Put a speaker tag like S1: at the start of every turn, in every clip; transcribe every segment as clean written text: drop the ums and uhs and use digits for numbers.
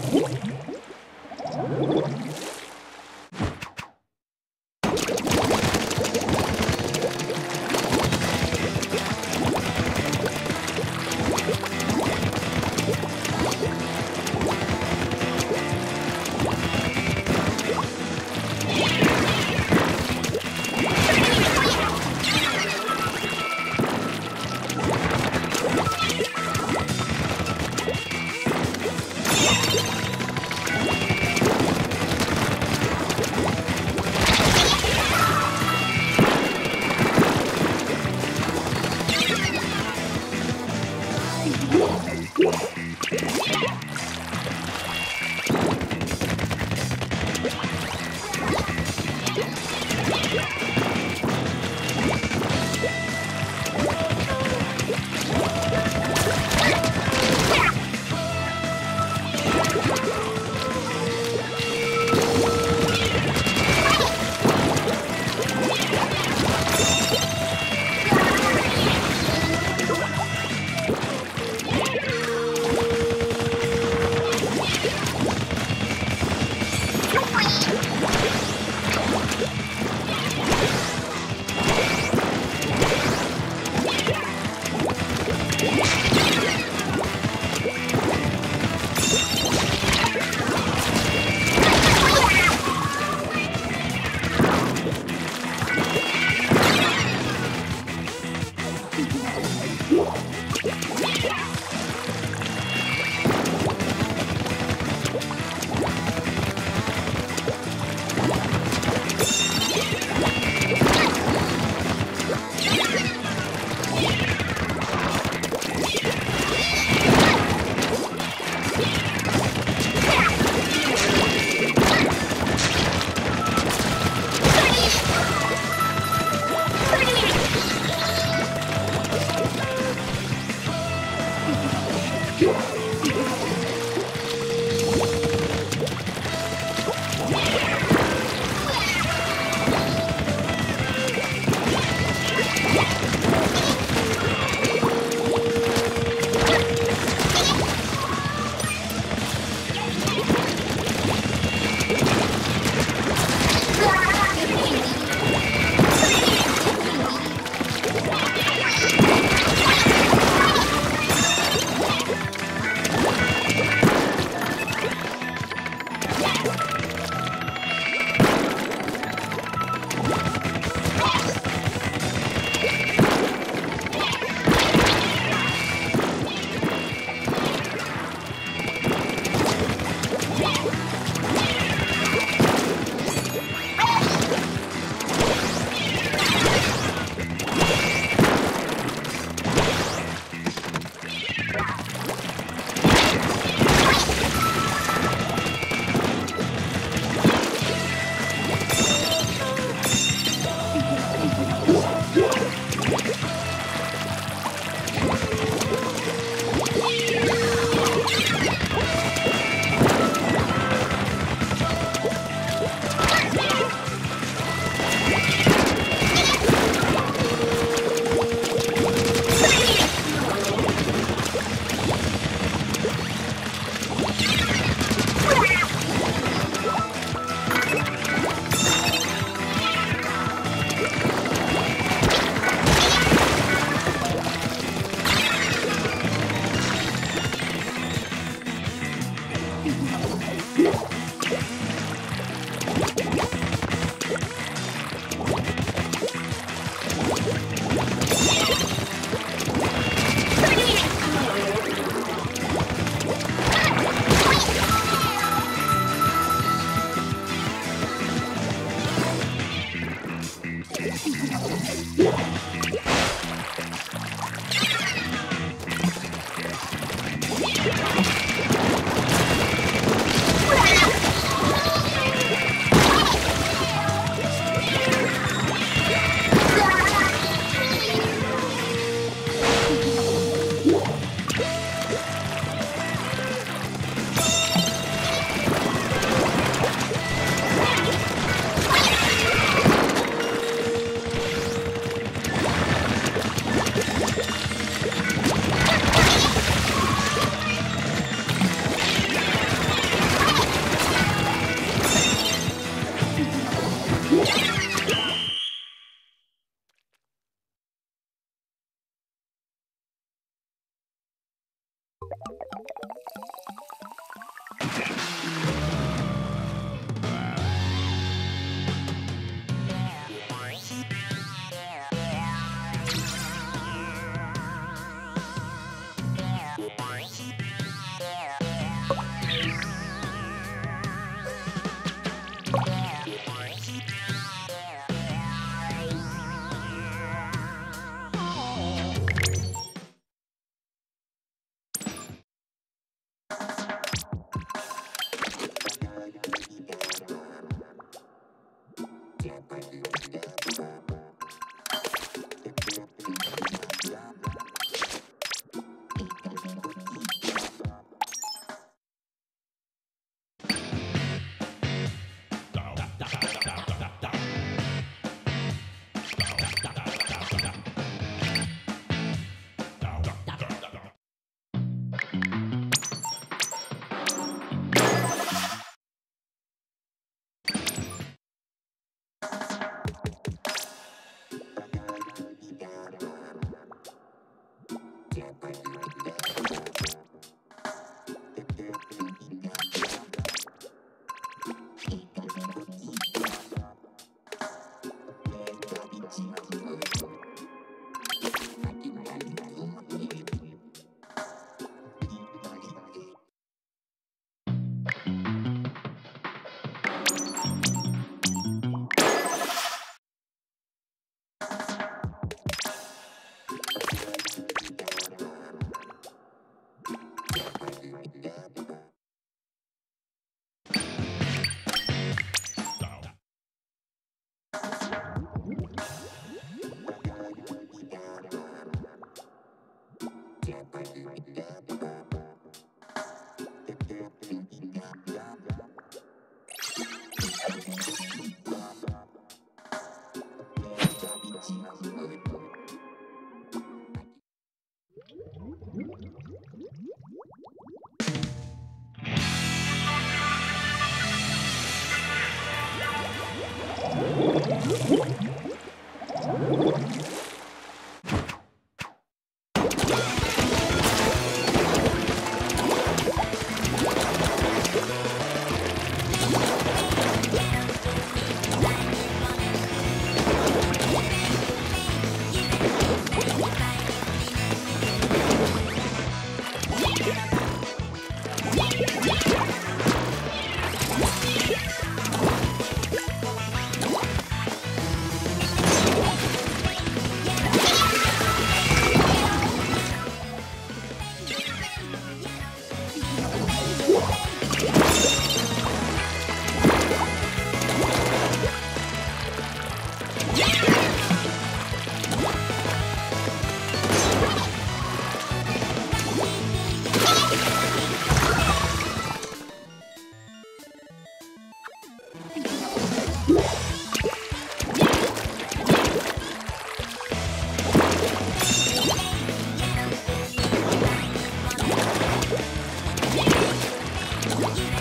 S1: Wow.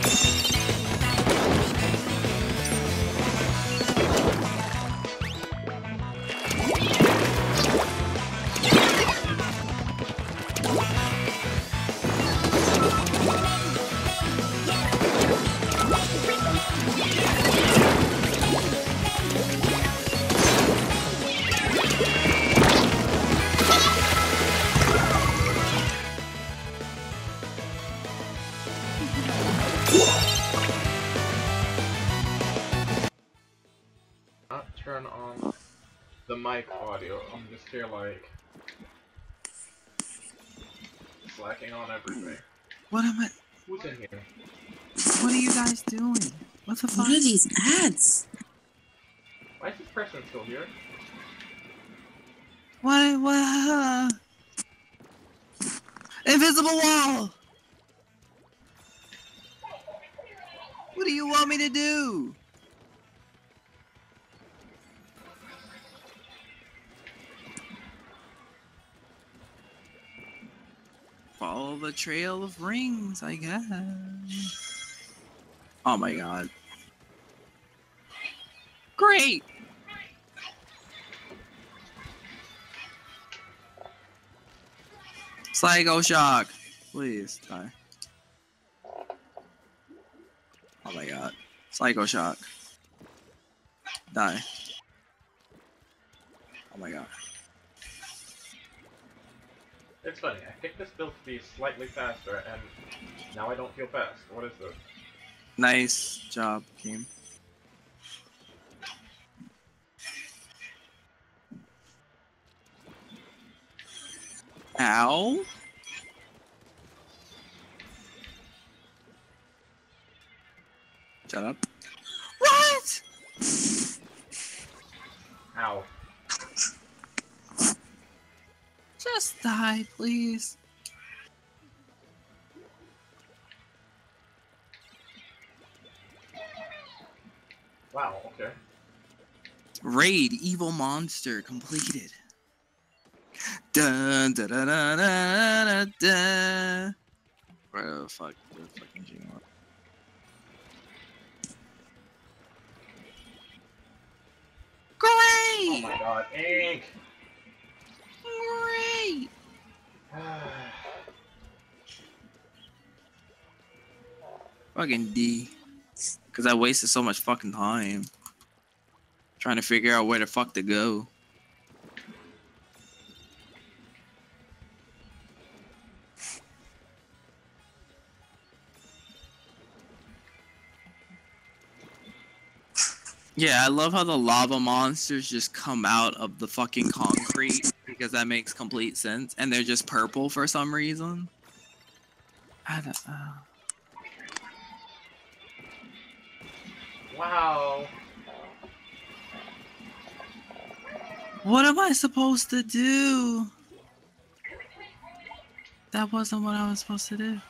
S1: Not turn on the mic audio. I'm just here like slacking on everything.
S2: What am I?
S1: Who's in here?
S2: What are you guys doing? What the fuck?
S3: What are these ads?
S1: Why is this person still here?
S2: What? Invisible wall! What do you want me to do? Follow the trail of rings, I guess. Oh my god. Great! Psycho Shock! Please, die. Oh my god. Psycho Shock. Die. Oh my god.
S1: It's funny, I picked this build to be slightly faster, and now I don't feel fast. What is this?
S2: Nice job, team. Ow. Shut up. What?
S1: Ow.
S2: Just die, please.
S1: Wow, okay.
S2: Raid Evil Monster completed. Dun dun dun dun dun dun. Bro, fuck the fucking Gmail.
S1: Oh
S2: Great!
S1: my god, ink!
S2: Great! Fucking D. Because I wasted so much fucking time trying to figure out where the fuck to go. Yeah, I love how the lava monsters just come out of the fucking concrete because that makes complete sense. And they're just purple for some reason. I don't know.
S1: Wow.
S2: What am I supposed to do? That wasn't what I was supposed to do.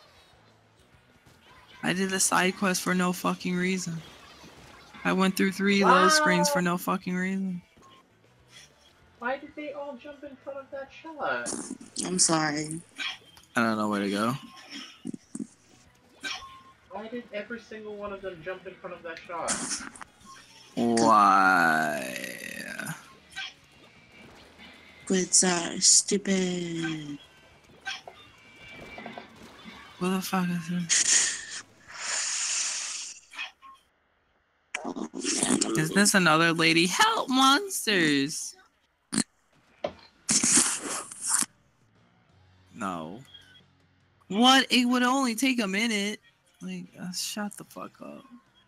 S2: I did a side quest for no fucking reason. I went through 3 load screens for no fucking reason.
S1: Why did they all jump in front of that shot?
S3: I'm sorry.
S2: I don't know where to go.
S1: Why did every single one of them jump in front of that shot?
S2: Why?
S3: It's stupid.
S2: What the fuck is this?
S3: Oh, man.
S2: Is this another lady? Help monsters! No. What? It would only take a minute. Like, shut the fuck up.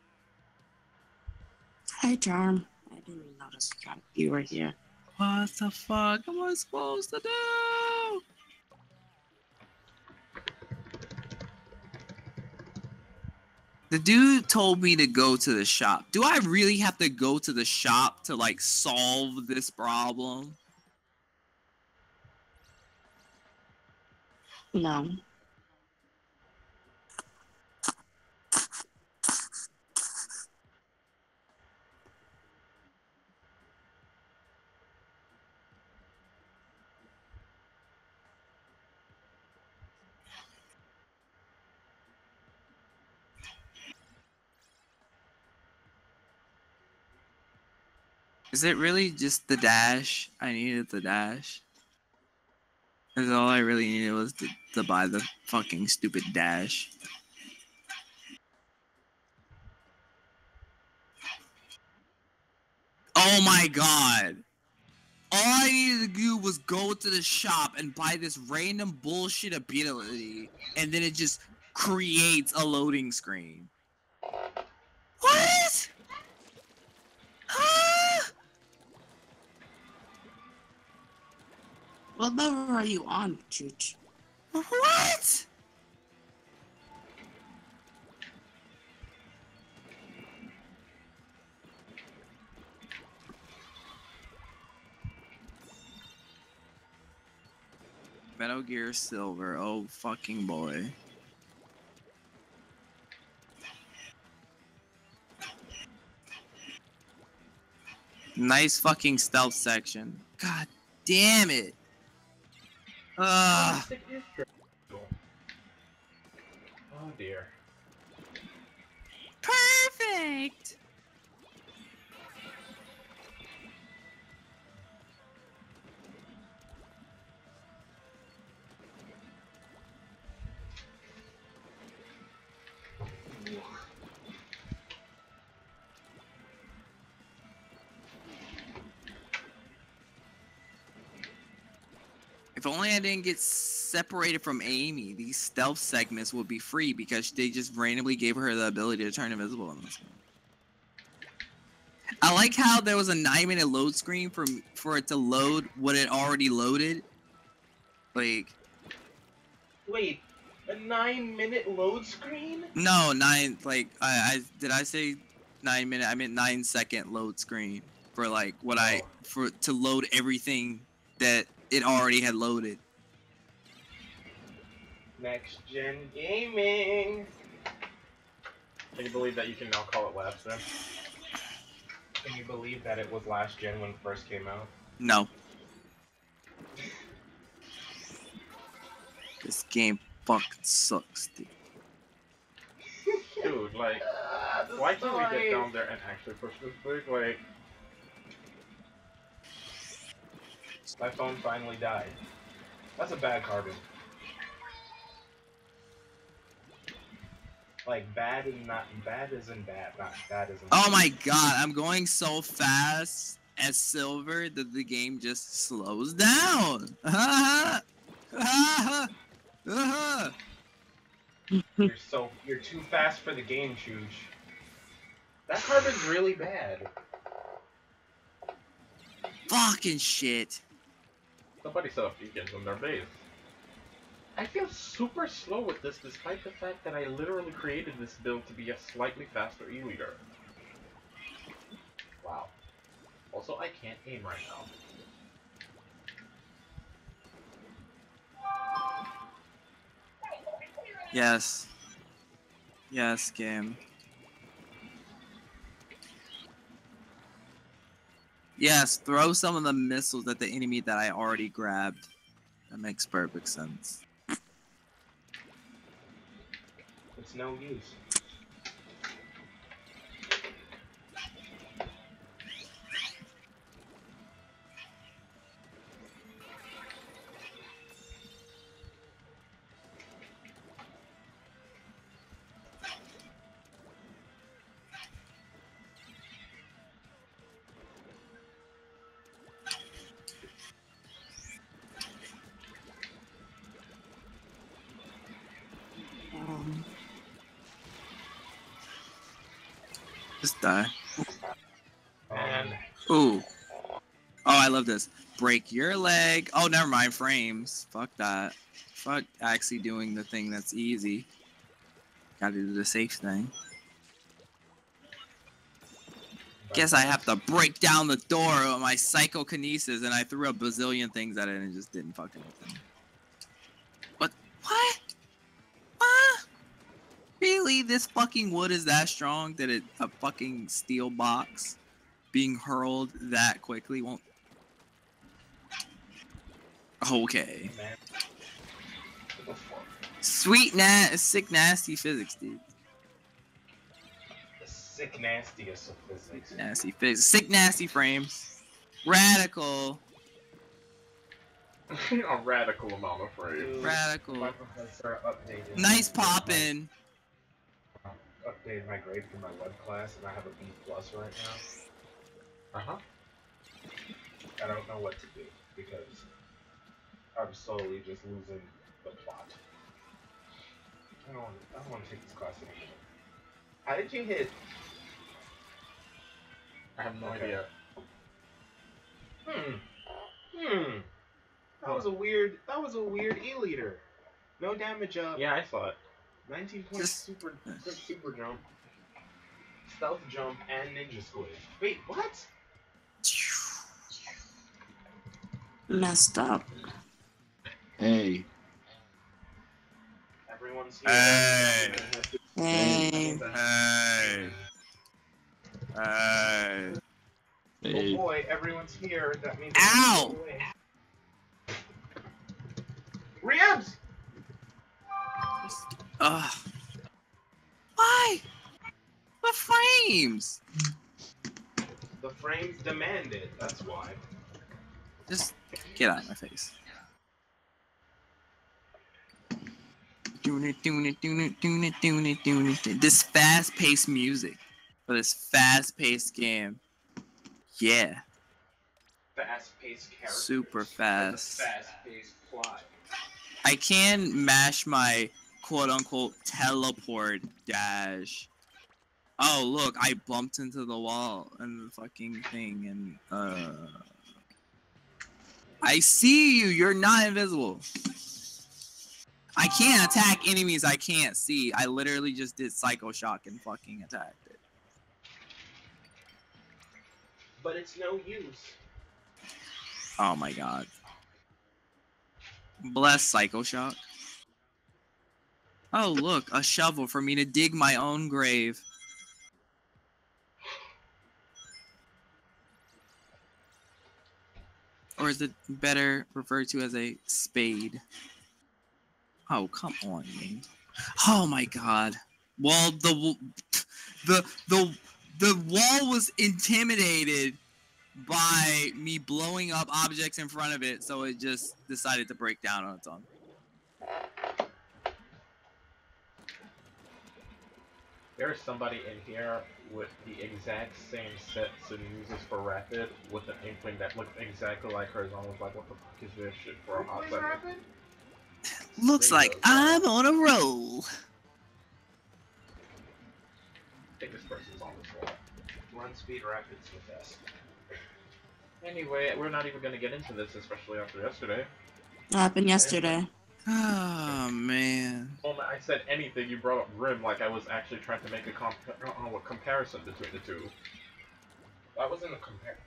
S3: Hi, Charm. I didn't even notice you were here.
S2: What the fuck am I supposed to do? The dude told me to go to the shop. Do I really have to go to the shop to, like, solve this problem?
S3: No.
S2: Is it really just the dash? I needed the dash. Because all I really needed was to buy the fucking stupid dash. Oh my god! All I needed to do was go to the shop and buy this random bullshit ability, and then it just creates a loading screen. What? Huh?
S3: What level are you on, Chooch?
S2: What? Metal Gear Silver, oh fucking boy. Nice fucking stealth section. God damn it. Ugh.
S1: It is cool. Oh dear.
S2: Perfect. If only I didn't get separated from Amy, these stealth segments would be free because they just randomly gave her the ability to turn invisible in this one. I like how there was a 9-minute load screen for it to load what it already loaded. Like,
S1: Wait, a 9-minute load screen?
S2: no, did I say 9-minute? I meant 9-second load screen for like what to load everything that it already had loaded.
S1: Next gen gaming. Can you believe that you can now call it last gen? Can you believe that it was last gen when it first came out?
S2: No. This game fucking sucks, dude.
S1: Dude, like, why can't we get down there and actually push this thing? Like, my phone finally died. That's a bad carbon. Like, bad isn't bad, not bad isn't.
S2: Oh my god, I'm going so fast as Silver that the game just slows down.
S1: You're too fast for the game, Chooch. That carbon's really bad.
S2: Fucking shit.
S1: Somebody set up beacons on their base. I feel super slow with this despite the fact that I literally created this build to be a slightly faster e-leader. Wow. Also, I can't aim right now.
S2: Yes. Yes, game. Yes, throw some of the missiles at the enemy that I already grabbed. That makes perfect sense.
S1: It's no use.
S2: Just die.
S1: And
S2: Ooh. Oh, I love this. Break your leg. Oh, never mind. Frames. Fuck that. Fuck actually doing the thing that's easy. Gotta do the safe thing. Guess I have to break down the door with my psychokinesis, and I threw a bazillion things at it and it just didn't fucking open. What? What? What? Really? This fucking wood is that strong that a fucking steel box being hurled that quickly won't... Okay.
S1: man.
S2: Sweet sick nasty physics, dude.
S1: sick nastiest of physics.
S2: Nasty physics. Sick nasty frames. Radical.
S1: A radical amount of frames.
S2: Radical.
S1: My professor updated.
S2: Nice poppin'.
S1: Updated my grade for my web class, and I have a B+ right now. I don't know what to do because I'm slowly just losing the plot. I don't want to take this class anymore. How did you hit? I have no idea. That was a weird E-liter. No damage up. Yeah, I saw it. 19 points super jump. Stealth jump and ninja squish. Wait, what?
S3: Messed up.
S4: Hey.
S1: Everyone's here.
S2: Hey.
S3: Hey.
S2: Hey.
S1: Oh boy, everyone's here. That means.
S2: Ow!
S1: Ribs!
S2: Ugh. Why? The frames!
S1: The frames demand it, that's why.
S2: Just get out of my face. This fast-paced music for this fast-paced game. Yeah.
S1: Fast-paced characters.
S2: Super fast.
S1: Fast-paced plot.
S2: I can mash my quote-unquote teleport dash. Oh, look, I bumped into the wall and the fucking thing, and, I see you! You're not invisible! I can't attack enemies I can't see. I literally just did Psycho Shock and fucking attacked it.
S1: But it's no use.
S2: Oh my god. Bless Psycho Shock. Oh, look, a shovel for me to dig my own grave. Or is it better referred to as a spade? Oh, come on, man. Oh my god. Well, the wall was intimidated by me blowing up objects in front of it, so it just decided to break down on its own.
S1: There's somebody in here with the exact same set Sydney uses for Rapid, with an inkling that looked exactly like hers. I was like, what the fuck is this shit for a hot second?
S2: Looks like I'm on a roll.
S1: I think this person's on this wall. Run speed Rapids with us. Anyway, we're not even going to get into this, especially after yesterday.
S3: What happened yesterday?
S2: Oh, man.
S1: The moment I said anything, you brought up Grim like I was actually trying to make a comparison between the two. That wasn't a comparison.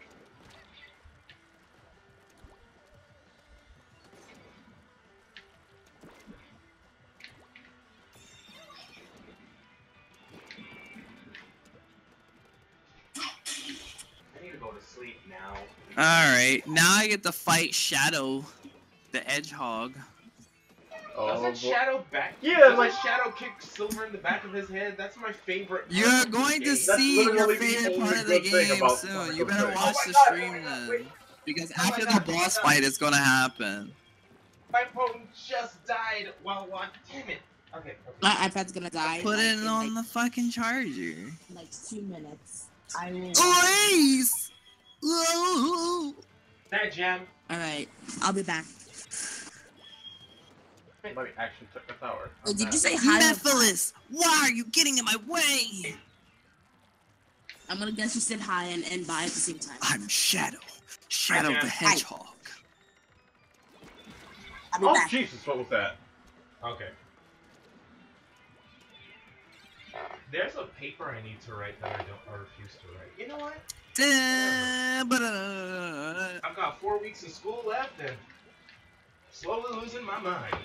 S1: I need to go to sleep now.
S2: Alright, now I get to fight Shadow, the Hedgehog.
S1: Doesn't Shadow back? Yeah, like Shadow kick Silver in the back of his head. That's my favorite.
S2: You're going to see your favorite part of the game soon. You better watch the stream then, because after the boss fight, it's gonna happen.
S1: My phone just died while watching. Damn it. Okay.
S3: My iPad's gonna die.
S2: Put
S3: like,
S2: it
S3: in,
S2: on the fucking charger.
S3: like 2 minutes. I will.
S2: Please.
S1: That jam.
S3: All right, I'll be back.
S1: Somebody actually took the tower.
S3: Did you say hi?
S2: Mephiles, why are you getting in my way?
S3: I'm gonna guess you said hi and bye at the same time.
S2: I'm Shadow. Shadow the Hedgehog.
S3: I'll be
S1: Oh
S3: back.
S1: Jesus! What was that? Okay. There's a paper I need to write that I refuse to write. You know what? I've got 4 weeks of school left and slowly losing my mind.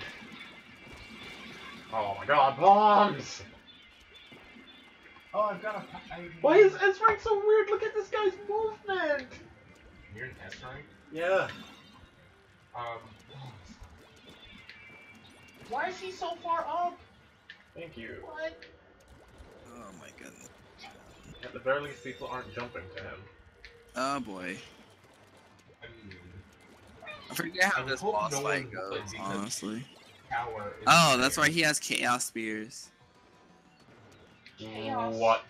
S1: Oh my god, bombs! Oh, I've got a... Why is S rank so weird? Look at this guy's movement! You're in S rank? Yeah. Why is he so far up? Thank you. What?
S2: Oh my goodness.
S1: At the very least, people aren't jumping to him.
S2: Oh boy.
S1: I mean,
S2: I forget how
S1: I would
S2: this
S1: hope
S2: boss
S1: no
S2: fight
S1: one
S2: goes,
S1: would, because
S2: honestly.
S1: Power is
S2: Oh, that's
S1: there.
S2: right, he has Chaos Spears.
S1: Chaos. What?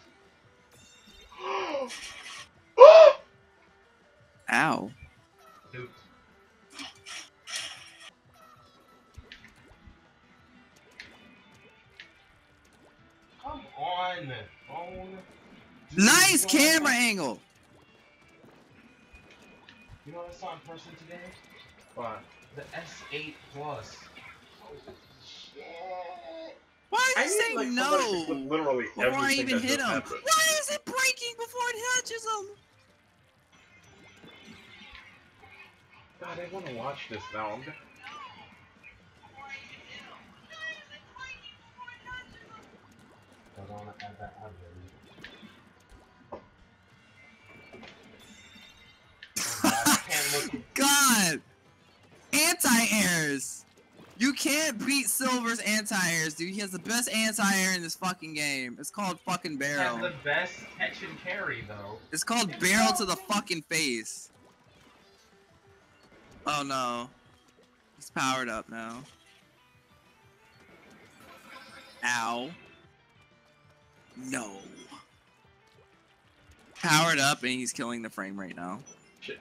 S2: Ow.
S1: Dude. Come on, phone. Dude,
S2: Nice
S1: you know
S2: camera angle!
S1: You know what I saw in person today? What? The S8 Plus. Holy shit.
S2: Why
S1: I
S2: is he
S1: need,
S2: saying
S1: like, somebody to
S2: no?
S1: clip literally
S2: Before I
S1: everything
S2: even
S1: that
S2: hit
S1: just
S2: him.
S1: happened.
S2: Why is it breaking before it touches him?
S1: God, I want to watch this now. I'm gonna... I don't want to add that out
S2: God! Anti-airs! You can't beat Silver's anti-airs, dude. He has the best anti-air in this fucking game. It's called fucking barrel.
S1: Have the best catch and carry though.
S2: It's called barrel to the fucking face. Oh no. He's powered up now. Ow. No. Powered up and he's killing the frame right now.
S1: Shit.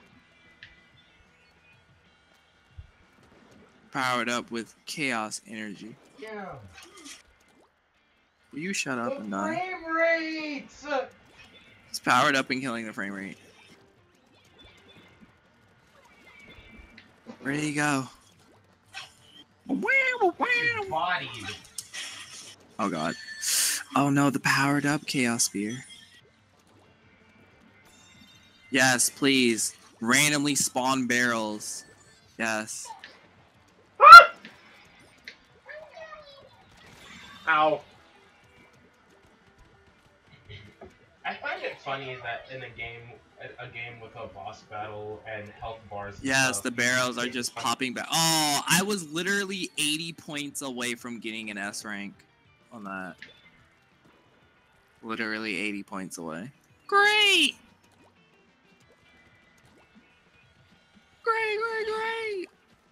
S2: Powered up with chaos energy.
S1: Yeah.
S2: Will you shut up and die?
S1: Frame rates.
S2: He's powered up and killing the frame rate. Where did he go?
S1: Bodied.
S2: Oh god. Oh no, the powered up Chaos Spear. Yes, please. Randomly spawn barrels. Yes.
S1: Ow. I find it funny that in a game with a boss battle and health bars. And
S2: Yes,
S1: stuff,
S2: the barrels are just popping back. Oh, I was literally 80 points away from getting an S rank on that. Literally 80 points away. Great! Great!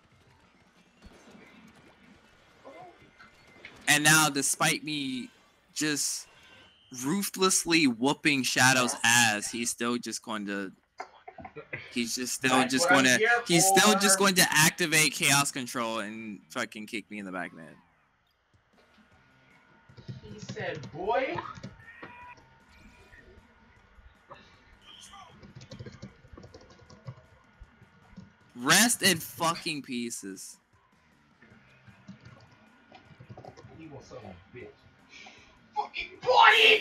S2: And now, despite me just ruthlessly whooping Shadow's ass, he's still just going to activate Chaos Control and fucking kick me in the back of the head.
S1: He said, boy.
S2: Rest in fucking pieces.
S1: He was son of a bitch. Fucking bodied!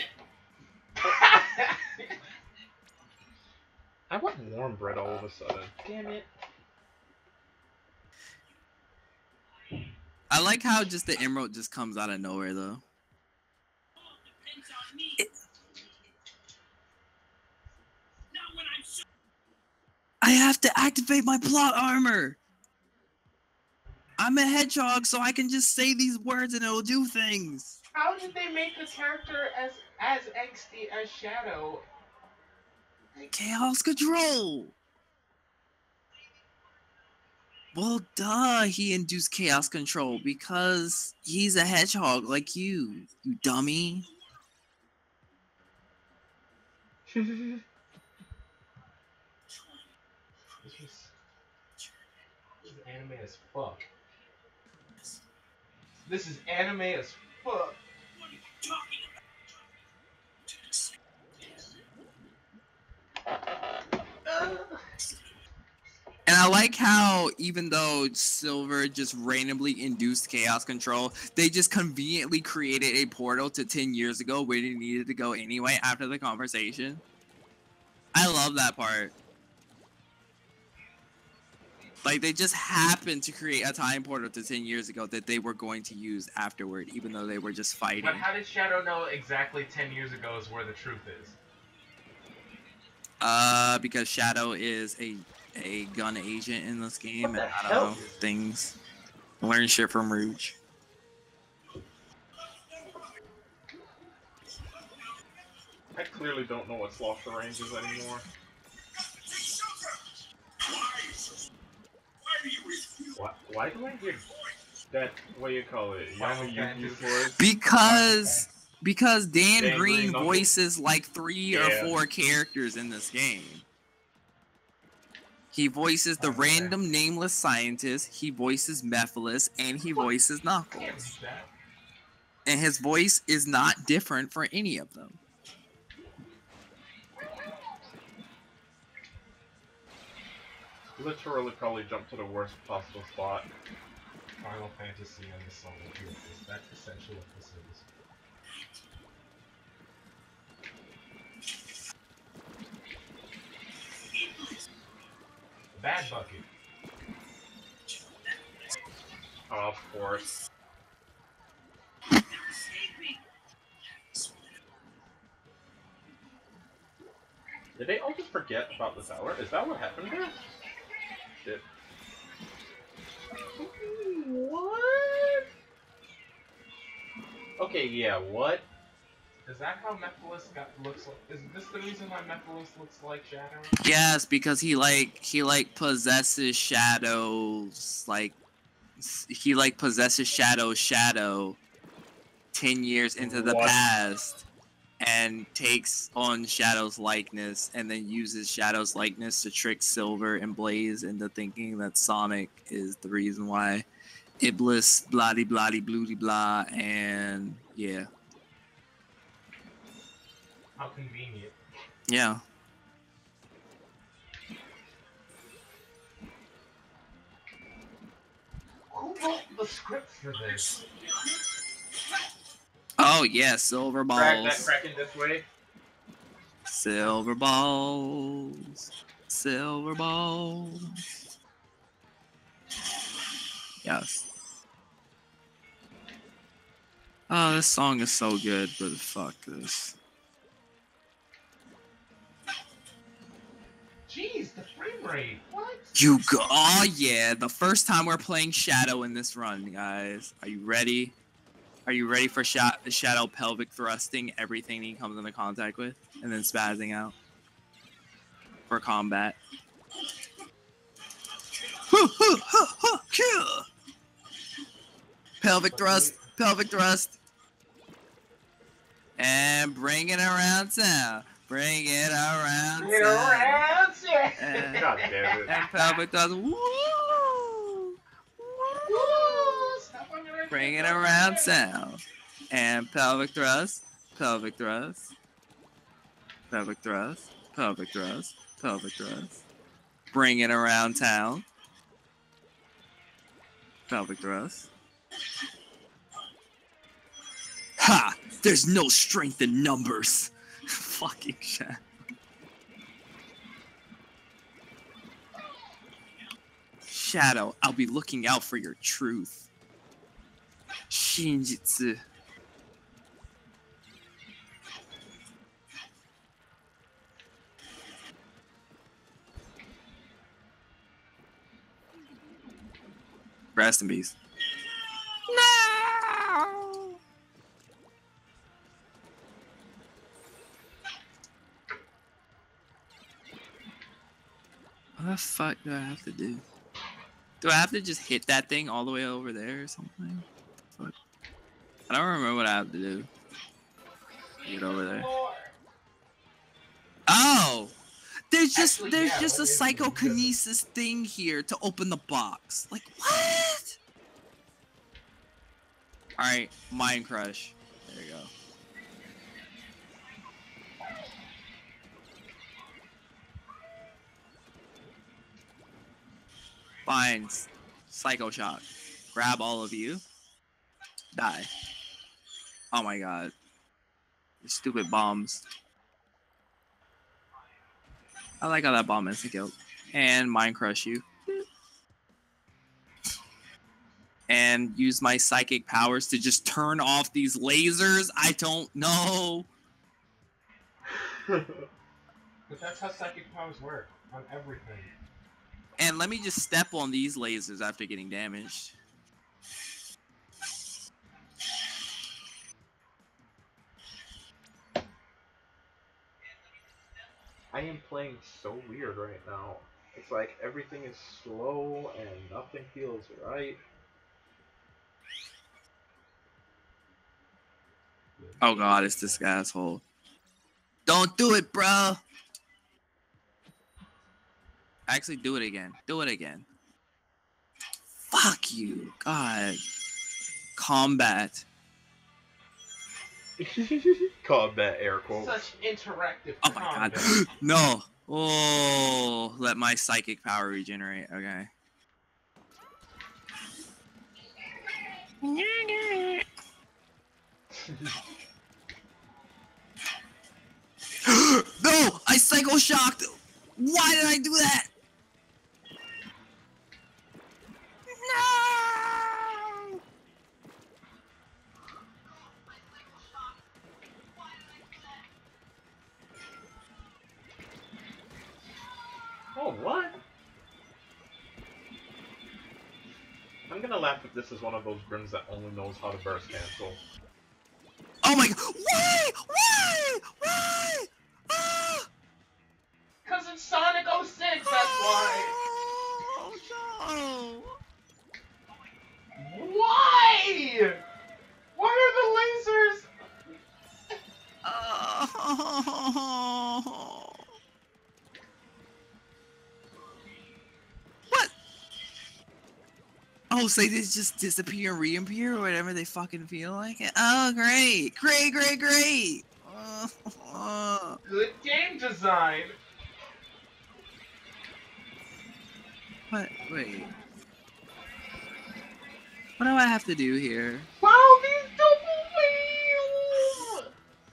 S1: I want warm bread all of a sudden. Damn it.
S2: I like how just the emerald just comes out of nowhere, though. I have to activate my plot armor! I'm a hedgehog, so I can just say these words and it'll do things!
S1: How did they make the character as angsty as Shadow?
S2: Chaos Control! Well, duh, he induced Chaos Control because he's a hedgehog like you dummy.
S1: This is anime as fuck. This is anime as fuck. What are you talking about?
S2: And I like how, even though Silver just randomly induced Chaos Control, they just conveniently created a portal to 10 years ago where they needed to go anyway after the conversation. I love that part. Like, they just happened to create a time portal to 10 years ago that they were going to use afterward, even though they were just fighting.
S1: But how did Shadow know exactly 10 years ago is where the truth is?
S2: Because Shadow is a gun agent in this game, and I don't know, things. Learn shit from Rouge.
S1: I clearly don't know what Slaughter Range is anymore. Why do I hear that, what you call it, Yama Yuki's voice?
S2: Because Dan Green
S1: Knuckles?
S2: voices like 3 or 4 characters in this game. He voices the random nameless scientist, he voices Mephiles, and he voices Knuckles. And his voice is not different for any of them.
S1: Literally probably jumped to the worst possible spot.
S5: Final Fantasy and the Soul of Euphis. That's essentially what this is. Bad Bucket.
S1: Oh, of course. Did they all just forget about the tower? Is that what happened there? Shit. What? Okay, yeah, what?
S5: Is that how Mephiles looks like? Is this the reason why Mephiles looks like Shadow?
S2: Yes, because he possesses shadows, he possesses Shadow 10 years into the past and takes on Shadow's likeness and then uses Shadow's likeness to trick Silver and Blaze into thinking that Sonic is the reason why Iblis bloody bloody bloody blah, and yeah.
S5: How convenient.
S2: Yeah.
S5: Who wrote the script for this?
S2: Oh yeah, Silver Balls.
S1: Drag that Kraken this way.
S2: Silver Balls. Silver Balls. Yes. Oh, this song is so good, but fuck this.
S5: Jeez, the frame rate. What?
S2: Oh yeah, the first time we're playing Shadow in this run, guys. Are you ready? Are you ready for Shadow pelvic thrusting everything he comes into contact with, and then spazzing out for combat? Pelvic thrust, and bring it around town. Bring it around town.
S1: God damn it.
S2: And pelvic thrust. Woo! Bring it around town. And pelvic thrust, pelvic thrust, pelvic thrust, pelvic thrust, pelvic thrust. Bring it around town. Pelvic thrust. Ha! There's no strength in numbers. Fucking shit. Shadow, I'll be looking out for your truth. Shinjitsu. Rest in peace. No! What the fuck do I have to do? Do I have to just hit that thing all the way over there or something? Fuck. I don't remember what I have to do. Get over there. Oh! There's just a psychokinesis thing here to open the box. Like, what? Alright, Mind Crush. There you go. Fine. Psycho Shock. Grab all of you. Die. Oh my god. You stupid bombs. I like how that bomb is killed. And Mind Crush you. And use my psychic powers to just turn off these lasers. I don't know.
S5: But that's how psychic powers work on everything.
S2: And let me just step on these lasers after getting damaged.
S1: I am playing so weird right now. It's like everything is slow and nothing feels right.
S2: Oh god, it's this asshole. Don't do it, bro. Actually, do it again. Do it again. Fuck you. God. Combat.
S1: Combat air quotes.
S5: Such interactive
S2: Oh my god.
S5: combat.
S2: No. Oh, let my psychic power regenerate. Okay. No! I psycho shocked! Why did I do that? No!
S1: Oh, what? I'm gonna laugh if this is one of those brims that only knows how to burst cancel.
S2: Oh my god. Why? Why? Why? Ah!
S5: Cause it's Sonic 06, that's why.
S2: Oh no!
S5: Why? Why are the lasers?
S2: Oh. What? Oh, so they just disappear and reappear or whatever they fucking feel like it? Oh, great. Great, great, great.
S5: Good game design.
S2: What? Wait. What do I have to do here?
S5: Wow, these double wheels!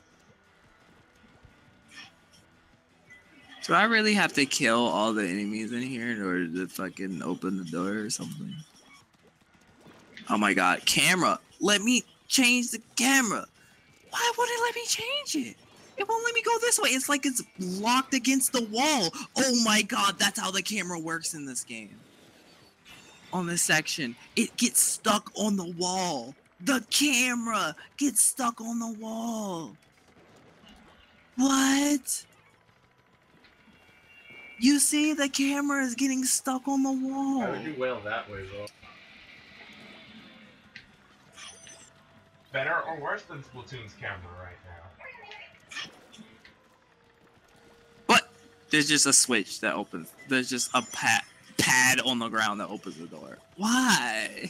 S2: Do I really have to kill all the enemies in here in order to fucking open the door or something? Oh my god, camera! Let me change the camera! Why won't it let me change it? It won't let me go this way. It's like it's locked against the wall. Oh my god, that's how the camera works in this game. On this section, it gets stuck on the wall. The camera gets stuck on the wall. What? You see, the camera is getting stuck on the wall.
S1: How would you wail that way, though?
S5: Better or worse than Splatoon's camera right now?
S2: But there's just a switch that opens. There's just a pad on the ground that opens the door. Why?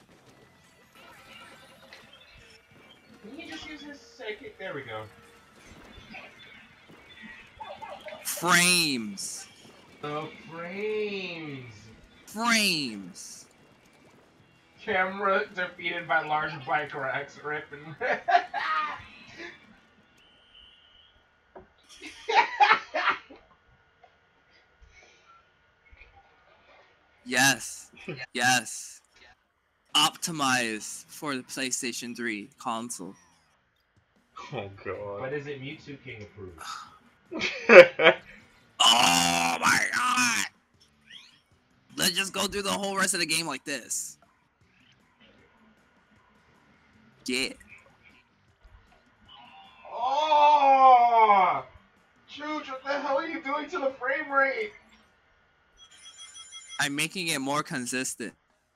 S5: Can he just use his psychic? There we go.
S2: Frames.
S5: The frames.
S2: Frames.
S5: Camera defeated by large bike racks. Ripping.
S2: Yes. Yes. Optimized for the PlayStation 3 console.
S1: Oh god.
S5: But is it Mewtwo King approved?
S2: Oh my god! Let's just go through the whole rest of the game like this. Yeah.
S5: Oh! Chooch, what the hell are you doing to the frame rate?
S2: I'm making it more consistent.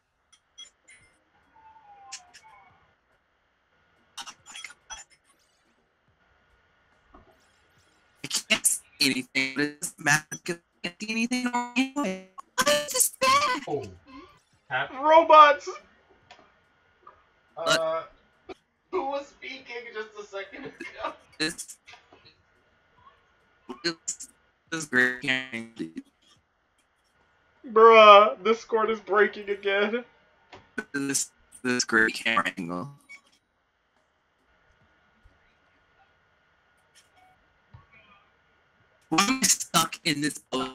S2: Oh my god. I can't see anything, but it doesn't matter because I can't see anything anyway. What is this bad?
S5: Oh.
S1: Robots!
S5: Who was speaking just a second ago?
S2: This is great.
S1: Bruh, Discord is breaking again.
S2: This great camera angle. Why am I stuck in this pose?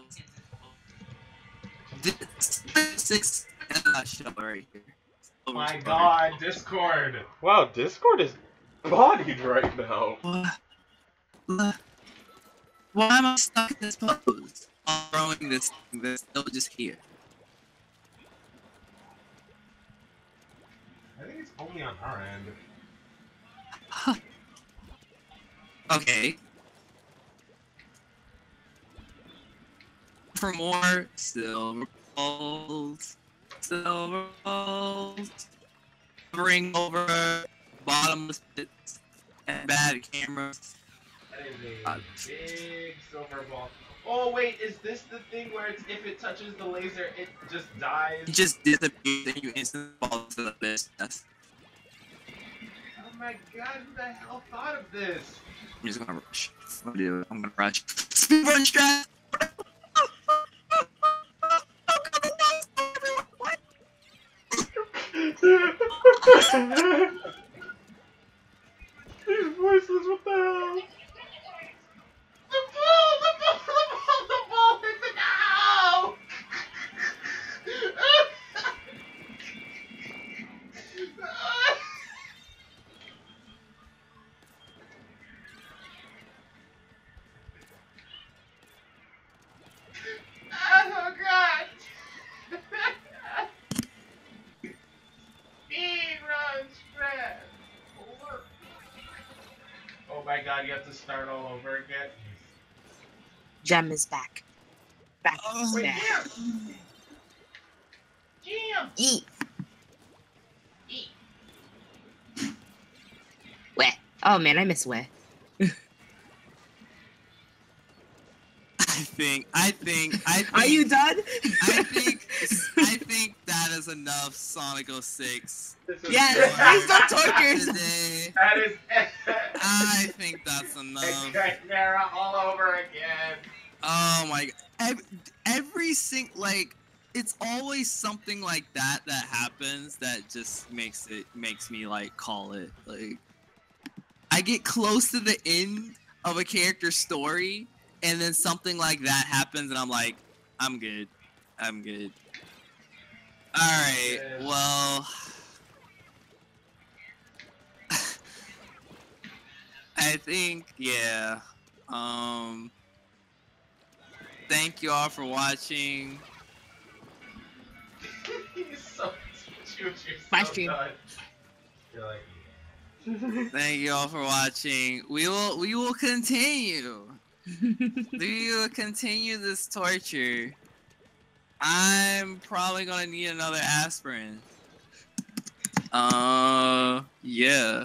S2: This 6 shut up right here.
S5: Oh my god, Discord!
S1: Wow, Discord is bodied right now.
S2: What? Why am I stuck in this pose? I'm throwing this thing that's still just here.
S5: I think it's only on our end.
S2: Okay. for more silver balls. Silver balls. Hovering over bottomless pits and bad cameras.
S5: That is a big silver ball. Oh wait, is this the thing where it's, if it touches the laser, it just dies?
S2: It just disappears and you instantly fall to the abyss. Yes.
S5: Oh my god, who the hell thought of this?
S2: I'm just gonna rush. I'm gonna rush. Speed run strat!
S5: These voices, what the hell? The ball! The ball! The ball! The ball! It's an ow! Oh god! Speed run stress! Oh my god, you have to start all over again?
S3: Gem is back. Back.
S2: Oh,
S5: Wait,
S3: back.
S5: Jim! Jim!
S3: Eat.
S5: Eat!
S3: Wet. Oh man, I miss wet.
S2: I think.
S3: Are you done?
S2: I think that is enough Sonic 06.
S3: Yes, please don't torture yourself.
S2: Today.
S5: That is
S2: I think that's enough.
S5: Chimera all over again.
S2: Oh my god. Every like, it's always something like that happens that just makes me like call it. Like, I get close to the end of a character's story and then something like that happens and I'm like, I'm good. Alright, well, I think, yeah. Thank you all for watching.
S5: He's so you're
S3: My
S5: so
S3: stream.
S5: done. You're like,
S2: Thank you all for watching. We will continue. We will continue this torture. I'm probably gonna need another aspirin. Yeah.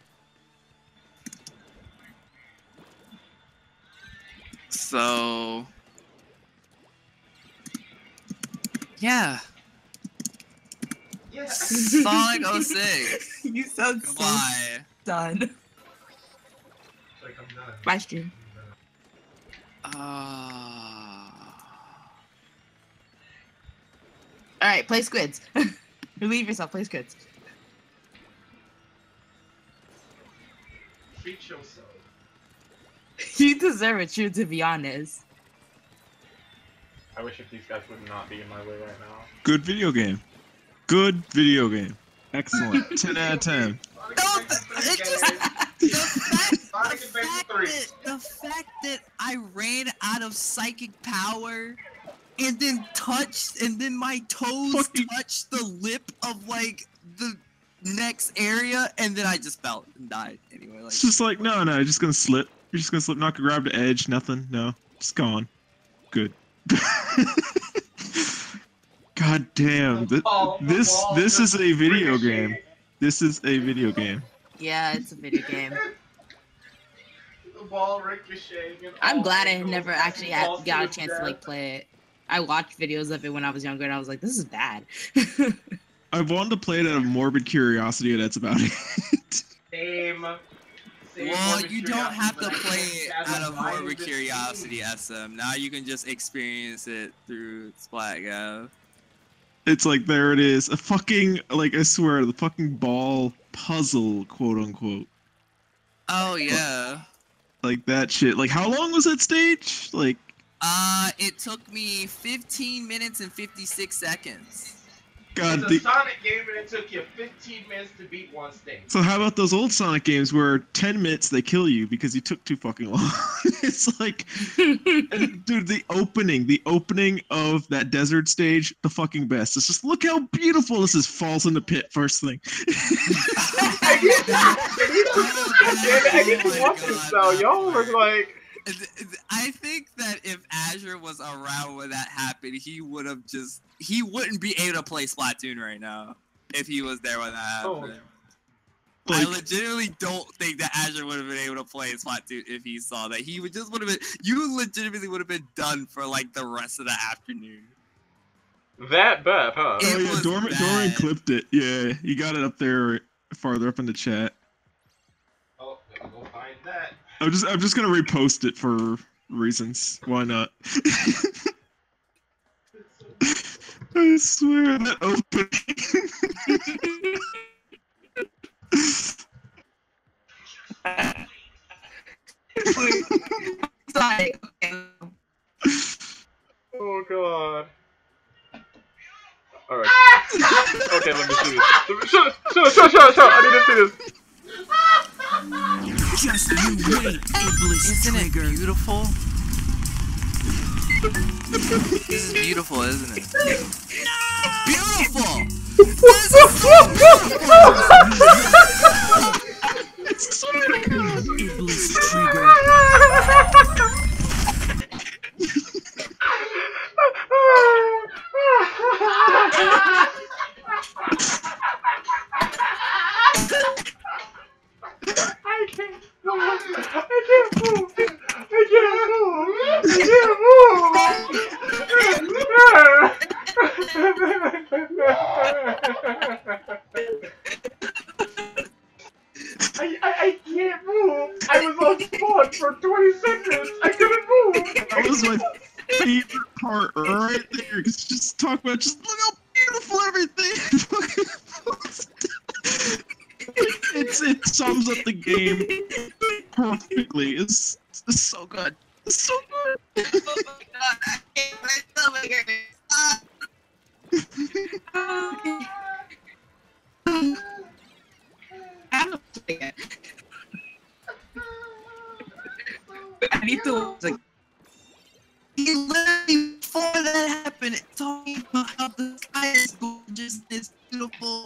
S2: So, yeah.
S5: yeah.
S2: Sonic 06.
S3: You sound so
S2: Goodbye.
S3: done.
S5: Like, I'm done.
S3: My stream. Alright, play squids. Relieve yourself, play squids.
S5: Treat yourself.
S3: You deserve it, true, to be honest.
S5: I wish if these guys would not be in my way right now.
S4: Good video game. Good video game. Excellent. 10 out of 10.
S2: The fact that I ran out of psychic power and then my toes touched the lip of like the next area and then I just fell and died anyway. Like,
S4: It's just like, no, you're just gonna slip. You're just gonna slip, not gonna grab the edge, nothing. No. Just gone. Good. God damn. This is a video game. This is a video game.
S3: Yeah, it's a video game.
S5: The ball ricocheting.
S3: I'm glad I never actually got a chance to like play it. I watched videos of it when I was younger and I was like, this is bad.
S4: I wanted to play it out of morbid curiosity, and that's about it.
S5: Same.
S2: well, you don't have to play it out of morbid curiosity, SM. Now you can just experience it through Splatgo.
S4: It's like, there it is. A fucking, like, I swear, the fucking ball puzzle, quote unquote.
S2: Oh yeah.
S4: Like that shit. Like, how long was that stage? Like,
S2: it took me 15 minutes and 56 seconds.
S4: God,
S5: It's a Sonic game and it took you 15 minutes to beat one stage.
S4: So how about those old Sonic games where 10 minutes they kill you because you took too fucking long? It's like, dude, the opening of that desert stage, the fucking best. It's just, look how beautiful this is. Falls in the pit first thing.
S5: I didn't watch this though. Y'all were like,
S2: I think that if Azure was around when that happened, he wouldn't be able to play Splatoon right now if he was there when that happened. I legitimately don't think that Azure would have been able to play Splatoon if he saw that. He would have been. You legitimately would have been done for like the rest of the afternoon.
S5: That bad, huh?
S4: Oh yeah, Dorian clipped it. Yeah, he got it up there farther up in the chat.
S5: Oh, I'll go find that.
S4: I'm just gonna repost it for reasons. Why not? I swear that opening.
S3: Sorry.
S5: Oh god. Alright. Okay, let me see this. Show! I need to see this.
S2: Just you wait, Iblis. Isn't it beautiful? This is beautiful, isn't it? Beautiful! This is so beautiful! Iblis trigger.
S5: I can't move. I was on spawn for 20 seconds. I couldn't move.
S4: That was my favorite part right there. Just talk about look how beautiful everything. It sums up the game perfectly. It's so good. It's so good.
S3: Oh my god, I can't my stomach I need to like he literally before that happened talking about how the sky is gorgeous, it's beautiful.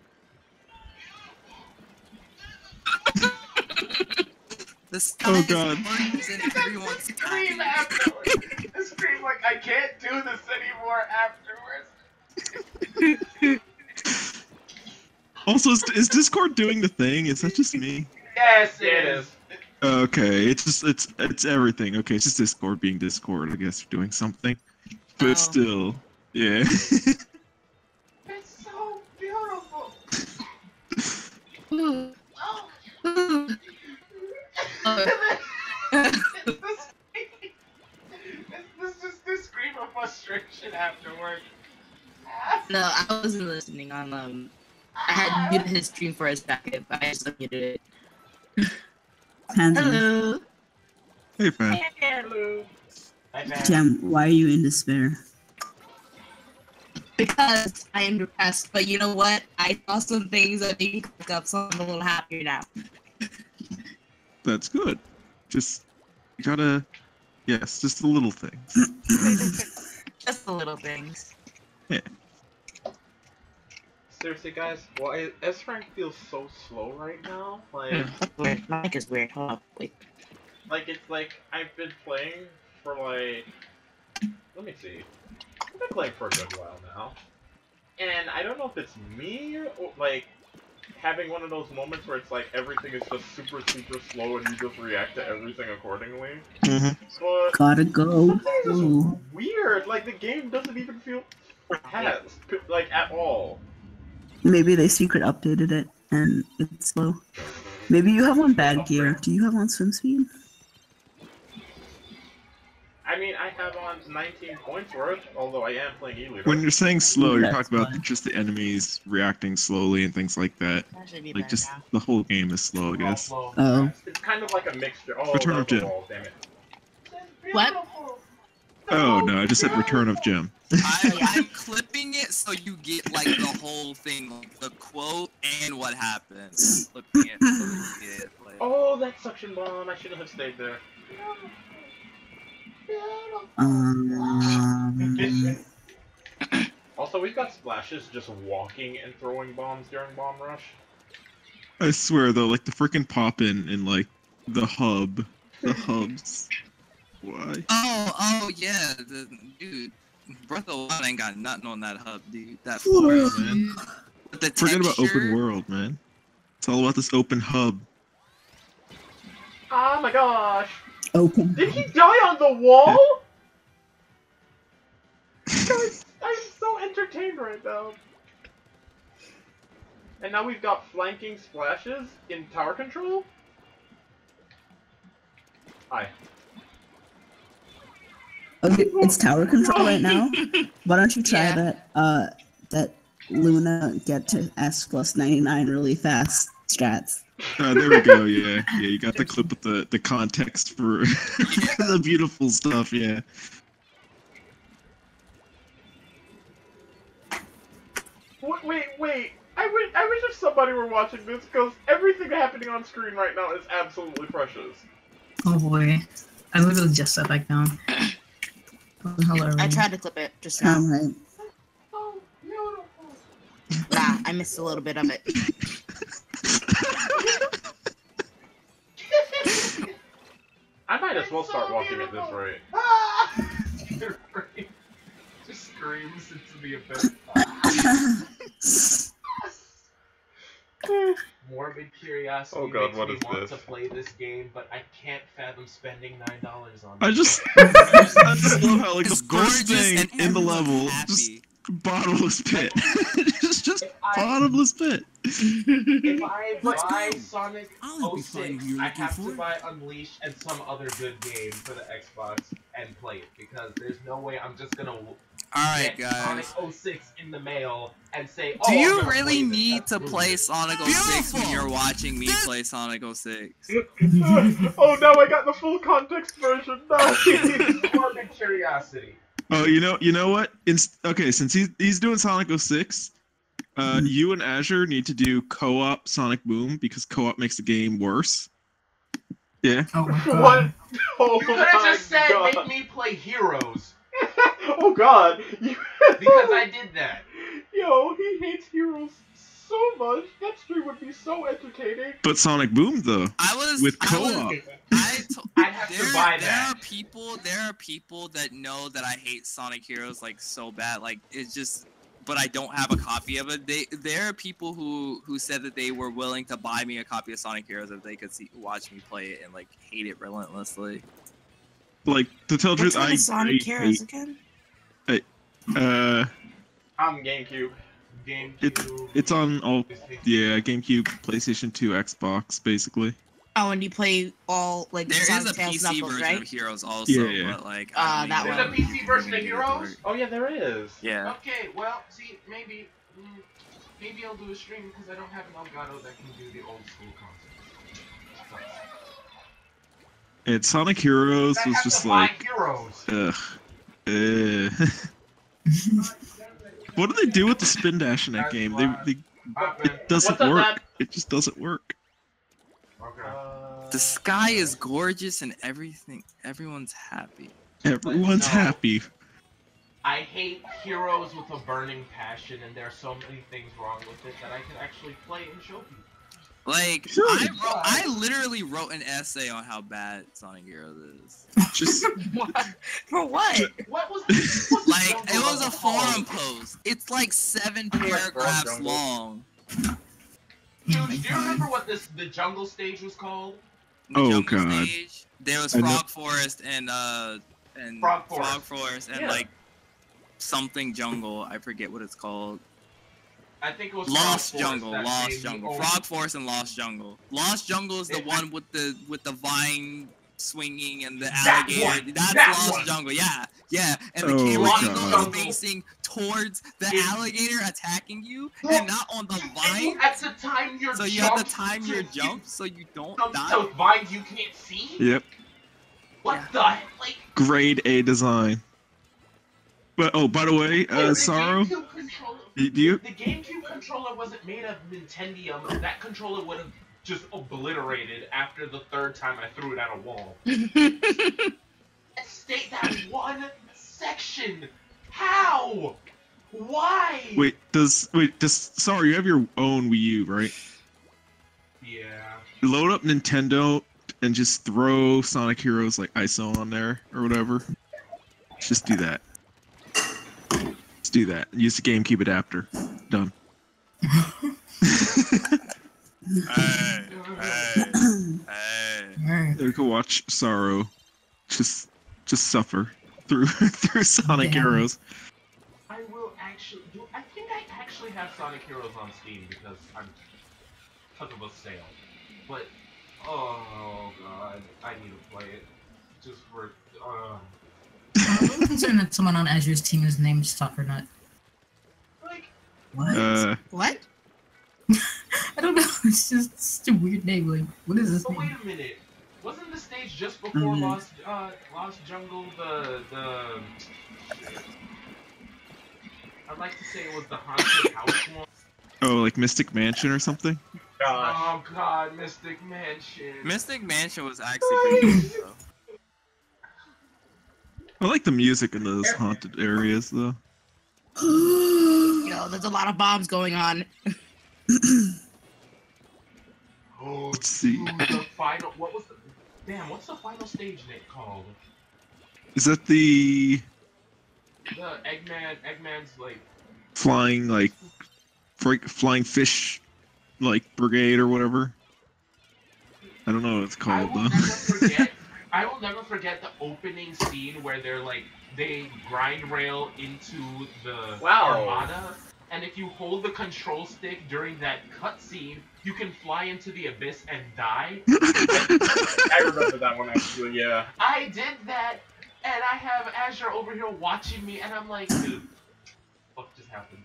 S2: The sky
S4: Oh,
S2: is
S4: God.
S2: gorgeous and everyone's
S5: Scream
S2: happy.
S5: afterwards. I scream like I can't do this anymore afterwards.
S4: Also, is Discord doing the thing? Is that just me?
S5: Yes, it is.
S4: Okay, it's everything. Okay, it's just Discord being Discord. I guess doing something, but
S3: Oh.
S4: still, yeah.
S5: It's so beautiful. It's just this scream of frustration afterwards.
S3: No, I wasn't listening on I had muted his stream for a second, but I just unmuted it.
S6: Pansy,
S3: Hello.
S4: Hey, man.
S5: Hello. Hi, man.
S6: Jam, why are you in despair?
S3: Because I am depressed, but you know what? I saw some things that made me pick up, so I'm a little happier now.
S4: That's good. Just you gotta, yes, just the little things.
S3: Just the little things.
S4: Yeah.
S5: Seriously, guys, why S-Rank feels so slow right now? Like,
S3: That's weird. My mic is weird. Hold on, wait.
S5: like it's like I've been playing for like, let me see, I've been playing for a good while now, and I don't know if it's me or like having one of those moments where it's like everything is just super slow and you just react to everything accordingly. But
S6: Gotta go.
S5: something is just
S6: Ooh.
S5: weird. Like the game doesn't even feel fast, like at all.
S6: Maybe they secret updated it and it's slow. Maybe you have on bad gear. Do you have on swim speed?
S5: I mean, I have on 19 points worth, although I am playing E-Leader.
S4: When you're saying slow, you're
S6: That's
S4: talking about
S6: fine.
S4: just the enemies reacting slowly and things like that.
S3: That should be
S4: Like
S3: better
S4: just
S3: now.
S4: the whole game is slow, I guess.
S6: Oh.
S5: It's kind of like a mixture. Oh,
S4: Return of
S5: that's a
S4: Jim.
S5: wall, damn it.
S3: What?
S4: Oh no, I just said Return of Jim.
S2: I'm clipping it so you get like the whole thing, like the quote and what happens. I'm clipping it so you get like.
S5: Oh, that suction bomb. I shouldn't have stayed there. Also, we've got splashes just walking and throwing bombs during bomb rush.
S4: I swear though, like the freaking pop in like the hubs, Why?
S2: Oh, yeah, dude. Breath of the Wild ain't got nothing on that hub, dude. That floor,
S4: man.
S2: dude. But the
S4: Forget about open
S2: texture-
S4: world, man. It's all about this open hub.
S5: Oh my gosh!
S6: Open.
S5: Did he die on the wall? Guys, I'm so entertained right now. And now we've got flanking splashes in tower control? Hi.
S6: Okay, it's tower control right now. Why don't you try
S7: Yeah.
S6: that Luna get to S plus 99 really fast strats?
S4: There we go. Yeah, yeah. You got the clip with the context for the beautiful stuff. Yeah.
S5: Wait. I wish if somebody were watching this, because everything happening on screen right now is absolutely precious.
S7: Oh boy. I literally just sat back down. Hello.
S8: I tried to clip it just now.
S6: Right.
S5: Oh, beautiful.
S8: Nah, I missed a little bit of it.
S5: I might as well start walking at this rate.
S1: Your brain just screams into the abyss. Morbid curiosity
S5: Oh God,
S1: makes
S5: what
S1: me
S5: is
S1: want
S5: this?
S1: to play this game, but I can't fathom spending $9 on
S4: I
S1: it.
S4: just love how like
S2: It's
S4: the first
S2: gorgeous
S4: thing
S2: and
S4: in the
S2: everyone's
S4: level,
S2: happy.
S4: just bottomless pit. just
S1: If I-
S4: bottomless pit.
S1: If I
S2: Let's
S1: buy
S2: go.
S1: Sonic
S2: I'll be fine
S1: 06,
S2: if you're
S1: I
S2: looking
S1: have
S2: for
S1: to
S2: it.
S1: buy Unleash and some other good game for the Xbox and play it, because there's no way I'm just gonna
S2: Alright,
S1: get Sonic
S2: guys.
S1: 06 in the mail and say,
S2: Do
S1: oh, I'm
S2: you
S1: gonna
S2: really
S1: play this.
S2: need
S1: That's
S2: to
S1: rude.
S2: play Sonic 06 when
S3: Beautiful.
S2: you're watching me play Sonic 06?
S5: Oh, now I got the full context version. Nice.
S1: Morbid curiosity.
S4: Oh, you know what? Okay, since he's doing Sonic 06, you and Azure need to do co-op Sonic Boom because co-op makes the game worse. Yeah.
S7: Oh my god.
S5: What? Oh
S1: You could have
S5: my
S1: just said,
S5: God.
S1: make me play Heroes,
S5: Oh God.
S1: because I did that.
S5: Yo, he hates Heroes so much. That stream would be so entertaining.
S4: But Sonic Boom though, with co-op.
S1: I'd have to buy that.
S2: There are people that know that I hate Sonic Heroes like so bad. Like it's just, but I don't have a copy of it. There are people who said that they were willing to buy me a copy of Sonic Heroes if they could watch me play it and like hate it relentlessly.
S4: Like to tell the
S8: What's
S4: truth,
S8: on
S4: I
S8: Sonic Heroes
S4: hate,
S8: again?
S5: I'm GameCube.
S1: GameCube.
S4: it's on all
S1: PlayStation.
S4: yeah GameCube, PlayStation 2, Xbox, basically.
S8: Oh, and you play all like
S2: There is
S8: Sonic
S2: a
S8: Tails
S2: PC
S8: Knuckles,
S2: version
S8: right?
S2: of Heroes also,
S4: Yeah.
S2: but like
S8: Ah,
S2: I don't
S8: that
S2: even
S8: one.
S2: know
S1: There's a
S2: if
S1: PC
S2: you
S1: version
S2: can
S1: of
S2: get it
S1: Heroes?
S2: to
S5: Oh yeah, there is.
S2: Yeah.
S1: Okay, well, see, maybe I'll do a stream because I don't have an Elgato that can do the old school consoles.
S4: And Sonic Heroes
S1: I
S4: was
S1: have
S4: just
S1: to buy
S4: like,
S1: Heroes.
S4: what do they do with the spin dash in that game? It doesn't
S5: What's up,
S4: work.
S5: Dad?
S4: It just doesn't work.
S1: Okay.
S2: The sky is gorgeous and everything. Everyone's happy.
S4: Everyone's
S1: no.
S4: happy.
S1: I hate Heroes with a burning passion, and there are so many things wrong with it that I could actually play and show people.
S2: Like
S4: Sure.
S2: I literally wrote an essay on how bad Sonic Heroes is.
S4: Just
S8: What? For what?
S1: What was this?
S2: Like it was a forum post. It's like 7 paragraphs
S1: jungle.
S2: long.
S1: Dude, do you remember what the jungle stage was called?
S2: The
S4: Oh,
S2: jungle
S4: God.
S2: stage, there was
S4: I know-
S2: Frog Forest and
S1: Frog Forest.
S2: Forest and
S1: Yeah.
S2: like something jungle. I forget what it's called.
S1: I think it was
S2: Lost
S1: Frog Forest
S2: Jungle,
S1: that
S2: Lost
S1: made the
S2: Jungle,
S1: only-
S2: Frog Forest and Lost Jungle. Lost Jungle is the one with the vine swinging and the
S1: That
S2: alligator.
S1: one!
S2: That's
S1: That
S2: Lost
S1: one!
S2: Jungle, yeah. And the
S4: Oh,
S2: camera
S1: God.
S2: angle is facing towards the
S1: Is-
S2: alligator attacking you
S1: Look,
S2: and not on the
S1: And
S2: vine.
S1: you have to time your
S2: So you have to
S1: jumps
S2: time your
S1: to-
S2: jumps so you don't
S1: Some
S2: die.
S1: so vines you can't see?
S4: yep,
S1: What the heck? Like,
S4: grade A design. But oh, by the way,
S1: the
S4: Sorrow,
S1: GameCube controller-
S4: do you?
S1: The GameCube controller wasn't made of Nintendium. That controller would have just obliterated after the third time I threw it at a wall. State that one section. How? Why?
S4: Wait, does Sorrow, you have your own Wii U, right?
S1: Yeah.
S4: Load up Nintendo and just throw Sonic Heroes like ISO on there or whatever. Just do that. Just do that. Use the GameCube adapter. Done.
S2: Hey, hey.
S7: Alright.
S4: You can watch Sorrow just suffer through through Sonic
S7: Damn.
S4: Heroes.
S5: I will actually do. I think I actually have Sonic Heroes on Steam because I'm because of a sale. But oh god, I need to play it just for.
S7: I'm concerned that someone on Azure's team is named Suckernut.
S5: Like
S6: What?
S8: What?
S7: I don't know. It's just a weird name. Like, what is this
S5: But wait
S7: name?
S5: a minute. Wasn't the stage just before Lost Jungle the I'd like to say it was the haunted house one.
S4: Oh, like Mystic Mansion or something?
S5: Gosh. Oh god, Mystic Mansion.
S2: Mystic Mansion was actually pretty good, though.
S4: I like the music in those haunted areas though.
S8: You know, there's a lot of bombs going on.
S5: Oh,
S4: Let's see.
S5: dude, the final. What was the? Damn, what's the final stage name called?
S4: Is that the
S5: The Eggman's like.
S4: flying like flying fish like brigade or whatever? I don't know what it's called though.
S5: I will never forget the opening scene where they're like they grind rail into the Armada, and if you hold the control stick during that cutscene, you can fly into the abyss and die.
S1: I remember that one actually. Yeah.
S5: I did that, and I have Azure over here watching me, and I'm like, dude, what just happened?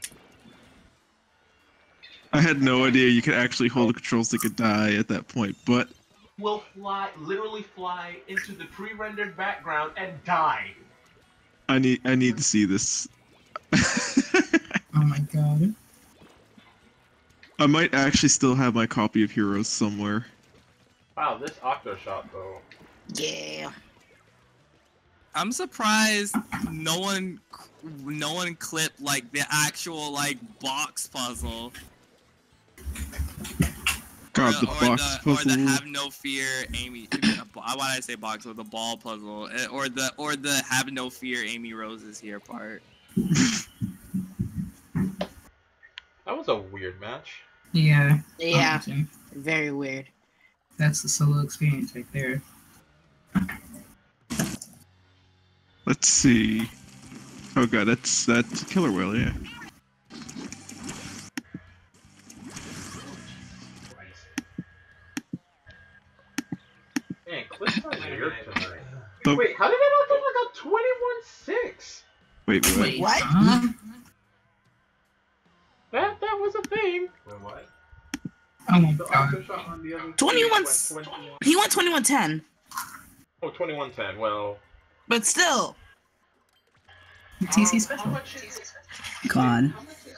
S4: I had no idea you could actually hold a control stick and die at that point, but
S5: Will literally fly into the pre-rendered background and die.
S4: I need to see this.
S7: Oh my god.
S4: I might actually still have my copy of Heroes somewhere.
S5: Wow, this Octoshot though.
S8: Yeah.
S2: I'm surprised no one clipped like the actual like box puzzle.
S4: God, the box
S2: Or
S4: puzzle.
S2: the have no fear Amy. Why did I say box? Or the ball puzzle, or the have no fear Amy Rose is here part.
S5: That was a weird match.
S7: Yeah.
S8: Yeah.
S7: Honestly,
S8: Very weird.
S7: that's the solo experience right there.
S4: Let's see. Oh god, that's Killer Whale, yeah.
S5: Man, Cliff's not weird tonight.
S4: Oh.
S5: Wait, how did I not think I got 21-6?
S4: Wait.
S8: What?
S7: Huh?
S5: That was a thing. Wait, what?
S7: Oh my
S5: The
S7: god.
S5: Octoshot on the other
S8: 21
S5: stage went 21.
S8: He won 21-10.
S5: Oh, 21-10. Well,
S8: But still.
S7: TC special.
S6: God.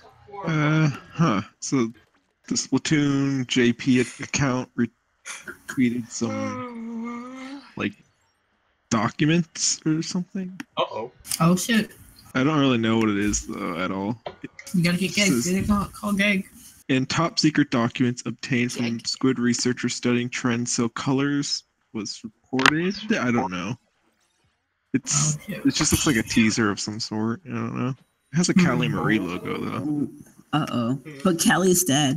S4: So the Splatoon JP account retweeted some like documents or something.
S5: uh-oh.
S7: Oh shit.
S4: I don't really know what it is though at all.
S7: You gotta get Gag.
S4: This is-
S7: Call Gag.
S4: In top secret documents obtained from
S8: Yike.
S4: Squid researchers studying trends, so colors was reported. I don't know.
S7: Oh
S4: It
S7: shit.
S4: just looks like a teaser of some sort. I don't know. It has a Callie Marie logo though,
S6: Uh-oh. But Callie's dead.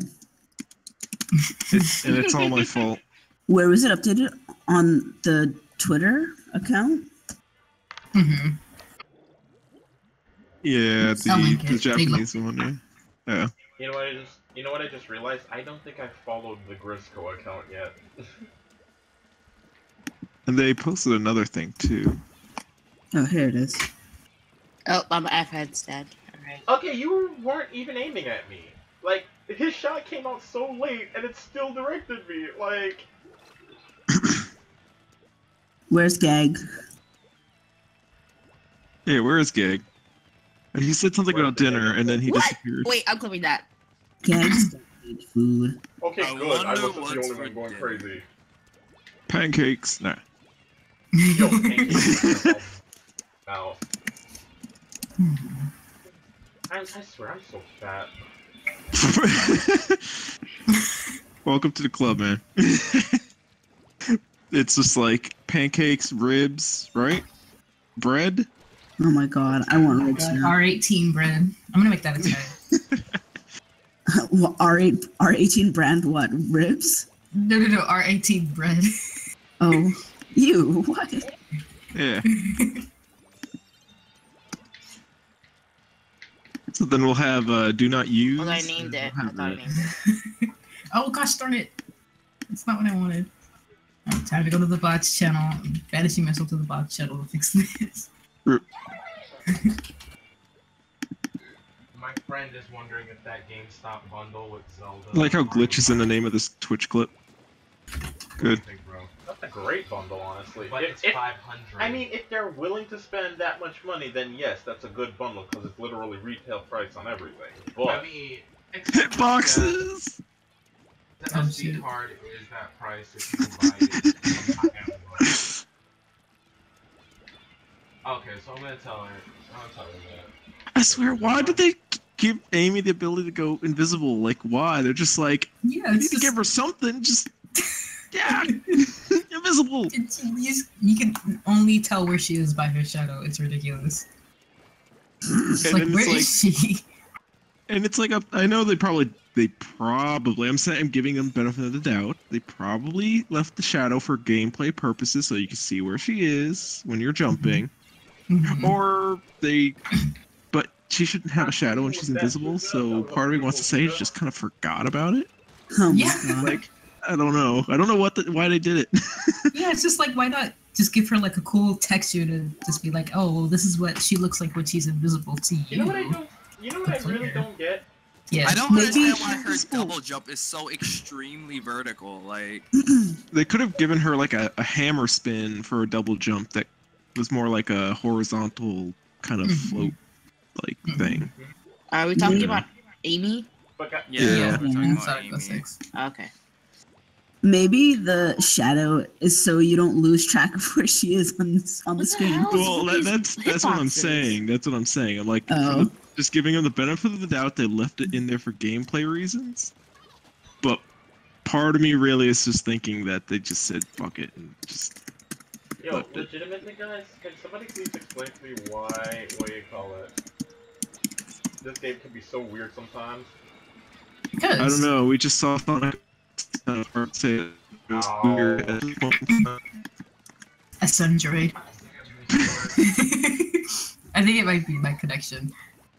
S4: and it's all my fault.
S6: Where was it updated? On the Twitter account?
S7: Mm-hmm.
S4: Yeah,
S7: I'll link
S4: the
S7: it.
S4: Japanese one. Yeah.
S5: You know what I just realized? I don't think I followed the Grisco account yet.
S4: And they posted another thing too.
S6: Oh, here it is.
S8: Oh, my iPad's dead. Alright.
S5: Okay, you weren't even aiming at me. Like, his shot came out so late, and it still directed me. Like,
S6: Where's Gag?
S4: Hey, where is Gag? And he said something about dinner, and then he
S8: What?
S4: disappeared.
S8: Wait, I'm clipping that.
S6: Gag's got food.
S5: okay,
S2: I
S5: good. I
S2: wonder
S5: wasn't the
S2: what's
S5: only
S2: for
S5: one going
S2: dinner.
S5: crazy.
S4: Pancakes. Nah.
S5: Yo, now. I swear, I'm so fat.
S4: Welcome to the club, man. It's just like pancakes, ribs, right? Bread.
S6: Oh my god, I want ribs now.
S7: R18 bread. I'm gonna make that a tag.
S6: R18 brand what? Ribs?
S7: No, R18 bread.
S6: Oh, you what?
S4: Yeah. So then we'll have do not use.
S8: Well, I named it. I
S4: We'll have
S8: thought I
S4: red.
S8: named it.
S7: Oh gosh darn it! That's not what I wanted. Time to go to the bots channel. Fantasy missile to the bots channel to fix this.
S5: My friend is wondering if that GameStop bundle with Zelda.
S4: I like how glitch is in the name of this Twitch clip. Good.
S5: That's a great bundle, honestly.
S1: But it's 500.
S5: I mean, if they're willing to spend that much money, then yes, that's a good bundle because it's literally retail price on everything. But
S1: I mean,
S4: Hitboxes.
S1: the
S7: Oh,
S1: SD
S7: shit.
S1: card is that price if you buy it on Amazon. Okay, so I'm gonna tell her that.
S4: I swear, why did they give Amy the ability to go invisible? Like, why? They're just like,
S7: Yeah,
S4: you need
S7: it's
S4: to
S7: just,
S4: give her something. Just, yeah, invisible.
S7: you can only tell where she is by her shadow. It's ridiculous. It's
S4: And
S7: like,
S4: then
S7: where
S4: it's
S7: is she?
S4: And it's like, I know they probably, I'm saying, I'm giving them benefit of the doubt. They probably left the shadow for gameplay purposes so you can see where she is when you're jumping.
S7: Mhm.
S4: Or but she shouldn't have a shadow when she's invisible, so part of me wants to say she just kind of forgot about it.
S6: Oh my
S7: Yeah.
S6: god.
S4: Like, I don't know. I don't know why they did it.
S7: Yeah, it's just like, why not just give her like a cool texture to just be like, oh, well, this is what she looks like when she's invisible to you.
S5: you know what I don't? You know what I really don't get?
S7: Yeah.
S2: I don't
S6: Maybe-
S2: understand why her double jump is so extremely vertical. Like,
S4: They could have given her like a hammer spin for a double jump that was more like a horizontal kind of
S7: Mhm.
S4: float like
S7: Mhm.
S4: thing.
S8: Are we talking
S4: Yeah.
S8: about Amy?
S5: But
S2: yeah,
S4: Yeah.
S2: we're talking about
S7: Sorry,
S2: Amy.
S7: go 6.
S8: Okay.
S6: Maybe the shadow is so you don't lose track of where she is on the
S8: the
S6: screen.
S8: hell?
S4: Well,
S8: What's with
S4: that's what I'm
S8: hitboxes?
S4: saying. That's what I'm saying. I'm like,
S6: Oh.
S4: just giving them the benefit of the doubt. They left it in there for gameplay reasons. But part of me really is just thinking that they just said fuck it and just.
S5: Yo,
S4: Left it.
S5: legitimately, guys, can somebody please explain to me why, what do you call it? This game can be so weird sometimes.
S7: Because
S4: I don't know. We just saw Sonic say it was
S5: Oh.
S4: weird. At this point.
S7: a sun droid. I think it might be my connection.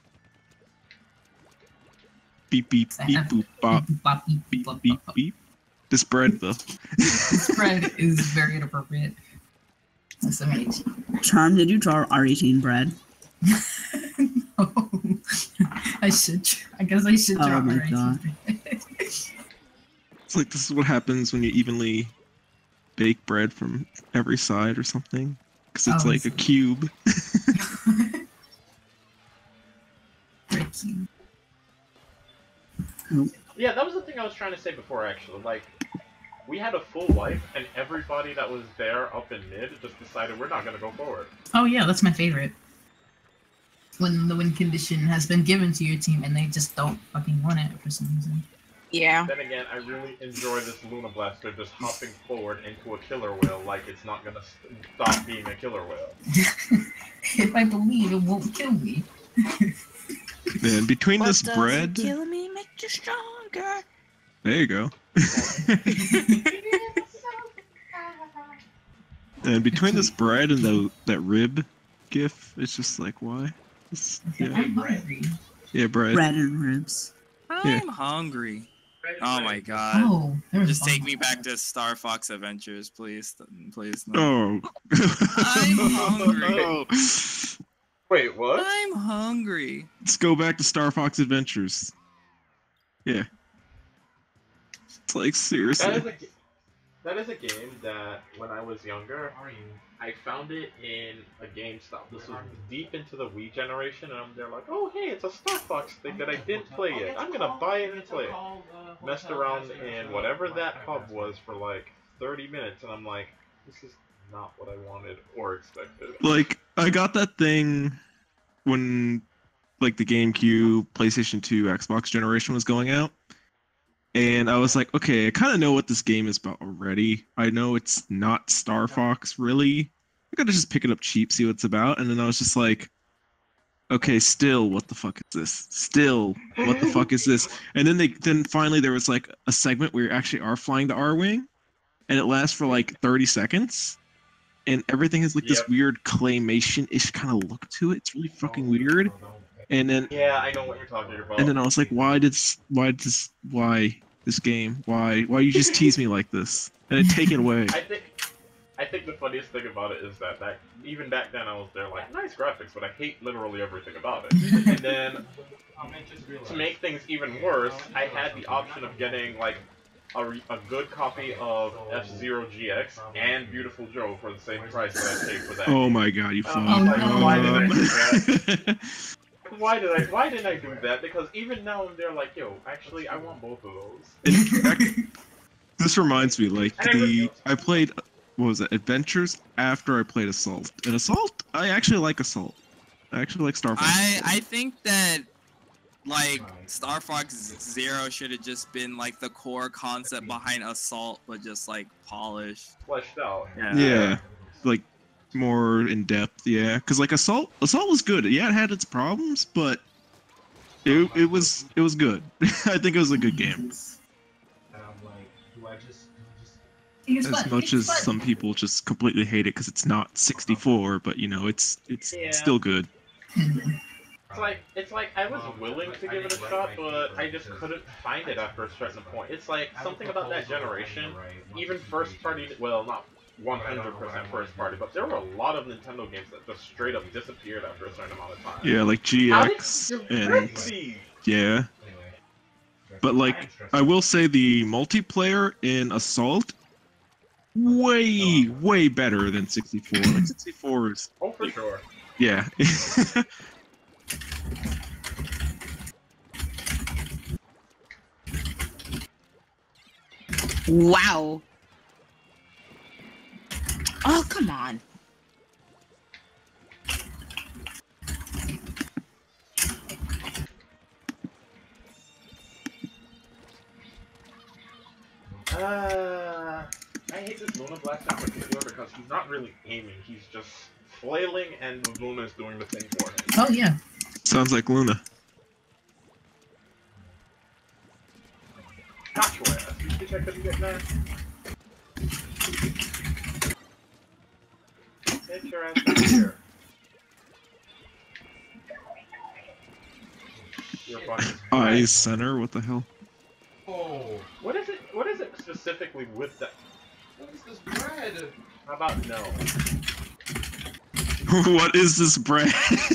S4: Beep beep beep boop bop
S7: Bop, beep,
S4: beep
S7: bop,
S4: beep
S7: bop, bop.
S4: beep. This bread though.
S7: This bread is very inappropriate. SMH.
S6: Charm, did you draw R18 bread?
S7: Oh, I should. I guess I should
S6: Oh
S7: drop
S6: my
S7: her.
S6: God.
S4: It's like this is what happens when you evenly bake bread from every side or something. Because it's
S7: Oh,
S4: like a
S7: so-
S4: cube.
S5: Yeah, that was the thing I was trying to say before, actually. Like, we had a full life, and everybody that was there up in mid just decided we're not gonna go forward.
S7: Oh yeah, that's my favorite. When the win condition has been given to your team and they just don't fucking want it for some reason.
S8: Yeah.
S5: Then again, I really enjoy this Luna Blaster just hopping forward into a killer whale like it's not gonna stop being a killer whale.
S7: If I believe it won't kill me.
S4: And between
S8: What
S4: this
S8: doesn't
S4: bread,
S8: kill me make you stronger.
S4: there you go. And between this bread and that rib gif, it's just like why? Yeah,
S7: I'm hungry.
S4: yeah, bread.
S6: Bread and ribs.
S2: I'm hungry. Oh my god.
S7: Oh, there was
S2: Just
S7: one
S2: take
S7: more.
S2: me back to Star Fox Adventures, please. Please, no.
S4: Oh.
S2: I'm hungry.
S4: Oh.
S5: Wait, what?
S2: I'm hungry.
S4: Let's go back to Star Fox Adventures. Yeah. It's like seriously.
S5: That is a game that when I was younger, I found it in a GameStop. This was deep into the Wii generation, and they're like, "Oh, hey, it's a Star Fox thing that I didn't play yet. I'm gonna buy it and play it." Messed around in whatever that hub was for like 30 minutes, and I'm like, "This is not what I wanted or expected."
S4: Like I got that thing when like the GameCube, PlayStation 2, Xbox generation was going out. And I was like, okay, I kind of know what this game is about already. I know it's not Star Fox, really. I gotta just pick it up cheap, see what it's about. And then I was just like, okay, still, what the fuck is this? Still, what the fuck is this? And then finally there was like a segment where you actually are flying the R-Wing, and it lasts for like 30 seconds. And everything has like this weird claymation-ish kind of look to it. It's really fucking weird. And then
S5: Yeah, I know what you're talking about.
S4: and then I was like, why this game? Why you just tease me like this? And then take it away.
S5: I think the funniest thing about it is that even back then I was there like, nice graphics, but I hate literally everything about it. And then, to make things even worse, I had the option of getting like a good copy of F-Zero GX and Beautiful Joe for the same price that I paid for that.
S4: Oh my god, you fucking.
S5: Why did I do that? Why didn't I do that? Because even now they're like, yo, actually I want both of those.
S4: This reminds me, like I played, what was it, Adventures after I played Assault. And Assault, I actually like Assault. I actually like Star Fox.
S2: I think that like Star Fox Zero should have just been like the core concept behind Assault, but just like polished,
S5: fleshed out.
S4: Yeah, like more in depth. Yeah, because like Assault was good. Yeah, it had its problems, but it was good. I think it was a good game. As much as some people just completely hate it because it's not 64, but you know it's still good.
S5: It's like I was willing to give it a shot, but I just couldn't find it after a certain point. It's like something about that generation, even first party, well, not 100% first party, but there were a lot of Nintendo games that just straight up disappeared after a certain amount of time.
S4: Yeah, like GX and yeah. But like I will say the multiplayer in Assault way better than 64. Like 64 is
S5: oh for sure.
S4: Yeah.
S8: Wow. Oh, come on.
S5: I hate this Luna Blast in particular because he's not really aiming, he's just flailing and Luna is doing the thing for him.
S7: Oh, yeah.
S4: Sounds like Luna.
S5: Got your ass. You think I couldn't get that? Get your ass out here.
S4: Eyes center, what the hell?
S5: Oh. What is it specifically with that?
S1: What is this bread?
S5: How about no?
S4: What is this bread?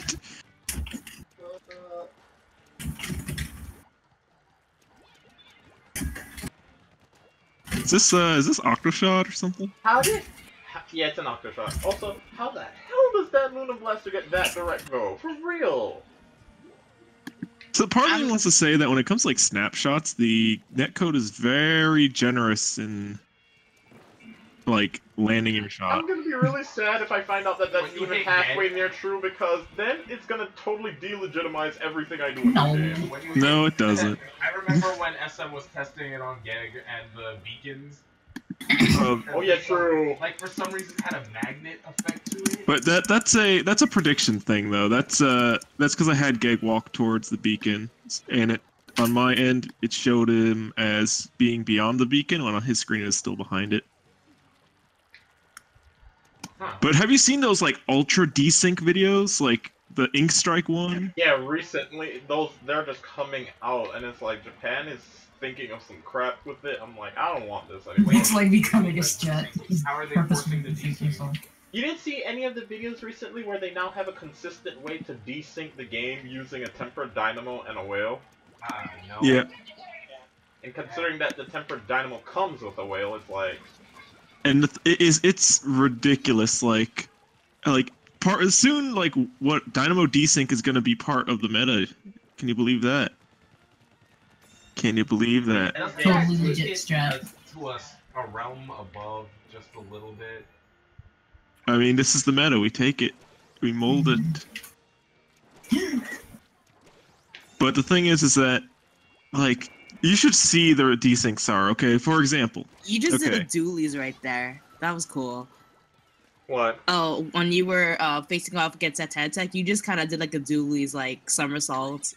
S4: Is this Octoshot or something?
S5: Yeah, it's an Octoshot. Also, how the hell does that Luna Blaster get that direct go? For real?
S4: So part of me wants to say that when it comes to like snapshots, the netcode is very generous in like landing your shot.
S5: I'm gonna be really sad if I find out that that's even halfway near true, because then it's gonna totally delegitimize everything I do in the game.
S4: No, it doesn't.
S1: I remember when SM was testing it on Geg and the beacons.
S5: Oh yeah, true.
S1: Like for some reason it had a magnet effect to it.
S4: But that's a prediction thing though. That's because I had Geg walk towards the beacon, and it on my end it showed him as being beyond the beacon when on his screen it is still behind it. But have you seen those like ultra desync videos, like the Ink Strike one?
S5: Yeah, recently they're just coming out, and it's like Japan is thinking of some crap with it. I'm like, I don't want this anymore.
S7: It's like becoming a jet.
S1: How are they forcing the desync?
S5: You didn't see any of the videos recently where they now have a consistent way to desync the game using a tempered dynamo and a whale?
S1: No.
S4: Yeah.
S5: And considering that the tempered dynamo comes with a whale, it's like.
S4: And it's ridiculous. Like soon, like what Dynamo Desync is going to be part of the meta. Can you believe that? Can you believe that?
S7: Totally legit strat.
S1: To us, a realm above just a little bit.
S4: I mean, this is the meta. We take it. We mold it. But the thing is that, like, You should see the desyncs are, okay? For example,
S8: You just did
S4: Okay.
S8: a dualies right there. That was cool.
S5: What?
S8: Oh, when you were facing off against that Tech, you just kind of did like a dualies, like somersault.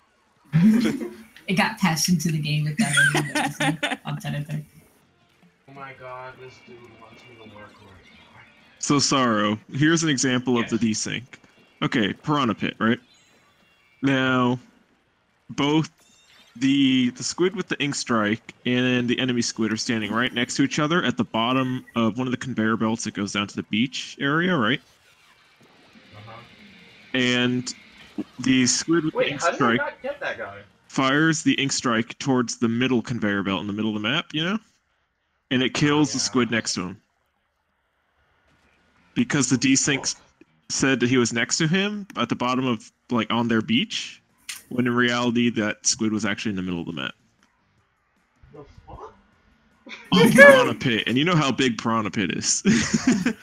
S7: It got patched into the game with that on Tech.
S1: Oh my god, this dude wants me to work right.
S4: so Sorrow, here's an example of the desync. Okay, Piranha Pit, right? Now, both the squid with the ink strike and the enemy squid are standing right next to each other at the bottom of one of the conveyor belts that goes down to the beach area, right?
S1: Uh-huh.
S4: And the squid with the
S5: Wait,
S4: ink
S5: how did I
S4: strike
S5: not get that guy?
S4: fires the ink strike towards the middle conveyor belt in the middle of the map, you know? And it kills the
S1: Yeah.
S4: squid next to him. Because the desync said that he was next to him at the bottom of, like, on their beach, when in reality that squid was actually in the middle of the map.
S5: The fuck?
S4: On Piranha Pit, and you know how big Piranha Pit is.
S5: The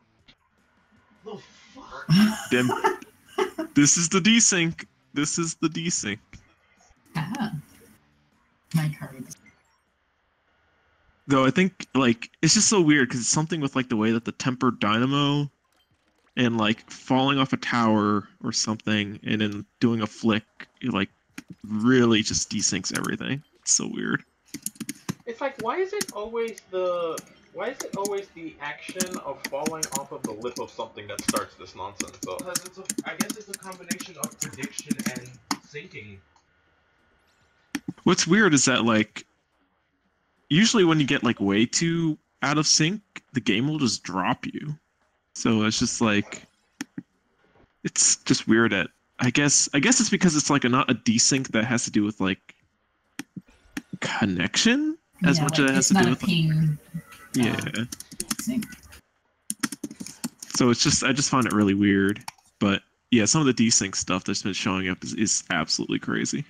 S5: fuck?
S4: Then, this is the desync. This is the desync.
S7: Ah. My card.
S4: Though I think, like, it's just so weird because it's something with, like, the way that the tempered dynamo and, like, falling off a tower or something and then doing a flick, it, like, really just desyncs everything. It's so weird.
S5: It's like, why is it always the action of falling off of the lip of something that starts this nonsense? Though?
S1: Because I guess it's a combination of prediction and syncing.
S4: What's weird is that, like, usually when you get, like, way too out of sync, the game will just drop you. So it's just like, it's just weird at, I guess it's because it's like not a desync that has to do with like connection as much as it has to do with
S7: ping.
S4: yeah.
S7: Sync.
S4: So it's just, I just find it really weird. But yeah, some of the desync stuff that's been showing up is absolutely crazy.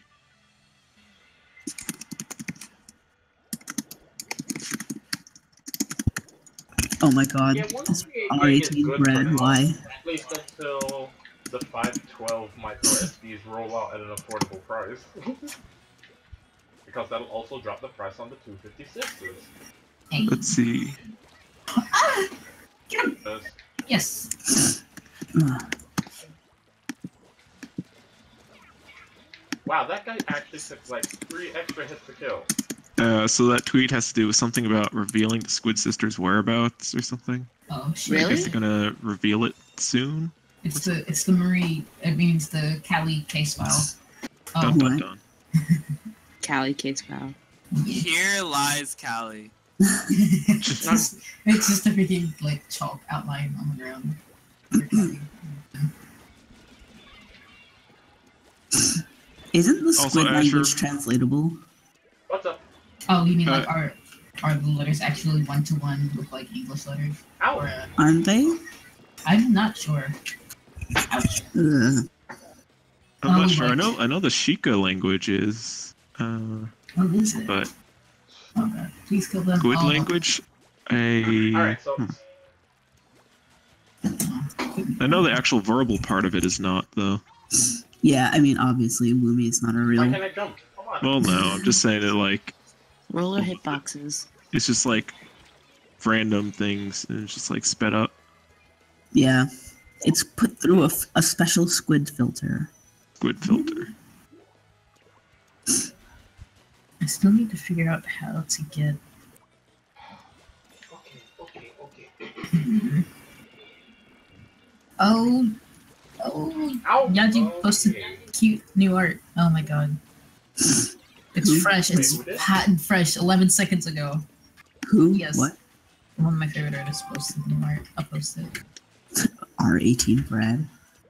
S6: Oh my god.
S5: Yeah, once
S6: This
S5: 388 is
S6: R18
S5: good for
S6: bread,
S5: now,
S6: why?
S5: At least until the 512 micro SDs roll out at an affordable price. Because that'll also drop the price on the 256s.
S7: Hey.
S4: Let's see.
S7: Ah! Get him!
S5: Because
S7: Yes.
S5: wow, that guy actually took like 3 extra hits to kill.
S4: So that tweet has to do with something about revealing the Squid Sisters' whereabouts or something.
S7: Oh shit.
S4: I
S8: Really?
S4: guess they're gonna reveal it soon.
S7: It's the Marie. It means the Cali case file.
S4: Dun dun
S6: What?
S4: dun.
S8: Callie Case Pal.
S2: Here lies Callie.
S7: it's just a freaking like chalk outline on the ground.
S6: Isn't the
S4: Also,
S6: squid
S4: Asher-
S6: language translatable?
S5: What's up?
S7: Oh, you mean like are the letters actually one-to-one with like English letters?
S5: Ow!
S7: Or
S6: Aren't they?
S7: I'm not sure. Ouch.
S6: Ugh.
S4: I'm
S7: Oh,
S4: not sure.
S7: like-
S4: I know the Sheikah language is
S7: What is it?
S4: but
S7: Oh god, please kill them.
S4: Squid
S7: all.
S4: language, I
S5: Alright, so
S4: I know the actual verbal part of it is not though.
S6: Yeah, I mean, obviously, Woomy is not a
S5: why
S6: real.
S5: can't I jump? Come on.
S4: Well, no, I'm just saying that like
S8: Roller hitboxes.
S4: it's just like random things and it's just like sped up.
S6: Yeah, it's put through a special squid filter.
S4: Squid filter.
S7: I still need to figure out how to get.
S5: Okay.
S7: Oh,
S5: Ow!
S7: Yaji posted
S5: Okay.
S7: cute new art. Oh my god. It's fresh.
S5: Wait,
S7: It's
S5: who did?
S7: hot and fresh. 11 seconds ago.
S6: Who?
S7: Yes.
S6: What?
S7: One of my favorite artists posted new art. I'll post it.
S6: R18 Brad.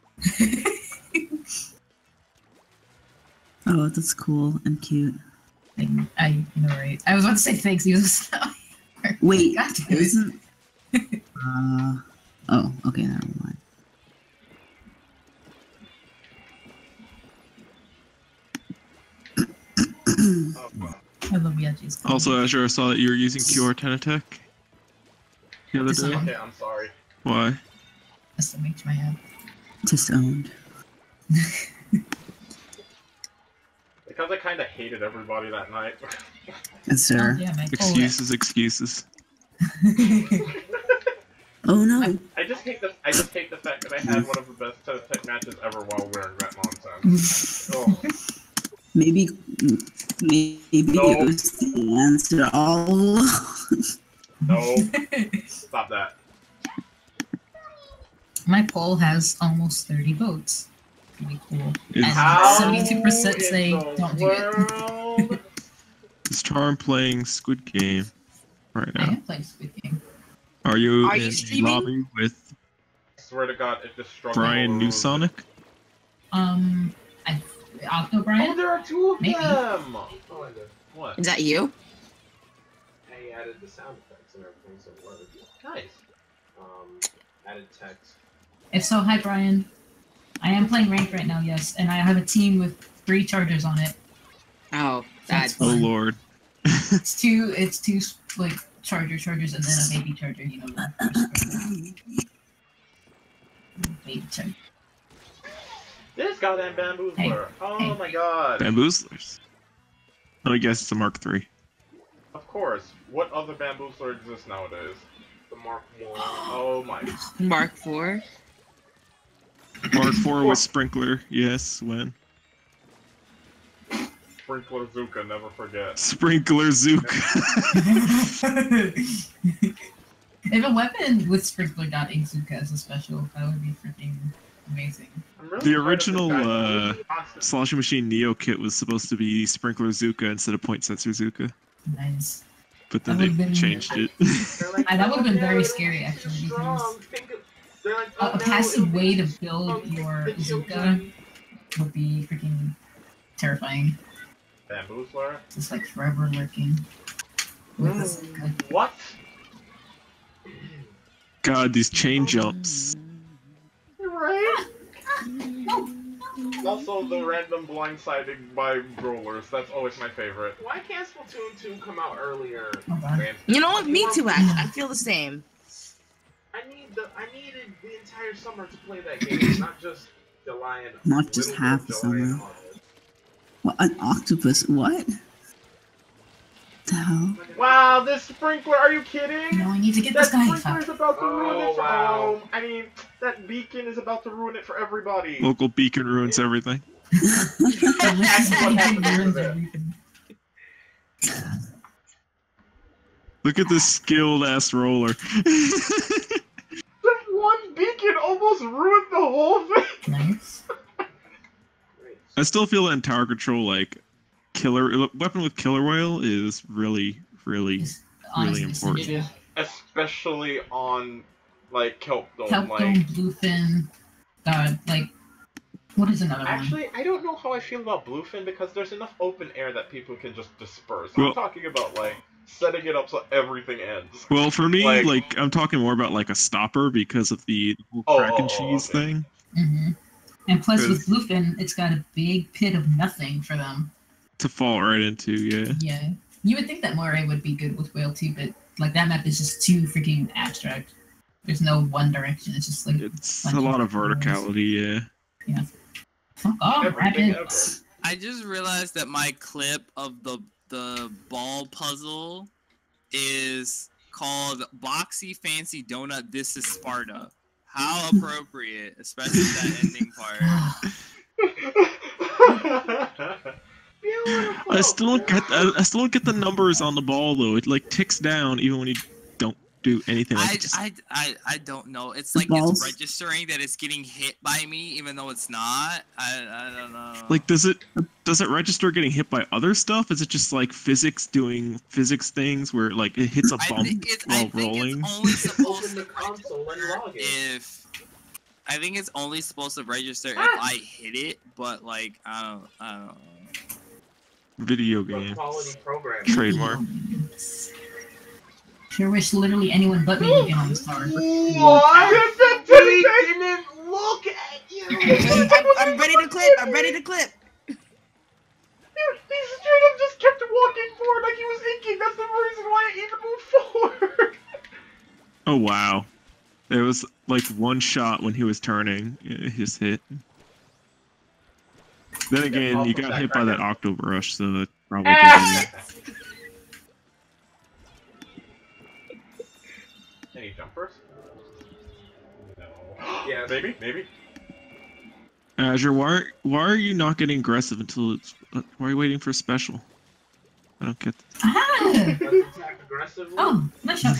S6: Oh, that's cool and cute.
S7: I know, right? I was about to say thanks. You was
S6: Wait,
S7: God damn it.
S6: isn't? Oh, okay, never mind.
S5: Oh, God.
S7: I love Yaji's.
S4: Also, Azure, I saw that you were using QR Tenatech the other day.
S5: Okay, I'm sorry.
S4: Why?
S7: SMH my app.
S6: Disowned.
S5: Because because I kind of hated everybody that night.
S6: Yes, sir.
S7: Yeah, man.
S4: Excuses.
S6: Oh no.
S5: I just hate the fact that I had one of the best tech matches ever while wearing that nonsense. Oh.
S6: Maybe
S5: No.
S6: it was the answer all along.
S5: No. Stop that.
S7: My poll has almost 30 votes. Pretty cool.
S4: Is-
S7: And
S5: How
S7: 72% say
S5: in the
S7: don't do it.
S5: world?
S4: Is Charm playing Squid Game right
S7: I
S4: now?
S7: am playing Squid Game.
S4: Are you
S8: Are you
S4: in the
S8: streaming?
S4: lobby with
S5: I swear to God, if this struggle
S4: Brian
S5: will-
S4: Newsonic?
S7: Octo
S5: Oh,
S7: Brian?
S5: there are two of
S7: Maybe.
S5: them!
S1: Oh, I did.
S5: What?
S8: Is that you?
S1: I added the sound effects and everything, so it worked.
S5: Nice.
S1: Added text.
S7: If so, hi Brian. I am playing ranked right now, yes, and I have a team with 3 chargers on it.
S8: Oh,
S7: That's
S8: that's
S4: Oh lord.
S7: It's two like chargers, and then a baby charger. You know, the baby charger.
S5: This goddamn bamboozler.
S7: Hey.
S5: Oh
S7: Hey.
S5: my god.
S4: Bamboozlers. I guess it's a Mark III.
S5: Of course. What other bamboozler exists nowadays?
S1: The Mark 1.
S5: Oh my.
S8: Mark IV.
S4: Mark IV with Sprinkler, yes, when?
S5: Sprinkler Zuka, never forget.
S4: Sprinkler Zook.
S7: If a weapon with sprinkler got Izuka as a special, that would be freaking amazing.
S5: I'm really
S4: The
S5: tired of
S4: original,
S5: this guy. Constant.
S4: Sloshing Machine Neo kit was supposed to be Sprinkler Zuka instead of Point Sensor Zuka,
S7: Nice.
S4: but then
S7: That
S4: they
S7: would've been-
S4: changed it.
S1: They're like,
S7: That would've been
S1: "Oh,
S7: very
S1: no,
S7: scary,
S1: it's
S7: actually,
S1: too
S7: because
S1: strong. Think of- they're like,
S7: A
S1: "Oh, no,
S7: passive
S1: it'll
S7: way
S1: be-
S7: to build
S1: oh,
S7: your
S1: the
S7: Izuka
S1: children."
S7: would be freaking terrifying.
S5: Bamboozler?
S7: Just like forever lurking. With Izuka.
S5: What?
S4: God, these chain jumps.
S5: Right? Also, the random blindsiding by rollers. That's always my favorite.
S1: Why can't Splatoon 2 come out earlier?
S7: Oh god.
S8: You know what? Me too, actually. I feel the same.
S1: I needed the entire summer to play that game, not just July and
S6: Not just
S1: little
S6: half
S1: bit
S6: the
S1: of July and
S6: summer.
S1: August.
S6: What, an octopus? What? The hell?
S5: Wow, this sprinkler, are you kidding?
S7: No, I need to get
S5: That
S7: this guy.
S5: sprinkler's about to ruin
S1: Oh,
S5: it for
S1: wow.
S5: I mean, that beacon is about to ruin it for everybody.
S4: Local beacon ruins everything. Look at this skilled ass roller.
S5: That one beacon almost ruined the whole thing.
S7: Nice.
S4: I still feel that in Tower Control, like, weapon with killer whale is really
S7: Just honestly
S4: important.
S7: essential.
S5: Especially on, like, Kelp Dome.
S7: Kelp
S5: Like,
S7: Dome, Bluefin, like, what is another one?
S5: actually, I don't know how I feel about Bluefin because there's enough open air that people can just disperse.
S4: Well-
S5: I'm talking about, like, setting it up so everything ends.
S4: Well, for me,
S5: Like-
S4: like, I'm talking more about like a stopper because of the whole
S5: Oh,
S4: crack and
S5: oh,
S4: cheese
S5: okay.
S4: thing.
S7: Mm-hmm. And plus, with
S4: Because-
S7: Bluefin, it's got a big pit of nothing for them.
S4: To fall right into, yeah.
S7: Yeah. You would think that Moray would be good with Whale too, but like that map is just too freaking abstract. There's no one direction. It's just like
S4: It's
S7: bunch
S4: a lot of
S7: different
S4: verticality, yeah.
S7: fuck off,
S5: Everything
S7: rabbits.
S2: I just realized that my clip of the ball puzzle is called Boxy Fancy Donut This is Sparta. How appropriate, especially that ending part.
S4: I still don't get the numbers on the ball though. It like ticks down even when you don't do anything. Like,
S2: I don't know. It's like
S6: balls.
S2: it's registering that it's getting hit by me, even though it's not. I don't know.
S4: like does it register getting hit by other stuff? Is it just like physics doing physics things where like it hits a
S2: I
S4: bump
S2: think
S4: while rolling?
S2: it's only supposed
S1: Open the console and log it.
S2: if I think it's only supposed to register if I hit it, but like I don't know.
S4: Video
S1: The
S4: game
S1: quality program.
S4: trademark.
S7: Sure wish literally anyone but me would get on this tower.
S5: What?
S1: We didn't look at you!
S8: I'm ready to clip. I'm ready to clip.
S5: He straight up just kept walking forward like he was inking. That's the reason why I even moved forward.
S4: Oh wow. There was like one shot when he was turning. He just hit. Then again,
S5: off
S4: you
S5: of
S4: got
S5: that
S4: hit by that
S5: cracker.
S4: Octobrush, so it probably didn't.
S5: Any jumpers? No.
S1: Yes.
S5: Maybe.
S4: Azure, why are you not getting aggressive until it's? Why are you waiting for a special? I don't get.
S7: Ah!
S1: Let's attack aggressively.
S7: Oh, nice shot.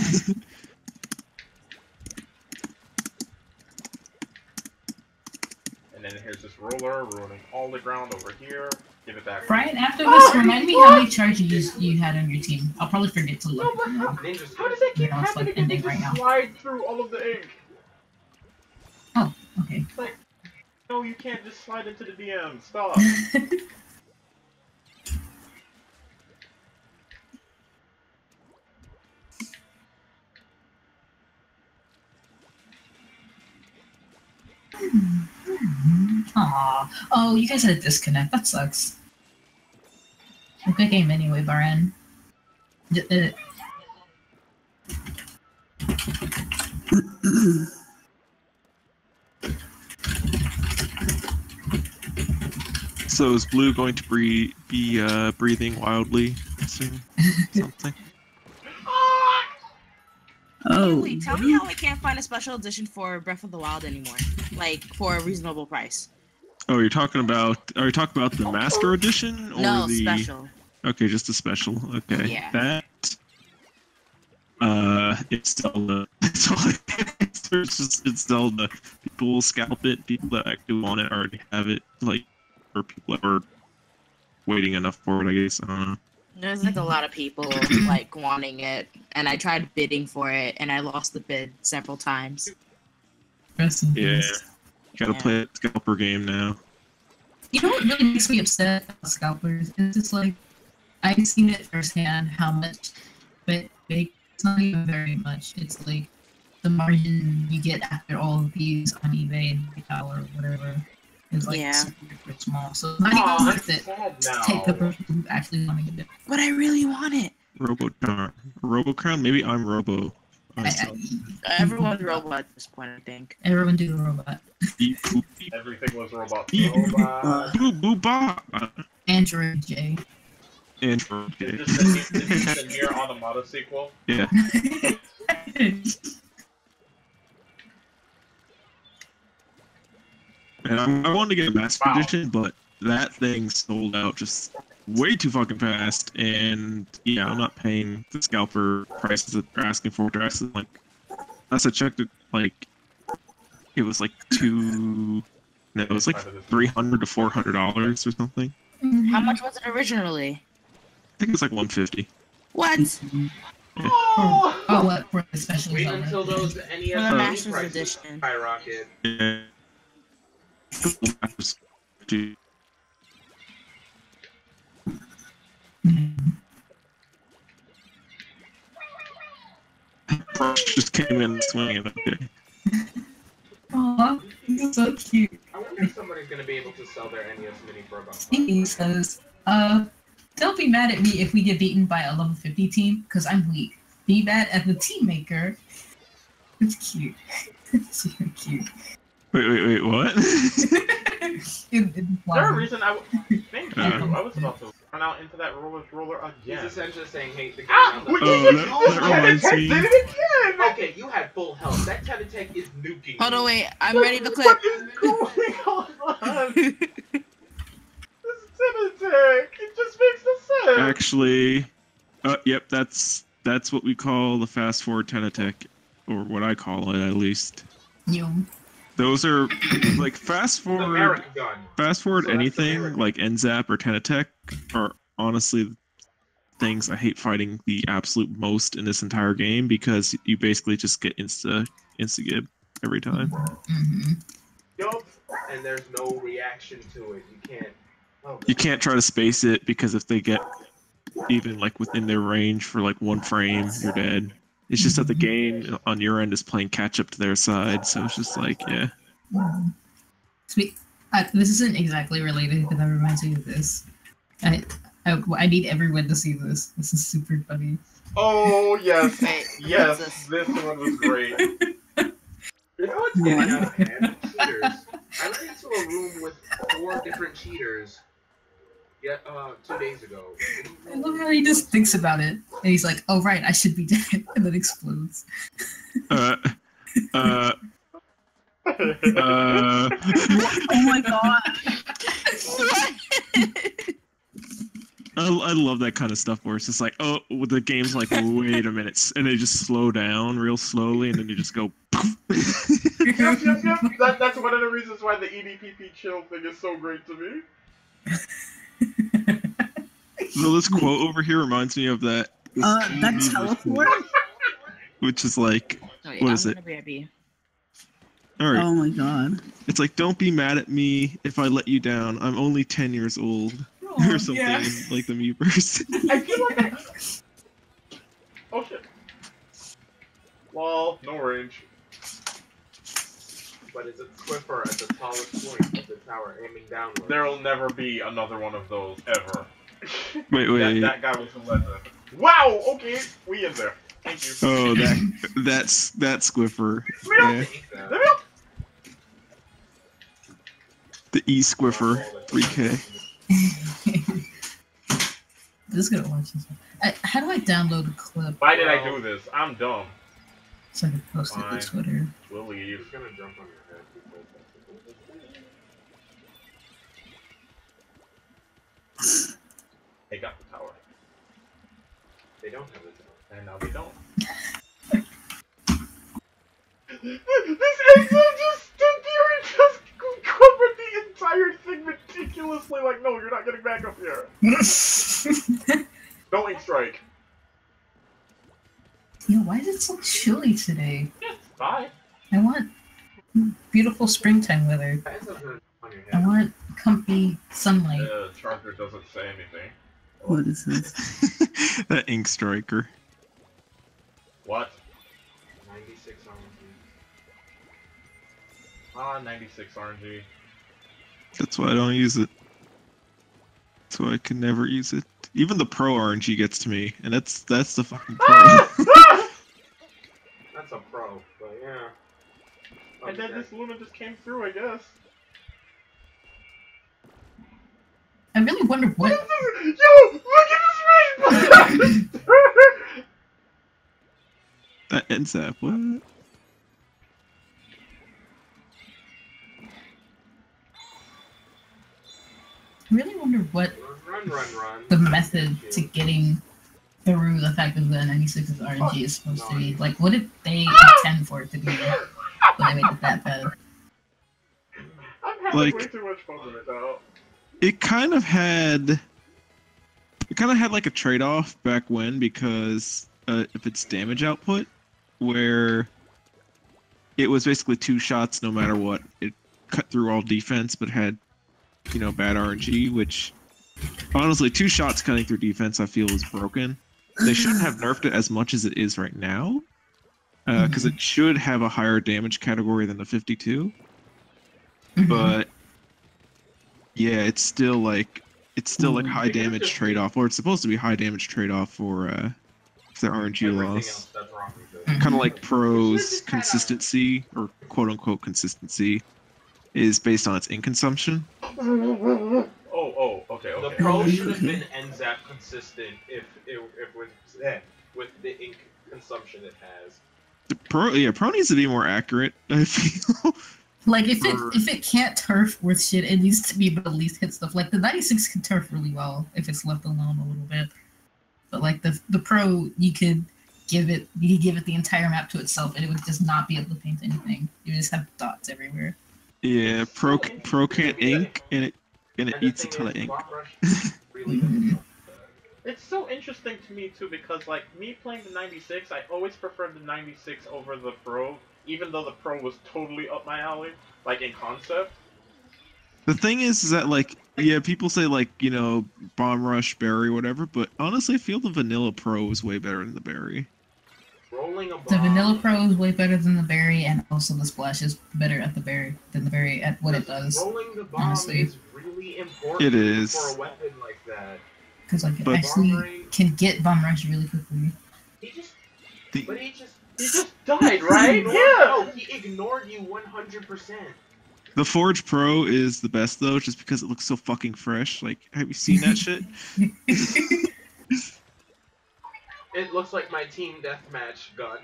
S5: And then here's this roller ruining all the ground over here. Give it back.
S7: Brian, after this, remind me how many charges you had on your team. I'll probably forget to look.
S1: Ninja
S5: How does that keep
S7: You know, it's
S5: happening?
S7: like ending
S5: Just
S7: right now.
S5: slide through all of the ink.
S7: Okay.
S5: No, you can't just slide into the DM. Stop.
S7: Aw. Oh, you guys had a disconnect. That sucks. A good game anyway, Baran.
S4: So is Blue going to be breathing wildly soon? Something.
S6: Oh,
S8: Wait, tell me how I can't find a special edition for Breath of the Wild anymore, like for a reasonable price.
S4: Oh, you're talking about? Are you talking about the Master Edition or
S8: No,
S4: the?
S8: special.
S4: Okay, just the special. Okay,
S8: Yeah.
S4: that. It's Zelda. It's all. It's Zelda. People will scalp it. People that actually want it already have it. Like, or people that are waiting enough for it. I guess. I don't know.
S8: There's like a lot of people like wanting it, and I tried bidding for it, and I lost the bid several times.
S7: Rest in
S4: Yeah.
S7: peace.
S4: You gotta
S8: Yeah.
S4: play a scalper game now.
S7: You know what really makes me upset about scalpers? It's just like I've seen it firsthand how much, but it's not even very much. It's like the margin you get after all of these on eBay and PayPal or whatever is like
S8: Yeah.
S7: super small. So it's not
S5: Aw,
S7: even
S5: I'm
S7: worth it
S5: sad
S7: to
S5: now.
S7: take the person who actually want to get it.
S8: But I really want it.
S4: Robocrown? Maybe I'm Robo.
S8: Everyone's robot at this point, I think.
S7: Everyone do the robot.
S4: Beep, boop, beep,
S5: Everything was robot.
S4: beep,
S5: Robot.
S4: boop, boop, bop.
S7: Android J.
S4: Android.
S5: Is this the Nier Automata sequel?
S4: Yeah. And I wanted to get a Master
S5: Wow.
S4: Edition, but that thing sold out just way too fucking fast. And yeah, I'm not paying the scalper prices that they're asking for. They're asking like, last I checked it, like, it was like $300 to $400 or something.
S8: How much was it originally?
S4: I think it was like 150.
S8: What?
S5: Oh!
S7: Oh, what for the special
S1: Wait
S7: Zelda?
S1: until those NES
S8: For the
S1: mini
S8: Master's
S1: prices
S8: Edition.
S1: skyrocket.
S4: Yeah. Just came in swinging. Okay.
S7: Aw, he's so cute.
S1: I wonder if somebody's gonna be able to sell their NES mini for about
S7: He says, don't be mad at me if we get beaten by a level 50 team, because I'm weak. Be mad at the team maker. It's cute. It's super cute.
S4: Wait, what?
S7: It's
S5: Is there a
S7: wild.
S5: reason thank you. I was about to run out into that roller
S1: He's
S5: again.
S1: essentially saying, hate the game.
S5: Ah!
S1: I'm like,
S4: that reminds me.
S5: Did it again!
S1: okay, you had full health. That Tech is nuking.
S8: Hold on,
S1: you.
S8: wait. I'm ready to click.
S5: What is going on? This Tech, it just makes no sense.
S4: Actually, yep, that's what we call the fast forward Tenatech, or what I call it at least.
S7: You.
S4: Those are like fast
S1: The
S4: forward.
S1: American gun.
S4: Fast forward
S1: So that's
S4: anything
S1: American.
S4: like NZAP or Tenatech are honestly things I hate fighting the absolute most in this entire game because you basically just get insta gib every time.
S7: Mm-hmm.
S1: Yup. And there's no reaction to it. You can't. Oh,
S4: You can't try to space it because if they get even like within their range for like 1 frame, you're dead. It's just that the game on your end is playing catch up to their side, so it's just like, yeah.
S7: Sweet. This isn't exactly related, but that reminds me of this. I need everyone to see this. This is super funny.
S5: Oh, yes.
S8: Wait,
S5: Yes,
S8: what's
S5: this one was great.
S1: You know what's getting out of hand? Cheaters. I ran into a room with 4 different cheaters Yeah, 2 days ago.
S7: I love how he just thinks about it, and he's like, "Oh right, I should be dead," and then explodes.
S4: Uh, uh,
S6: Oh my god.
S4: I love that kind of stuff where it's just like, oh, the game's like, wait a minute, and they just slow down real slowly, and then you just go.
S5: Yep. That's one of the reasons why the EDPP chill thing is so great to me.
S4: So this quote over here reminds me of that.
S6: That teleport?
S4: Which is like,
S8: Sorry,
S4: what
S8: I'm
S4: is it?
S8: gonna be
S4: All right,
S6: Oh my god.
S4: it's like, don't be mad at me if I let you down. I'm only 10 years old, or something
S7: yeah.
S4: in, like the Miiverse.
S5: I feel like oh shit. Lol, no range.
S1: But it's a Squiffer at the tallest point of the tower, aiming downwards.
S5: There'll never be another one of those, ever.
S4: Wait.
S5: That guy was a legend. Wow, okay, we in there. Thank you.
S4: Oh, that's Squiffer.
S5: Yeah.
S4: Yeah. The E Squiffer 3K.
S7: This is gonna watch this. How do I download a clip
S5: Why did I do this? I'm dumb.
S7: so I can post it
S5: Fine.
S7: to Twitter?
S5: We'll leave.
S1: He's gonna jump on your head because that's the
S5: They got the tower.
S1: They don't have the tower.
S5: And now they don't. This exo just stood there and just covered the entire thing meticulously like, no, you're not getting back up here. No ink strike.
S7: Yo, why is it so chilly today?
S5: Yes, bye.
S7: I want beautiful springtime weather.
S1: That is on your
S7: I
S1: head.
S7: want comfy sunlight.
S5: The charger doesn't say anything.
S6: What is this?
S4: That Ink Striker.
S5: What?
S1: 96 RNG.
S5: Ah, 96 RNG.
S4: That's why I don't use it. That's why I can never use it. Even the Pro RNG gets to me, and that's the fucking Pro.
S1: That's a pro, but yeah.
S5: And then this Luna just came through, I guess.
S7: I really wonder what.
S5: Yo, look at this rainbow!
S4: That NZAP, what?
S7: I really wonder what
S1: Run.
S7: the method to getting through the fact that the 96's RNG is supposed to be. Like, what did they intend for it to be when they made it that bad?
S5: I'm having
S4: Like-
S5: way too much fun with it now.
S4: It kind of had like a trade-off back when, because of its damage output, where it was basically 2 shots no matter what. It cut through all defense, but had, bad RNG, which honestly, 2 shots cutting through defense I feel is broken. They shouldn't have nerfed it as much as it is right now, because it should have a higher damage category than the 52. But yeah, it's still like high damage trade-off, or it's supposed to be high damage trade-off for their RNG
S1: Everything
S4: loss.
S1: else that's wrong with it.
S4: Kind of like Pro's consistency, or quote-unquote consistency, is based on its ink consumption.
S5: Oh, okay.
S1: The pro should have been NZAP consistent if with the ink consumption it has.
S4: The Pro needs to be more accurate, I feel.
S7: Like, if it can't turf worth shit, it needs to be able to at least hit stuff. Like, the 96 can turf really well if it's left alone a little bit. But, like, the Pro, you could give it the entire map to itself, and it would just not be able to paint anything. You would just have dots everywhere.
S4: Yeah, Pro can't ink, and it eats a ton of ink.
S5: It's so interesting to me too, because like me playing the 96, I always preferred the 96 over the Pro, even though the Pro was totally up my alley, like in concept.
S4: The thing is that, like, yeah, people say, like, Bomb Rush, Berry, whatever, but honestly, I feel the Vanilla Pro is way better than the Berry.
S1: Rolling a bomb.
S7: The Vanilla Pro is way better than the Berry, and also the Splash is better at the Berry than the Berry at what it does.
S1: Rolling the bomb
S7: honestly.
S1: is really important
S4: It is.
S1: for a weapon like that.
S7: Because, like, it
S4: But-
S7: actually can get Bomb Rush really quickly.
S1: He just
S5: He just died, right?
S1: ignored,
S5: Yeah!
S1: No, he ignored you 100%.
S4: The Forge Pro is the best though, just because it looks so fucking fresh. Like, have you seen that shit?
S1: It looks like my team deathmatch gun.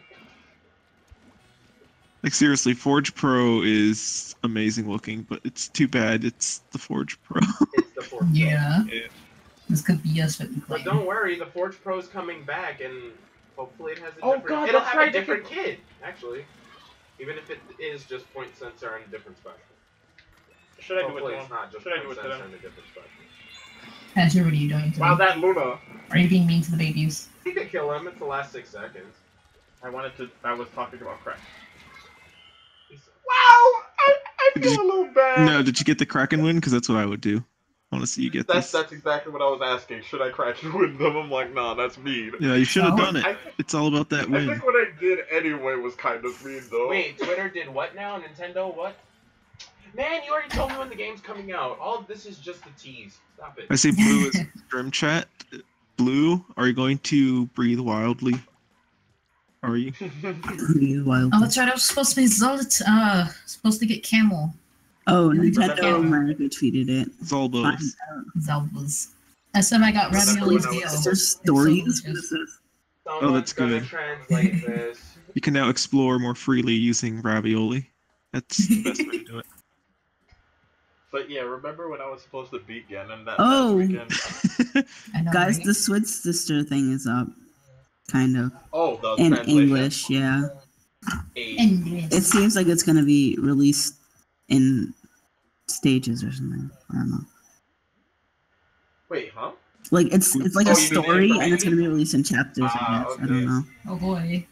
S4: Like seriously, Forge Pro is amazing looking, but it's too bad it's the Forge Pro.
S1: It's the Forge Pro.
S7: Yeah.
S4: Yeah.
S7: This could be us what you
S1: But
S7: claim.
S1: don't worry, the Forge Pro's coming back, and hopefully it has a
S5: Oh,
S1: different.
S5: God,
S1: it'll
S5: that's
S1: have
S5: right,
S1: a
S5: they
S1: different kid, actually. Even if it is just point sensor and a different special.
S5: Should I do it
S1: Hopefully
S5: to
S1: it's
S5: him?
S1: not just
S5: Should I do
S1: point
S5: it to
S1: sensor
S5: them?
S1: and a different special.
S7: Azure, what are you doing to
S5: Wow,
S7: them?
S5: that Luna.
S7: Are you being mean to the babies?
S1: You could kill him. It's the last 6 seconds.
S5: I was talking about crack.
S1: Wow!
S5: I
S4: Did you-
S5: feel a little bad.
S4: No, did you get the Kraken win? Because that's what I would do. I want to see you get this.
S5: That's exactly what I was asking. Should I crack it with them? I'm like, nah, that's mean.
S4: Yeah, you should have
S7: No.
S4: done it.
S5: I,
S4: It's all about that
S5: I
S4: win.
S5: think what I did anyway was kind of mean, though.
S1: Wait, Twitter did what now? Nintendo what? Man, you already told me when the game's coming out. All of this is just a tease. Stop it.
S4: I see Blue is stream chat. Blue, are you going to breathe wildly? Are you?
S6: Wild.
S7: Oh, that's right. I was supposed to be supposed to get camel.
S6: Oh,
S7: Remember
S6: Nintendo
S7: that?
S6: America tweeted it.
S4: Zolbos.
S7: Zeldas. SM, I got Ravioli's deal.
S6: Is there stories?
S7: It's so
S6: What is this?
S1: Someone's
S4: that's
S1: gonna
S4: good.
S1: translate this.
S4: You can now explore more freely using ravioli. That's the best way to do it.
S5: But yeah, remember when I was supposed to beat Ganon that
S6: Oh.
S5: past weekend?
S7: I know,
S6: Guys,
S7: right?
S6: the Switch Sister thing is up. Kind of.
S5: Oh, the
S6: In
S5: translation.
S6: English, yeah.
S7: And
S6: It seems like it's gonna be released in stages or something. I don't know.
S5: Wait, huh?
S6: Like it's like
S5: Oh,
S6: a
S5: you mean the
S6: story and it's
S5: information?
S6: gonna be released in chapters, I
S5: Ah,
S6: guess. I
S5: okay.
S6: don't know.
S7: oh boy.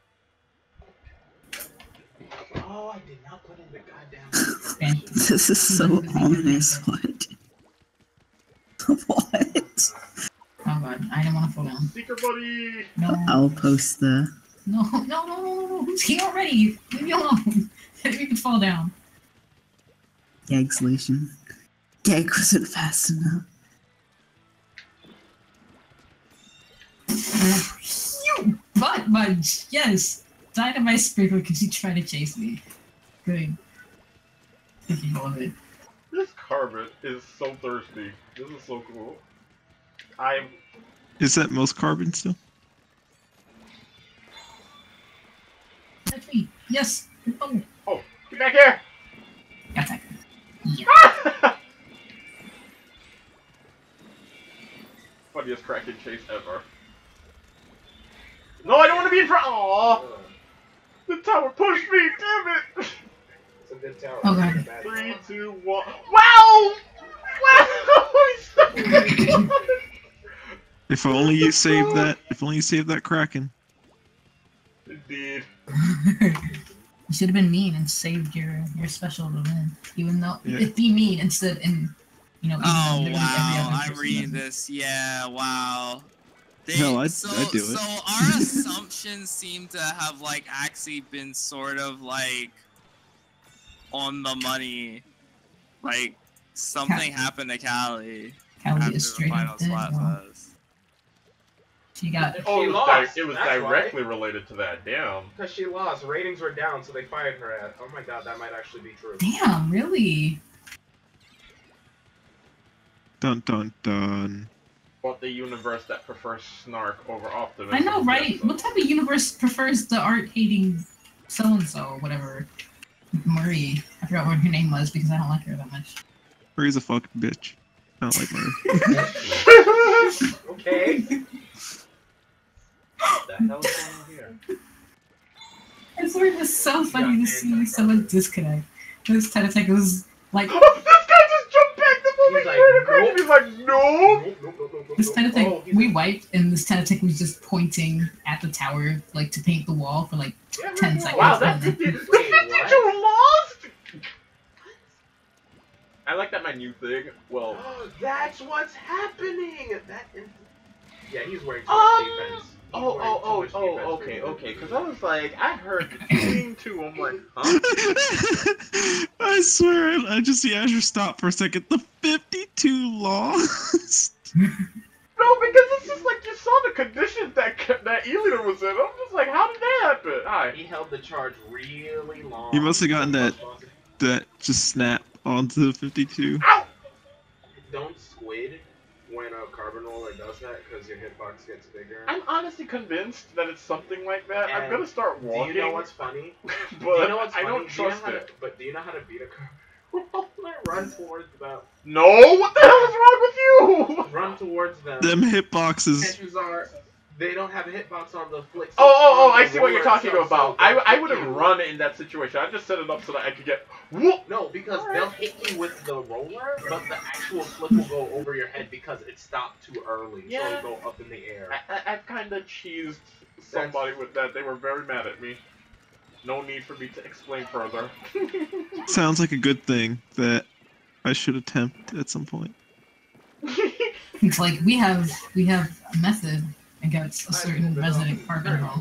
S1: Oh, I did not put in the goddamn.
S7: Okay.
S6: This is so ominous. What? What?
S7: Oh god, I didn't want to fall down.
S5: Secret buddy!
S7: No,
S6: I'll post the.
S7: no. Who's here already? Leave me alone. You can fall down.
S6: Gagslation. Gag wasn't fast enough.
S7: You butt budge. Yes. Dynamite sprinkler because you try to chase me. Good. Thinking all of it.
S5: This carpet is so thirsty. This is so cool. I'm.
S4: Is that most carbon still?
S7: That's me. Yes. Oh,
S5: Oh, get back here!
S7: got that. Yeah.
S5: Funniest cracking chase ever. No, I don't want to be in front. Aww, the tower pushed me. Damn it!
S1: It's a good tower.
S7: Oh, God.
S1: It's a bad
S5: 3,
S1: tower.
S5: 2, 1. Wow! Wow! He's stuck.
S4: If only you saved that. If only you saved that Kraken.
S5: Indeed.
S7: You should have been mean and saved your special to win. Even though
S4: Yeah.
S7: it'd be mean instead and you know. even though
S2: Oh
S7: literally every
S2: wow,
S7: other
S2: I'm
S7: person
S2: reading
S7: does it.
S2: this. Yeah, wow.
S4: Hell, I'd do it.
S2: So our assumptions seem to have like actually been sort of like on the money. Like something happened to Callie
S7: Callie
S2: after
S7: is
S2: the
S7: straight
S2: final
S7: up dead. Wow.
S2: Splatfest.
S7: She got
S5: Oh,
S1: She
S5: it was,
S1: lost,
S5: it was
S1: that's
S5: directly related to that. Damn.
S1: Because she lost. Ratings were down, so they fired her at. Oh my god, that might actually be true.
S7: damn, really?
S4: Dun dun dun.
S5: But the universe that prefers Snark over Optimus.
S7: I know, right? What type of universe prefers the art hating so and so or whatever? Marie. I forgot what her name was because I don't like her that much.
S4: Marie's a fucking bitch. I don't like Marie.
S1: Okay. What the hell is going on here?
S7: It's sort of so funny to see someone disconnect. This Tentatek was like,
S5: Oh, this guy just jumped back the moment
S1: He's
S5: he
S1: like,
S5: heard a crack.
S1: nope.
S5: He's like, no.
S1: Nope.
S7: this Tentatek,
S1: Oh, he's
S7: we wiped, and this Tentatek was just pointing at the tower, like to paint the wall for like 10 seconds.
S5: Wow, that
S7: and then-
S5: did
S1: Wait, what?
S5: you lost? I like that my new thing. Well,
S1: That's what's happening. Yeah, he's wearing too much defense. He's wearing too much defense for
S5: okay.
S1: you.
S5: Because I was like, I heard the thing too. I'm like, huh?
S4: I swear, I just see Azure stop for a second. The 52 lost.
S5: No, because it's just like you saw the conditions that E-Leader was in. I'm just like, how did that happen? Hi.
S1: He held the charge really long.
S4: You must have gotten that that just snap onto the 52.
S5: Ow!
S1: Don't squid when a carbon roller does that because your hitbox gets bigger.
S5: I'm honestly convinced that it's something like that. I'm
S1: And
S5: gonna start
S1: Do
S5: walking.
S1: you know what's funny?
S5: but
S1: Do you know what's
S5: I
S1: funny?
S5: don't trust
S1: do you know how
S5: it.
S1: To, but do you know how to beat a carbon roller? Run towards them.
S5: No, what the hell is wrong with you?
S1: Run towards them.
S4: Them hitboxes.
S1: Chances are they don't have a hitbox on the flick.
S5: Oh, I see what you're talking
S1: itself,
S5: about.
S1: so they'll
S5: I
S1: hit
S5: wouldn't
S1: you.
S5: run in that situation. I just set it up so that I could get whoop.
S1: No, because they'll hit you with the roller, but the actual flick will go over your head because it stopped too early, so
S5: Yeah.
S1: it'll go up in the air.
S5: I've kind of cheesed somebody with that. They were very mad at me. No need for me to explain further.
S4: Sounds like a good thing that I should attempt at some point.
S7: It's like we have a method against a certain resident carbon roll.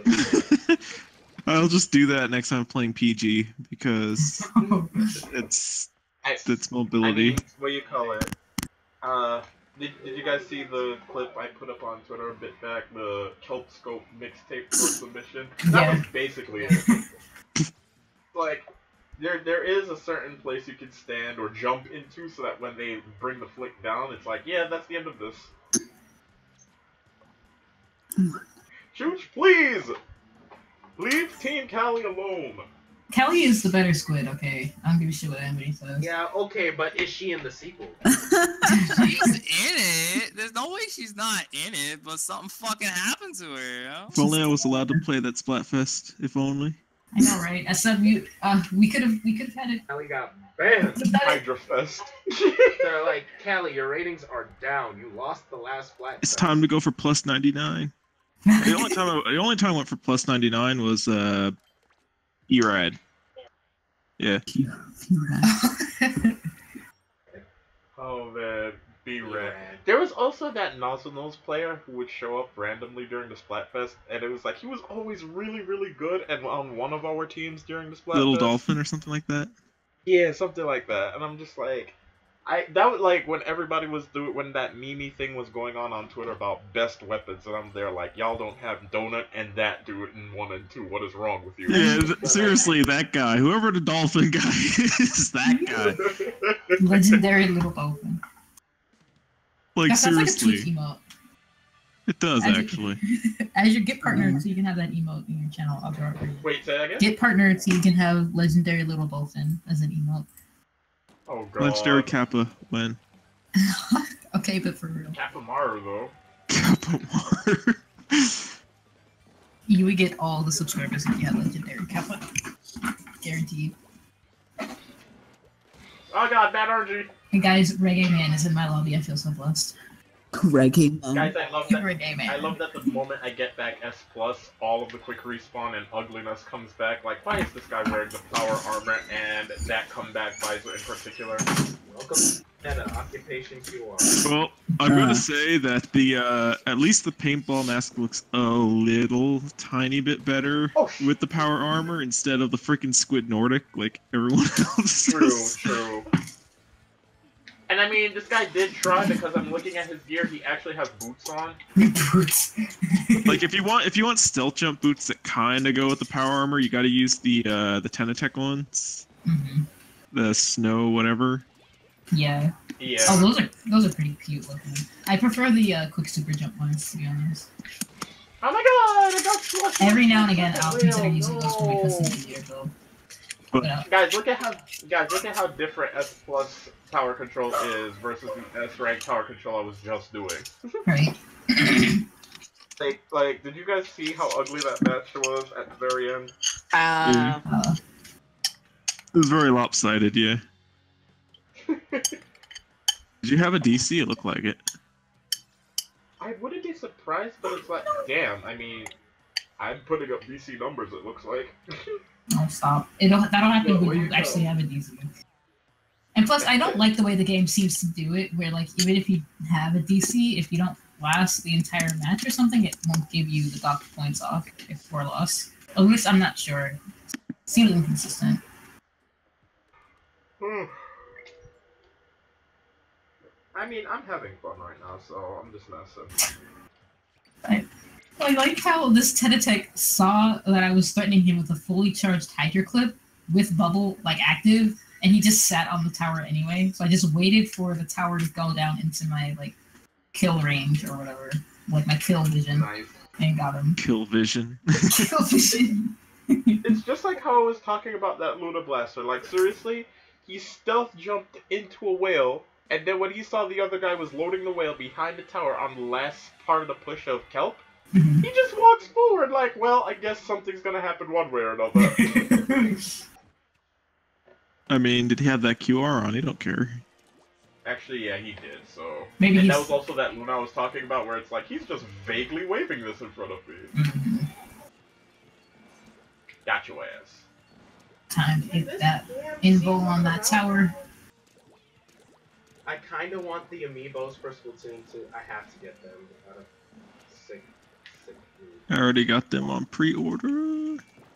S4: I'll just do that next time I'm playing PG because it's mobility.
S5: I mean, what do you call it? Did you guys see the clip I put up on Twitter a bit back? The Kelp Scope mixtape for submission? That
S7: Yeah.
S5: was basically it. Like, there is a certain place you can stand or jump into so that when they bring the flick down, it's like, yeah, that's the end of this. Chooch, please! Leave Team Callie alone!
S7: Kelly is the better squid, okay? I don't give a shit what anybody says.
S1: Yeah, okay, but is she in the sequel?
S2: She's in it. There's no way she's not in it, but something fucking happened to her, yo.
S4: If only I was allowed to play that Splatfest. If only.
S7: I know, right? I said we could have had it.
S1: Callie got banned.
S5: Hydra Fest.
S1: They're like, Callie, your ratings are down. You lost the last flat.
S4: It's time to go for plus 99. The only time I went for plus 99 was Erad. Yeah.
S5: Oh man, B-Red. There was also that Nozzle Nose player who would show up randomly during the Splatfest, and it was like he was always really, really good and on one of our teams during the Splatfest.
S4: Little Dolphin or something like that.
S5: Yeah, something like that. And I'm just like, that was like when everybody was doing, when that meme thing was going on Twitter about best weapons, and I'm there like, y'all don't have Donut and that dude in 1 and 2. What is wrong with you?
S4: Yeah, seriously, that guy. Whoever the Dolphin guy is, that guy.
S7: Legendary little dolphin.
S4: Like,
S7: That sounds like a
S4: seriously.
S7: tweet emote.
S4: It does,
S7: As you-
S4: actually.
S7: As your Get partner, so you can have that emote in your channel. I'll draw it for you.
S5: Wait, say that again?
S7: Get partner, so you can have legendary little dolphin as an emote.
S5: Oh god.
S4: Legendary Kappa when?
S7: Okay, but for real,
S5: Kapamaru though.
S4: Kappa Mar.
S7: you would get all the subscribers if you had legendary Kappa. Guaranteed.
S5: Oh god, bad energy.
S7: Hey guys, Reggae Man is in my lobby. I feel so blessed.
S6: Reggae man.
S5: Guys, I love that.
S7: Reggae Man.
S5: I love that the moment I get back S+, all of the quick respawn and ugliness comes back. Like, why is this guy wearing the power armor and that comeback visor in particular?
S1: Welcome to the occupation you are.
S4: Well, I'm gonna say that the at least the paintball mask looks a little tiny bit better
S5: Oh,
S4: with the power armor instead of the freaking Squid Nordic like everyone else.
S5: True. And I mean, this guy did try because I'm looking at his gear. He actually has boots on.
S7: Boots.
S4: Like if you want stealth jump boots that kind of go with the power armor, you got to use the Tenatech ones,
S7: Mhm.
S4: the snow whatever.
S7: Yeah.
S5: Yeah.
S7: Oh, those are pretty cute looking. I prefer the quick super jump ones, to be honest.
S5: Oh my god! I got flushed.
S7: Every now and again, I'll consider using those for my custom gear build. But
S5: Guys, look at how different S+ power control is versus the S rank power control I was just doing.
S7: right.
S5: Like, did you guys see how ugly that match was at the very end?
S4: It was very lopsided, yeah. Did you have a DC? It looked like it.
S5: I wouldn't be surprised, but it's like, damn. I mean, I'm putting up DC numbers. It looks like.
S7: Oh, stop. That'll happen
S1: No,
S7: when
S1: where
S7: you
S1: you
S7: actually
S1: go?
S7: have a DC. And plus, I don't like the way the game seems to do it, where, like, even if you have a DC, if you don't last the entire match or something, it won't give you the dock points off for a loss. At least I'm not sure. It seems inconsistent.
S5: I mean, I'm having fun right now, so I'm just messing.
S7: I like how this Tenatech saw that I was threatening him with a fully charged Hydra clip with bubble like active, and he just sat on the tower anyway. So I just waited for the tower to go down into my like kill range or whatever, like my kill vision,
S1: Nice.
S7: and got him.
S4: Kill vision.
S7: Kill vision.
S5: It's just like how I was talking about that Luna Blaster. Like, seriously, he stealth jumped into a whale, and then when he saw the other guy was loading the whale behind the tower on the last part of the push of Kelp, he just walks forward like, well, I guess something's gonna happen one way or another.
S4: I mean, did he have that QR on? He don't care.
S5: Actually, yeah, he did, so...
S7: Maybe
S5: and
S7: he's...
S5: that was also that Luna I was talking about where it's like, he's just vaguely waving this in front of me. Got your ass.
S7: Time to get that info on that tower.
S1: I kind of want the amiibos for Splatoon 2. I have to get them. Out of sick
S4: I already got them on pre-order. No.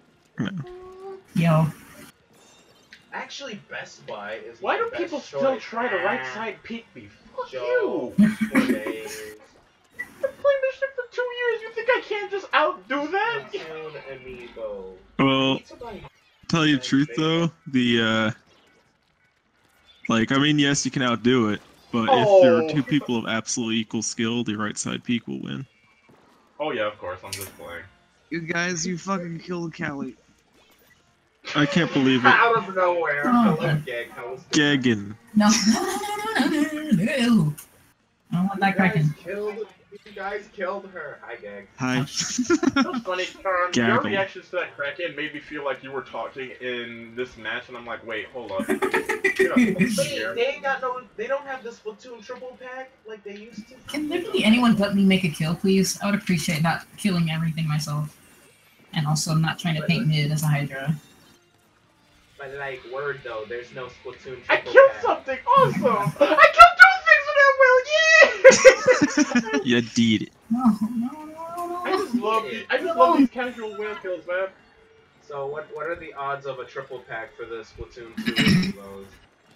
S7: Yo.
S1: Actually, Best Buy is.
S5: Why
S1: my
S5: do
S1: best
S5: people still
S1: choice.
S5: try to right side peek me? Fuck
S1: Joe,
S5: you!
S1: days.
S5: I've been playing this shit for 2 years. You think I can't just outdo that?
S1: Splatoon amiibo.
S4: Well, tell you the truth though, the like, I mean, yes, you can outdo it, but if there are two people of absolutely equal skill, the right side peak will win.
S5: Oh yeah, of course. I'm just playing.
S3: You guys, you fucking killed Callie.
S4: I can't believe it.
S1: Out of nowhere.
S7: Oh.
S1: Hello, Gag. How was it?
S4: Gagging.
S7: No. No. I don't want that cracking.
S1: You guys killed her. Hi, Gag.
S4: Hi.
S5: That's funny. Your
S4: Gaggle.
S5: reactions to that Kraken made me feel like you were talking in this match, and I'm like, wait, hold up. Get up
S1: Wait,
S5: here.
S1: they ain't got no. They don't have the Splatoon triple pack like they used to.
S7: Can literally anyone but me make a kill, please? I would appreciate not killing everything myself. And also, I'm not trying to paint mid as a Hydra.
S1: But like, word though, there's no Splatoon triple
S5: I killed
S1: pack.
S5: something awesome! I killed two things with that whale! Yeah!
S4: You did it.
S7: No.
S5: I just love these casual whale kills, man.
S1: So what are the odds of a triple pack for the Splatoon 2 amiibos?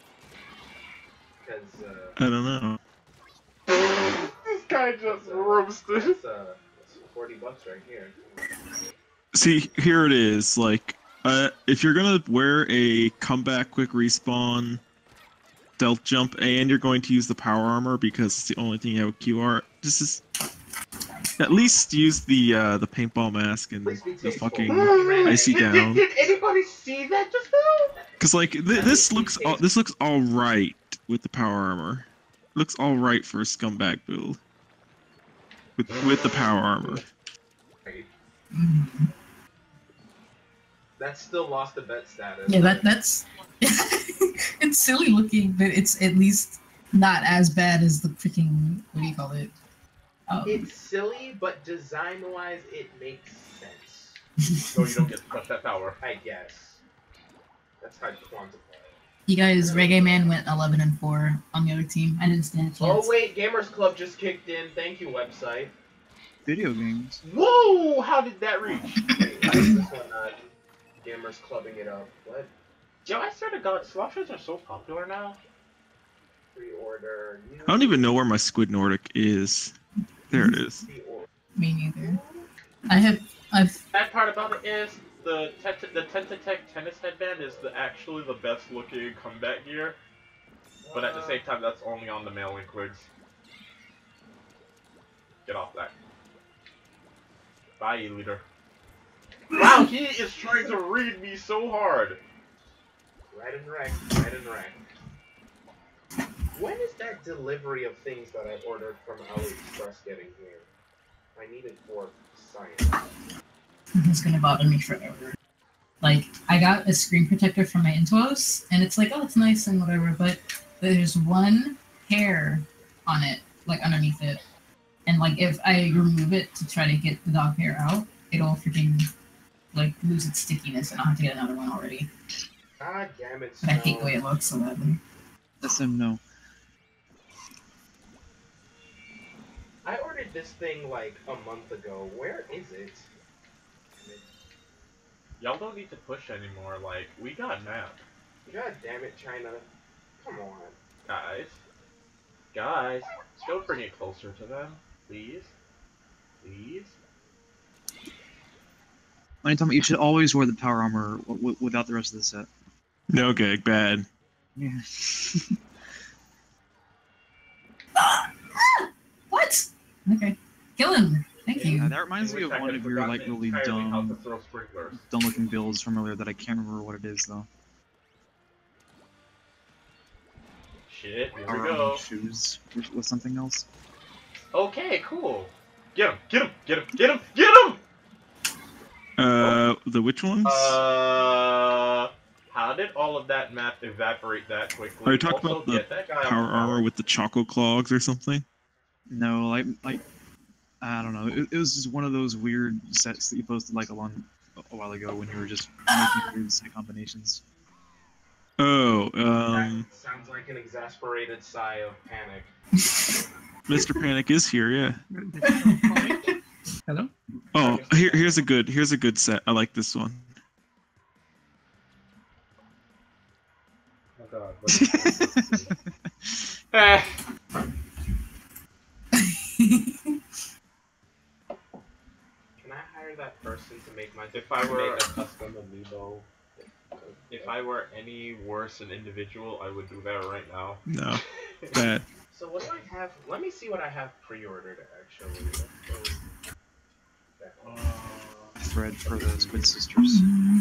S1: Because
S4: I don't know.
S5: This guy just roasted.
S1: that's $40 right here.
S4: See, here it is. Like, if you're gonna wear a comeback quick respawn stealth jump and you're going to use the power armor because it's the only thing you have with QR, just is at least use the paintball mask and the fucking icy down.
S5: Did anybody see that just now?
S4: Cause like this looks all right with the power armor. It looks all right for a scumbag build with the power armor.
S1: That's still lost the bet status.
S7: Yeah, that's... It's silly looking, but it's at least not as bad as the freaking... What do you call it?
S1: It's silly, but design-wise, it makes sense.
S5: So you don't get to touch that tower.
S1: I guess. That's how you quantify it.
S7: You guys, Reggae Man went 11-4 on the other team. I didn't stand a chance.
S1: Oh wait, Gamers Club just kicked in. Thank you, website.
S3: Video games.
S5: Whoa! How did that reach?
S1: Wait, why is this one not Gamers clubbing it up? What?
S5: Yo, I swear to God, sloshes are so popular now.
S1: Pre-order.
S4: I don't even know where my Squid Nordic is. There it is.
S7: Me neither. I've...
S5: That part about it is the Tentatech tennis headband is actually the best looking comeback gear, but at the same time, that's only on the mailing quigs. Get off that. Bye, leader. Wow, he is trying to read me so hard.
S1: Right and wreck. When is that delivery of things that I ordered from AliExpress getting here? I need it for science.
S7: It's gonna bother me forever. Like, I got a screen protector from my Intuos, and it's like, oh, it's nice and whatever, but there's one hair on it, like underneath it. And like, if I remove it to try to get the dog hair out, it'll freaking like lose its stickiness, and I'll have to get another one already.
S1: God damn it,
S7: But I hate the way it looks so badly.
S3: Let them know.
S1: I ordered this thing like a month ago. Where is it?
S5: Y'all don't need to push anymore. Like, we got map.
S1: God damn it, China. Come on.
S5: Guys, don't bring it closer to them, please. Please.
S9: When I told me you should always wear the power armor without the rest of the set.
S4: No gag, bad.
S9: Yeah.
S7: What? Okay. Kill him. Thank you.
S9: That reminds me of one of your like really
S5: How to
S9: dumb
S5: throw sprinklers.
S9: looking builds from earlier that I can't remember what it is though.
S5: Shit, here we
S9: Power
S5: go.
S9: armor shoes with something else.
S5: Okay, cool. Get him, get him, get him, get him, get him!
S4: The which ones?
S5: How did all of that map evaporate that quickly?
S4: Are you talking
S5: Also,
S4: about the
S5: get that guy
S4: power
S5: on
S4: armor with the choco clogs or something?
S9: No, like I don't know. It was just one of those weird sets that you posted like a while ago when you were just making weird set combinations.
S4: Oh,
S1: That sounds like an exasperated sigh of panic.
S4: Mr. Panic is here, yeah.
S9: Hello?
S4: Oh, here's a good set. I like this one.
S1: Oh god. What is this?
S5: Eh.
S1: Can I hire that person to make my
S5: If I were-
S1: make a custom amiibo?
S5: If I were any worse an individual, I would do that right now.
S4: No, bad.
S1: So what do I have? Let me see what I have pre-ordered actually. Let's go back.
S9: Thread for the Squid Sisters.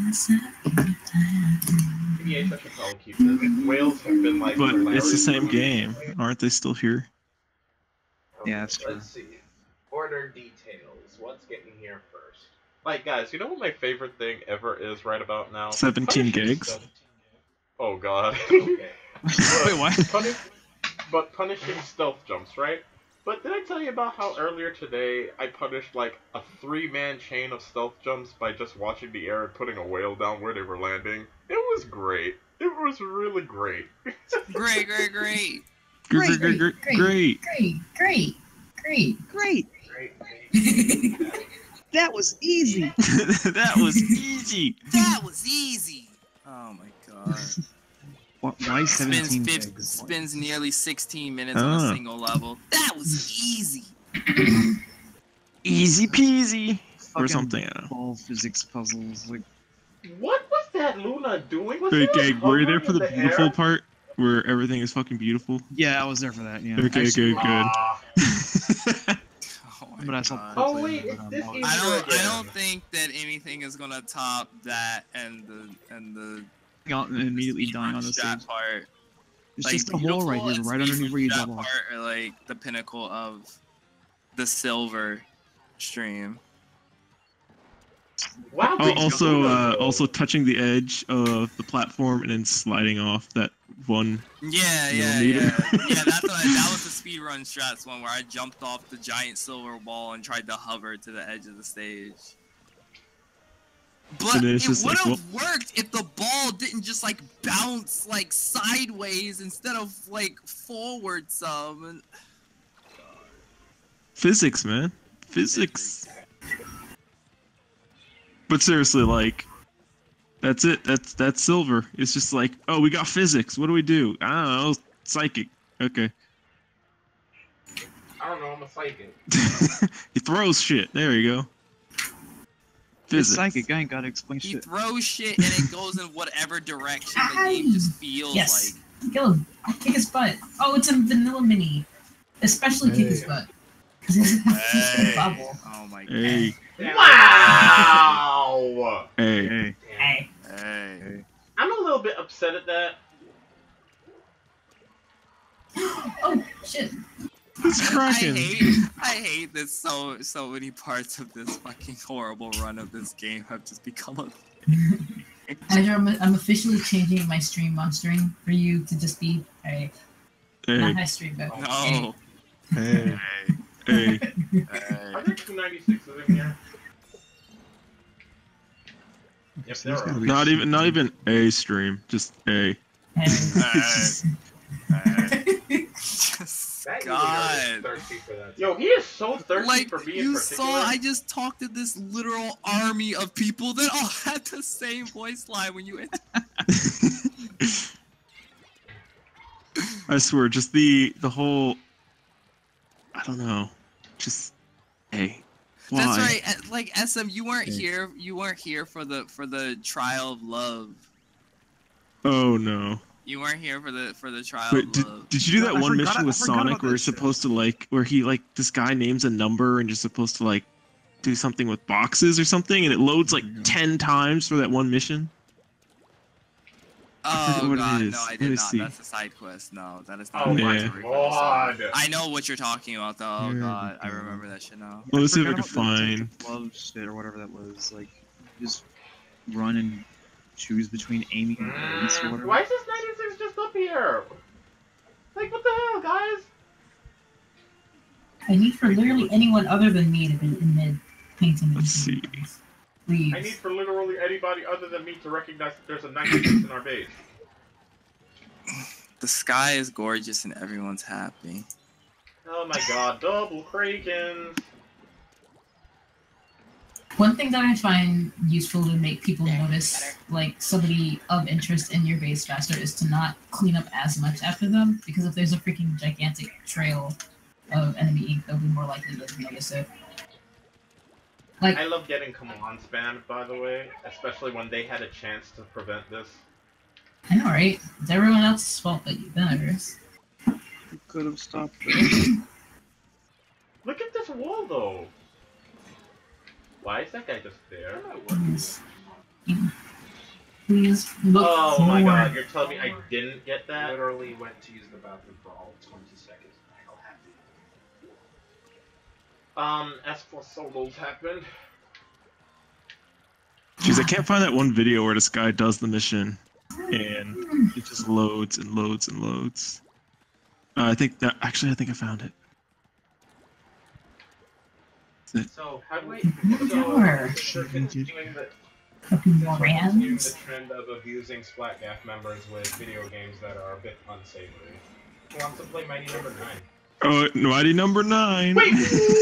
S5: PBH, I should probably keep this. Whales have been like.
S4: But it's the
S5: hilarious.
S4: same game. Aren't they still here?
S9: Yeah, that's true.
S1: Let's see. Order details. What's getting here first?
S5: Like, guys, you know what my favorite thing ever is right about now?
S4: 17
S5: Punishing
S4: gigs?
S5: stealth- Oh god.
S1: Okay.
S9: Wait, what?
S5: Punishing stealth jumps, right? But did I tell you about how earlier today I punished like a 3-man chain of stealth jumps by just watching the air and putting a whale down where they were landing? It was great. It was really great.
S2: Great.
S4: Great.
S7: Great.
S1: Great.
S9: That was easy.
S4: That was easy.
S2: That was easy. Oh my god.
S9: Why 17 gigs?
S2: Spends nearly 16 minutes on a single level. That was easy.
S4: Easy peasy. Or
S9: Fucking
S4: something. I don't know.
S9: Ball physics puzzles. Like,
S5: What was that Luna doing? Was
S4: Hey,
S5: she, like,
S4: Gag, were you there
S5: hovering
S4: for the
S5: in
S4: beautiful
S5: air?
S4: part where everything is fucking beautiful?
S9: yeah, I was there for that. Yeah.
S4: Okay,
S9: Actually,
S4: good.
S5: Ah.
S2: Oh my
S9: But I saw
S2: god.
S5: Oh wait, it's this
S9: I
S5: easy
S2: I
S5: again.
S2: don't think that anything is gonna top that and the
S9: immediately dying on the
S2: strat
S9: stage.
S2: part.
S9: It's
S2: Like,
S9: just a hole right here,
S2: beautiful
S9: right
S2: and
S9: underneath where you
S2: that
S9: jump off.
S2: part are like the pinnacle of the silver stream.
S5: Wow.
S4: Oh,
S5: big
S4: also,
S5: Luna, though.
S4: also touching the edge of the platform and then sliding off that one.
S2: Yeah.
S4: Millimeter.
S2: Yeah, that was the speedrun strats one where I jumped off the giant silver wall and tried to hover to the edge of the stage. But
S4: And then it's
S2: it
S4: just
S2: would
S4: like,
S2: have worked if the ball didn't just like bounce like sideways instead of like forward some. And...
S4: Physics, man. Physics. But seriously, like, that's it. That's silver. It's just like, oh, we got physics. What do we do? I don't know. Psychic. Okay.
S1: I don't know. I'm a psychic.
S4: He throws shit. There you go.
S9: It's
S4: Physics.
S9: psychic. I ain't gotta explain
S2: He
S9: shit.
S2: throws shit and it goes in whatever direction the game just feels
S7: Yes.
S2: like.
S7: Kill him. Kick his butt. Oh, it's a vanilla mini. Especially kick his butt. Because he's
S2: Hey.
S7: a bubble.
S2: Oh my god.
S4: Hey.
S5: Wow.
S4: Hey.
S9: Hey.
S7: Hey.
S2: Hey.
S5: I'm a little bit upset at that.
S7: Oh, shit.
S4: It's cracking.
S2: I hate that so many parts of this fucking horrible run of this game have just become a
S7: Azure, I'm officially changing my stream monstering for you to just be a not
S4: Hey.
S7: high stream, but
S2: no.
S4: Hey.
S2: Hey.
S4: Hey.
S5: Are there 296s in here? Yep, there are.
S4: Not even a stream. Just a.
S2: Just
S1: That
S2: God.
S1: user is thirsty for that.
S5: Yo, he is so thirsty
S2: Like
S5: for being
S2: you
S5: particular.
S2: saw, I just talked to this literal army of people that all had the same voice line when you entered.
S4: I swear, just the whole. I don't know. Just. Hey. Why?
S2: That's right. Like SM, you weren't here. You weren't here for the trial of love.
S4: Oh no.
S2: You weren't here for the trial
S4: Wait,
S2: of love.
S4: did you do that
S9: I
S4: one
S9: forgot-
S4: mission
S9: I
S4: with
S9: forgot
S4: Sonic
S9: about
S4: where
S9: that
S4: you're
S9: shit.
S4: supposed to like, where he like this guy names a number and you're supposed to like do something with boxes or something, and it loads like 10 times for that one mission?
S2: Oh
S4: what it
S2: god,
S4: is.
S2: no, I
S4: Let
S2: did
S4: me
S2: not.
S4: see.
S2: That's a side quest. No, that is not.
S5: Oh
S2: a
S5: my
S4: Yeah.
S5: god.
S2: I know what you're talking about though. Oh
S9: Here
S2: god,
S9: we
S2: I
S9: go.
S2: remember that shit now.
S4: Well, let's see if I
S9: forgot
S4: can
S9: about the
S4: find.
S9: detective love shit or whatever that was. Like, just run and choose between Amy and Elise or whatever.
S5: Why is this 96 just up here? Like, what the hell, guys?
S7: I need for literally anyone other than me to be in mid painting.
S4: Let's see.
S7: Please.
S5: I need for literally anybody other than me to recognize that there's a 96 in our base.
S2: The sky is gorgeous and everyone's happy.
S5: Oh my god, double Krakens!
S7: One thing that I find useful to make people notice, like somebody of interest in your base faster, is to not clean up as much after them, because if there's a freaking gigantic trail of enemy ink, they'll be more likely to notice it. Like,
S5: I love getting come on spammed, by the way, especially when they had a chance to prevent this.
S7: I know, right? It's everyone else's fault but theirs.
S9: You could have stopped it.
S5: Look at this wall, though! Why is that guy just there?
S7: Please. Please look
S5: Oh
S7: forward.
S5: my god, you're telling me I didn't get
S1: I
S5: that?
S1: literally went to use the bathroom for all 20 seconds.
S5: S4 solos happened.
S4: Jeez, I can't find that one video where this guy does the mission, and it just loads and loads and loads. I think that actually, I think I found it.
S1: So, how do I...
S7: Tower.
S1: So, they're continuing the,
S7: Fucking
S1: they're continuing
S7: Morans.
S1: the trend of abusing Splatgaff members with video games that are a bit unsavory. Who wants to play Mighty Number 9?
S4: Oh, Mighty Number 9.
S5: Wait!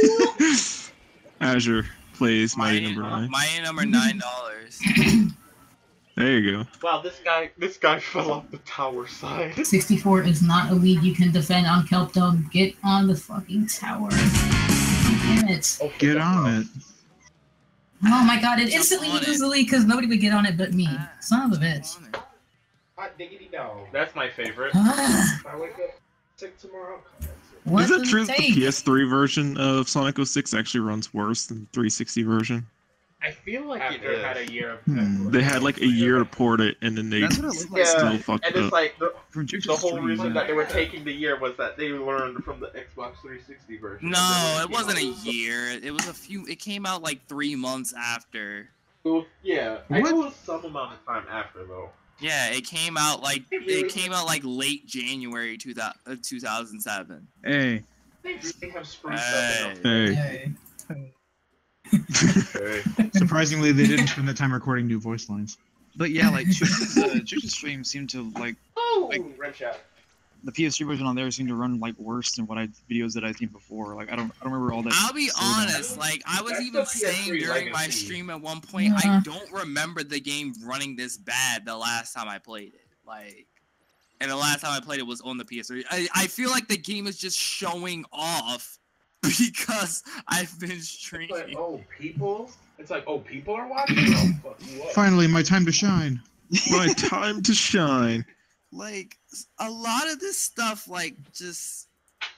S4: Azure plays Mighty Number 9.
S2: Mighty number $9.
S4: There you go.
S5: Wow, this guy fell off the tower side.
S7: 64 is not a league you can defend on Kelpdom. Get on the fucking tower. Damn it.
S5: Oh,
S9: Get on it.
S7: Oh my god, it
S2: Jump
S7: instantly
S2: on it.
S7: loses the league because nobody would get on it but me. Son of a bitch.
S1: Hot diggity dog.
S5: That's my favorite.
S7: Ah,
S1: If I wake up sick tomorrow,
S7: what
S4: Is it
S7: does
S4: true
S7: it
S4: that the
S7: take?
S4: PS3 version of Sonic 06 actually runs worse than the 360 version?
S5: I feel like
S1: after
S5: it
S1: it had
S5: is.
S1: a year of
S4: They had like a year to port it, and then they
S9: That's what it looked like.
S4: still
S5: Yeah,
S4: fucked
S5: and
S4: up.
S5: it's like
S9: From Jujutsu
S5: the whole
S9: Stream,
S5: reason
S9: yeah.
S5: that they were taking the year was that they learned from the Xbox 360 version.
S2: No, it wasn't a year. It was a few. It came out like 3 months after.
S5: Yeah, I know it was some amount of time after though.
S2: Yeah, it came out like late January 2007.
S9: Hey,
S1: they really have spruced
S2: Hey.
S1: up
S4: Hey.
S7: Hey.
S5: Okay.
S9: surprisingly, they didn't spend the time recording new voice lines. But yeah, like Jujutsu Stream seemed to like
S1: Oh,
S9: Like-
S1: rim shot.
S9: the PS3 version on there seemed to run like worse than what videos that I've seen before. Like I don't remember all that.
S2: I'll be
S9: slowdown.
S2: honest, like I was
S1: That's
S2: even
S1: the
S2: saying
S1: PS3
S2: during my
S1: legacy.
S2: stream at one point, I
S7: Yeah.
S2: don't remember the game running this bad the last time I played it. Like, and the last time I played it was on the PS3. I feel like the game is just showing off because I've been
S1: It's like,
S2: streaming.
S1: oh, people? It's like, oh, people are watching? Oh, fuck you up.
S9: Finally, my time to shine.
S4: My time to shine.
S2: Like a lot of this stuff, like just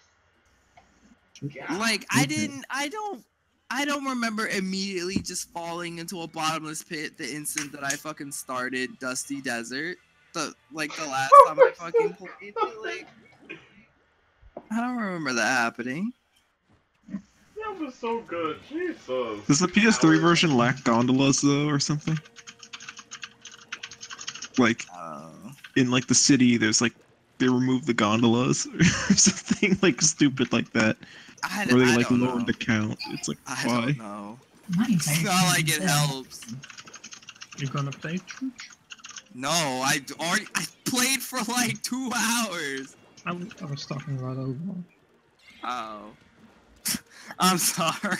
S1: God.
S2: like I don't remember immediately just falling into a bottomless pit the instant that I fucking started Dusty Desert. The last time I fucking played it, like I don't remember that happening.
S5: That was so good. Jesus.
S4: Does the PS3 version lack gondolas though, or something? Like in like the city, there's like they remove the gondolas or something like stupid like that,
S2: I
S4: or they like
S2: don't
S4: lowered
S2: know.
S4: the count. It's like
S2: I
S4: why?
S2: don't know.
S7: My entire
S2: It's not like it
S7: team is dead.
S2: helps.
S10: You're gonna play Church?
S2: No, I played for like 2 hours.
S10: I was talking about Overwatch.
S2: Oh, I'm sorry.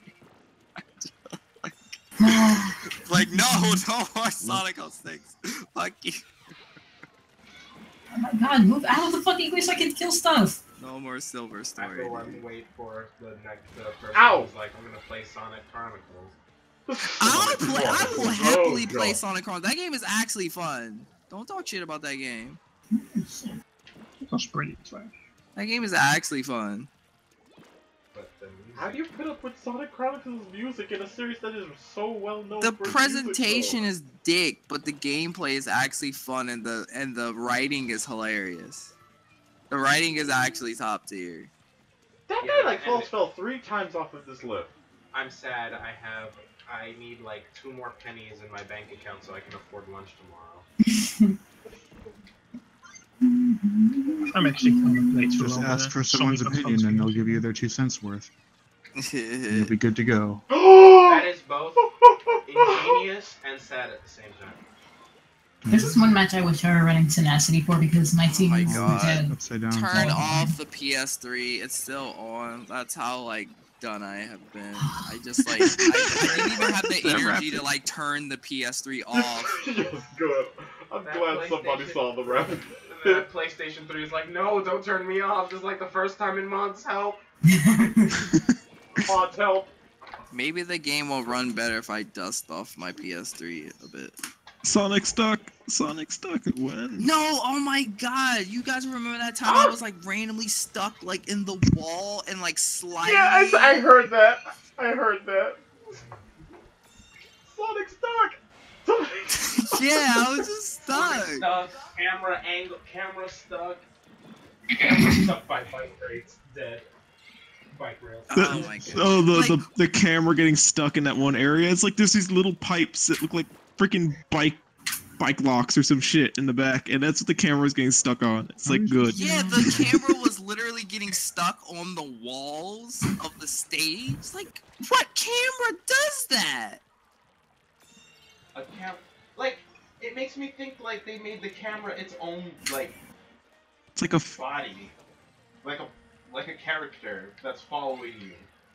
S2: Like, no, don't watch Sonic 06. Fuck you.
S7: Oh my god, move out of the fucking way so I can kill stuff.
S2: No, No more Silver
S1: I
S2: Story.
S1: feel I'm
S2: Dude.
S1: wait for the next person
S5: Ow!
S1: who's like, I'm gonna play Sonic Chronicles.
S2: I will happily
S5: Oh,
S2: play
S5: God.
S2: Sonic Chronicles. That game is actually fun. Don't talk shit about that game.
S10: That's pretty trash.
S2: That game is actually fun.
S1: But the music,
S5: How do you put up with Sonic Chronicles music in a series that is so well known?
S2: The
S5: for its
S2: presentation
S5: music,
S2: is dick, but the gameplay is actually fun, and the writing is hilarious. The writing is actually top tier.
S5: though? That
S1: Yeah,
S5: guy like
S1: and
S5: falls
S1: it-
S5: fell 3 times off of this list.
S1: I'm sad. I need like 2 more pennies in my bank account so I can afford lunch tomorrow.
S10: I'm actually gonna play through
S9: Just
S10: all
S9: ask
S10: the
S9: for someone's
S10: Sonic
S9: opinion, and they'll
S10: games.
S9: give you their 2 cents worth. And you'll be good to go.
S1: That is both ingenious and sad at the same time.
S7: This is one match I wish I were running Tenacity for because my team
S2: my
S7: is
S2: God.
S7: dead.
S9: Upside down.
S2: Turn
S7: Oh.
S2: off the PS3. It's still on. That's how like done I have been. I just like I didn't even have the
S4: That
S2: energy
S4: rapid.
S2: to like turn the PS3 off.
S5: Yes, good. I'm
S1: That
S5: glad somebody
S1: PlayStation-
S5: saw the rap.
S1: And then PlayStation 3 is like, no, don't turn me off. This is like the first time in months. Help.
S5: Odds help.
S2: Maybe the game will run better if I dust off my PS3 a bit.
S4: Sonic stuck. Sonic stuck. When?
S2: No, oh my God! You guys remember that time I was like randomly stuck like in the wall and like sliding?
S5: Yeah, I heard that. I heard that. Sonic stuck.
S2: Yeah, I was just stuck.
S1: Stuck. Camera angle. Camera stuck. Camera stuck by bike rails. Dead. Bike rails.
S2: Oh my God.
S4: Oh,
S2: Like-
S4: the camera getting stuck in that one area. It's like there's these little pipes that look like freaking bike locks or some shit in the back, and that's what the camera's getting stuck on. It's like good.
S2: Yeah, the camera was literally getting stuck on the walls of the stage. Like, what camera does that?
S1: A like, it makes me think like they made the camera its own like
S4: It's like a
S1: body, like a character that's following you.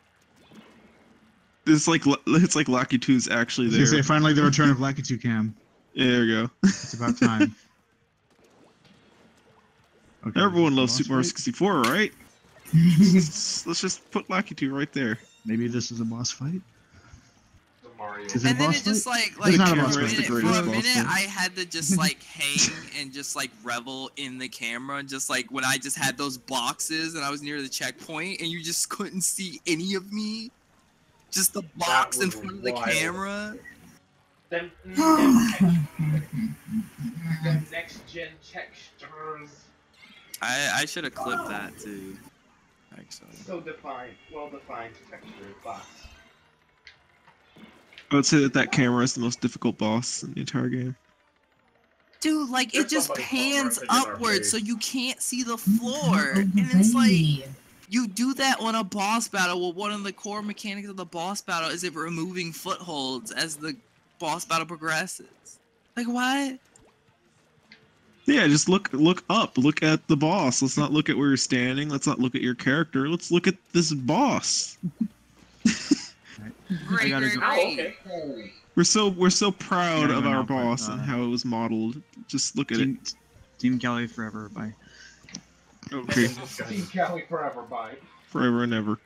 S4: it's like Lucky 2's actually
S9: I was gonna say,
S4: there.
S9: finally the return of Lucky 2 Cam.
S4: Yeah, there we go.
S9: It's about time. Okay,
S4: Everyone
S9: boss
S4: loves Super Mario
S9: fight?
S4: 64, right? Let's just put Lucky 2 right there.
S9: Maybe this is a boss fight.
S1: The Mario.
S9: Is it
S2: And then
S9: boss
S2: it just
S9: fight?
S2: like
S9: It's not a
S2: for
S9: boss
S2: a
S9: fight,
S2: minute,
S9: it's the
S2: for a
S4: greatest boss
S2: minute
S4: fight.
S2: I had to just like hang and just like revel in the camera, just like when I just had those boxes and I was near the checkpoint and you just couldn't see any of me, just the box in
S1: was
S2: front of the
S1: wild.
S2: camera.
S1: Them next gen textures.
S2: I should have clipped that too. Actually,
S1: So defined, well defined texture box.
S4: I would say that camera is the most difficult boss in the entire game.
S2: dude, like it
S1: There's
S2: just
S1: somebody
S2: pans
S1: falling right in our
S2: upwards
S1: face.
S2: so you can't see the floor, and it's like. You do that on a boss battle. Well, one of the core mechanics of the boss battle is it removing footholds as the boss battle progresses. Like what?
S4: Yeah, just look up. Look at the boss. Let's not look at where you're standing. Let's not look at your character. Let's look at this boss.
S2: Great,
S9: gotta
S2: great,
S9: go.
S5: Oh,
S2: great.
S5: okay.
S4: We're so proud
S9: Yeah,
S4: of
S9: no,
S4: our
S9: no, but,
S4: boss and how it was modeled. Just look at it.
S9: Team Cali forever. Bye.
S4: Okay,
S1: Team Cali forever, bye.
S4: forever and ever.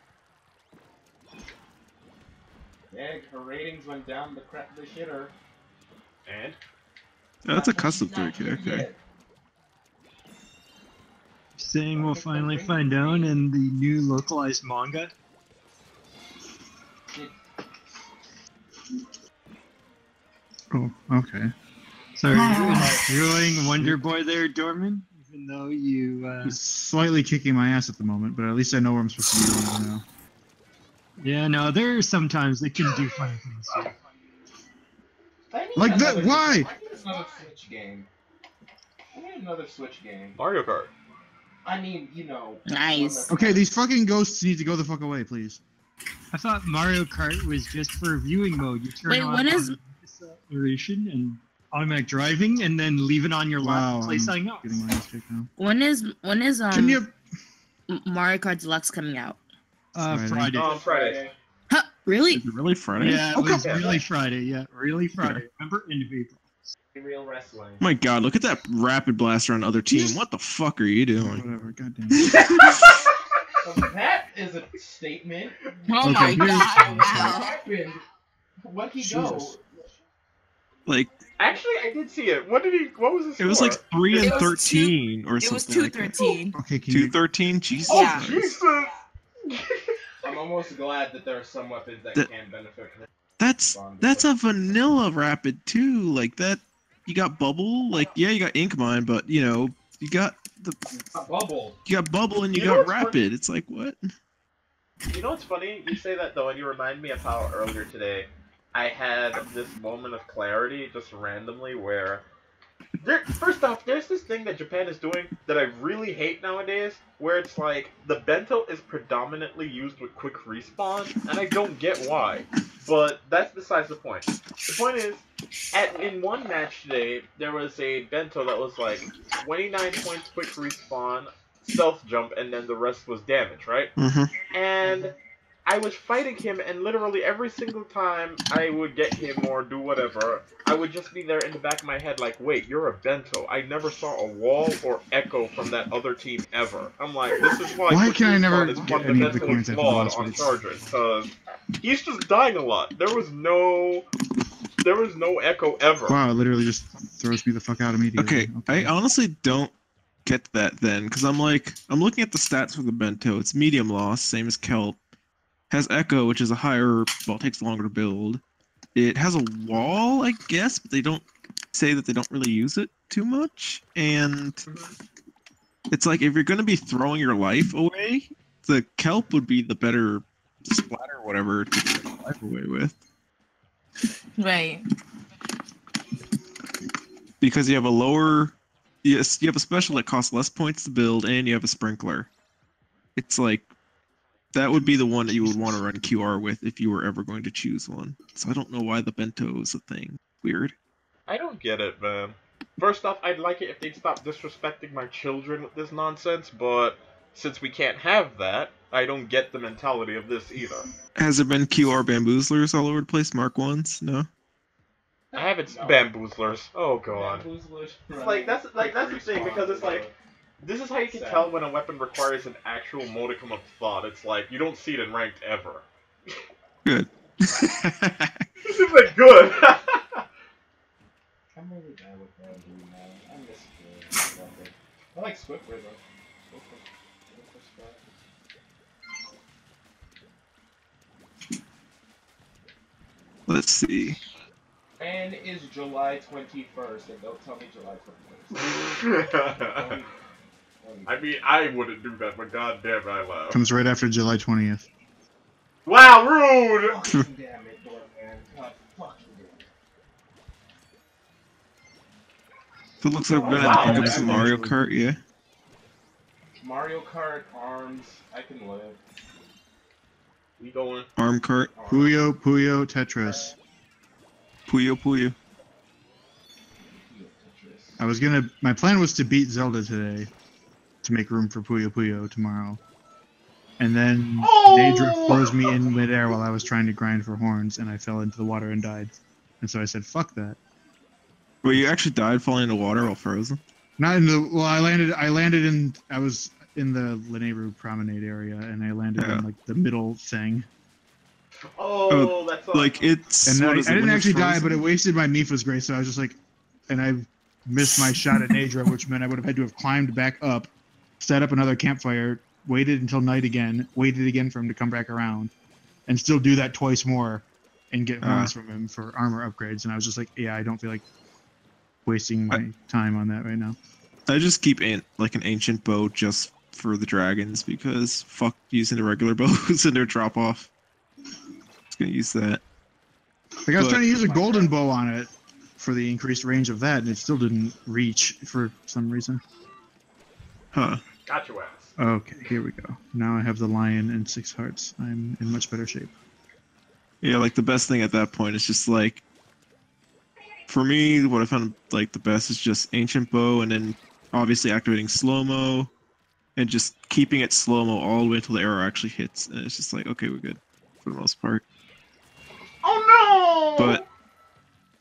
S1: Yeah, her ratings went down the shitter.
S5: And
S4: Oh, that's a
S1: Not-
S4: custom
S1: not
S4: 3K.
S1: here
S4: Okay.
S1: yet.
S10: Saying we'll finally find out in the new localized manga.
S9: Oh, okay.
S10: So are you enjoying Wonder Boy there, Dorman? Even though you,
S9: He's slightly kicking my ass at the moment, but at least I know where I'm supposed to be going now.
S10: yeah, no, there are sometimes they can do funny things too.
S1: I need
S9: Like that,
S1: another-
S9: why?
S1: I need another Switch game. I need another Switch game.
S5: Mario Kart.
S1: I mean, you know.
S8: Nice.
S1: one
S9: Okay, these fucking ghosts need to go the fuck away, please.
S10: I thought Mario Kart was just for viewing mode. You turn
S8: Wait,
S10: on
S8: when is-
S10: acceleration and automatic driving, and then leave it on your lap
S9: Wow,
S10: and play
S9: I'm
S10: something else.
S9: getting my ass kicked now.
S8: When is
S9: Can you?
S8: Mario Kart Deluxe coming out?
S9: Friday.
S10: Friday.
S5: Oh, Friday.
S8: Huh? Really?
S4: Is it really Friday?
S10: Yeah, it
S9: Oh,
S10: was
S9: come on.
S10: really Friday. Yeah, really Friday. Remember, end of April.
S1: Real wrestling.
S4: My God, look at that rapid blaster on the other team. What the fuck are you doing?
S9: Whatever, goddamn.
S1: That is a statement.
S8: Oh
S9: Okay,
S8: my
S9: here's-
S8: god!
S1: What
S8: Wow.
S1: happened? Where'd he
S9: Jesus.
S1: go?
S4: Like,
S5: Actually, I did see it. What was the score?
S4: it was like 3
S8: It
S4: and
S8: was
S4: 13 or
S8: It was
S4: something like that.
S8: 213.
S9: Okay, can you
S4: 213? Jesus
S5: Oh,
S8: Yeah.
S4: Christ.
S5: Jesus!
S1: I'm almost glad that there are some weapons that
S4: That-
S1: can benefit from
S4: That's a vanilla rapid too. Like that, you got bubble. Like yeah, you got ink mine, but you know you got
S1: a bubble.
S4: you got bubble and you
S5: You know
S4: got
S5: what's
S4: rapid. It's like what?
S5: You know what's funny? You say that though, and you remind me of how earlier today I had this moment of clarity just randomly where first off, there's this thing that Japan is doing that I really hate nowadays, where it's like the bento is predominantly used with quick respawn, and I don't get why. But that's besides the point. The point is, in one match today, there was a bento that was like 29 points quick respawn, stealth jump, and then the rest was damage, right?
S4: Mm-hmm.
S5: And I was fighting him, and literally every single time I would get him or do whatever, I would just be there in the back of my head like, wait, you're a bento. I never saw a wall or echo from that other team ever. I'm like, this is why
S10: Why can I never
S5: is
S10: get any of the
S5: fundamentally
S10: coins after the
S5: flawed
S10: boss
S5: on
S10: fights?
S5: Chargers, because he's just dying a lot. There was no echo ever.
S10: Wow, it literally just throws me the fuck out immediately.
S4: Okay, I honestly don't get that then, because I'm looking at the stats for the bento. It's medium loss, same as kelp. Has echo, which is a higher, well, it takes longer to build. It has a wall, I guess, but they don't say that they don't really use it too much. And it's like if you're going to be throwing your life away, the kelp would be the better splatter or whatever to throw your life away with.
S8: Right.
S4: Because you have a lower, yes, you have a special that costs less points to build, and you have a sprinkler. It's like that would be the one that you would want to run QR with if you were ever going to choose one. So I don't know why the bento is a thing. Weird.
S5: I don't get it, man. First off, I'd like it if they'd stop disrespecting my children with this nonsense, but since we can't have that, I don't get the mentality of this either.
S4: Has there been QR bamboozlers all over the place? Mark ones? No.
S5: I haven't bamboozlers. Oh god.
S1: Bamboozlers.
S5: It's like that's the thing, because it's like this is how you can tell when a weapon requires an actual modicum of thought. It's like you don't see it in ranked ever.
S4: Good.
S5: This is like good.
S1: I'm really bad with bamboo now. I miss it. I like Swiffer though. Swiffer's fun.
S4: Let's see.
S1: And is July 21st, and don't tell me July 21st.
S5: I mean, I wouldn't do that, but goddamn, I laugh.
S10: Comes right after July 20th.
S5: Wow, rude!
S1: Fucking damn it, man. God fucking damn it.
S4: So it looks like we're gonna
S5: Wow.
S4: have to pick up some Mario Kart, yeah.
S1: Mario Kart, ARMS, I can live.
S5: We going?
S4: Arm Kart,
S10: Puyo, Puyo, Tetris.
S4: Puyo Puyo.
S10: My plan was to beat Zelda today, to make room for Puyo Puyo tomorrow. And then Daedra froze me in midair while I was trying to grind for horns, and I fell into the water and died. And so I said, fuck that.
S4: Well, you actually died falling into water while frozen?
S10: Not in the, well, I was in the Lanayru promenade area, and I landed in like the middle thing.
S5: Oh, that's
S4: like it's.
S10: And
S4: what
S10: I
S4: is it,
S10: didn't
S4: when
S10: actually
S4: you're
S10: die,
S4: frozen?
S10: but it wasted my Mifa's grace, so I was just like, and I missed my shot at Daedra, which meant I would have had to have climbed back up, set up another campfire, waited until night again, waited again for him to come back around, and still do that twice more, and get horns from him for armor upgrades. And I was just like, yeah, I don't feel like wasting my time on that right now.
S4: I just keep like an ancient bow just for the dragons because fuck using the regular bows and their drop off. Just gonna use that.
S10: Like I was trying to use a golden bow on it for the increased range of that, and it still didn't reach for some reason.
S4: Huh.
S5: Got your ass.
S10: Okay, here we go. Now I have the lion and 6 hearts. I'm in much better shape.
S4: Yeah, like the best thing at that point is just like, for me, what I found like the best is just ancient bow, and then obviously activating slow-mo, and just keeping it slow-mo all the way until the arrow actually hits, and it's just like, okay, we're good for the most part.
S5: Oh no!
S4: But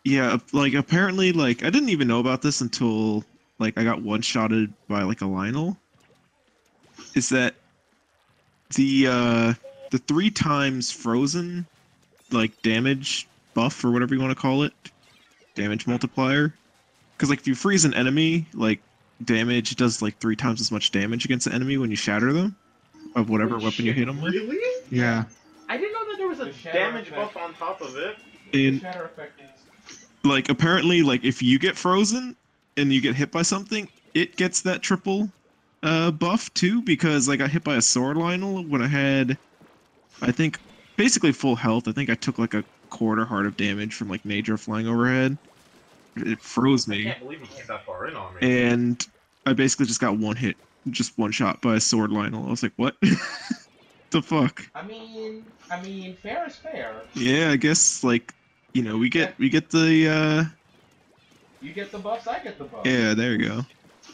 S4: Yeah, like apparently, like I didn't even know about this until like I got one-shotted by like a Lionel. Is that the 3 times frozen like damage buff or whatever you want to call it, damage multiplier? Because like if you freeze an enemy, like damage does like 3 times as much damage against the enemy when you shatter them of whatever weapon you hit them with.
S5: Really?
S10: Yeah.
S5: I didn't know that there was a damage buff on top of it.
S4: And
S1: Shatter effect is
S4: like apparently, like if you get frozen and you get hit by something, it gets that triple buff too. Because I got hit by a sword Lionel when I had, I think, basically full health. I think I took like a quarter heart of damage from like Najdra flying overhead. It froze
S5: I
S4: me,
S5: can't believe you came that far in on me.
S4: and I basically just got one hit, just one shot by a sword Lionel. I was like, what? The fuck?
S1: I mean, fair is fair.
S4: Yeah, I guess like, you know, we get the
S1: You get the buffs, I get the buffs.
S4: yeah, there you go.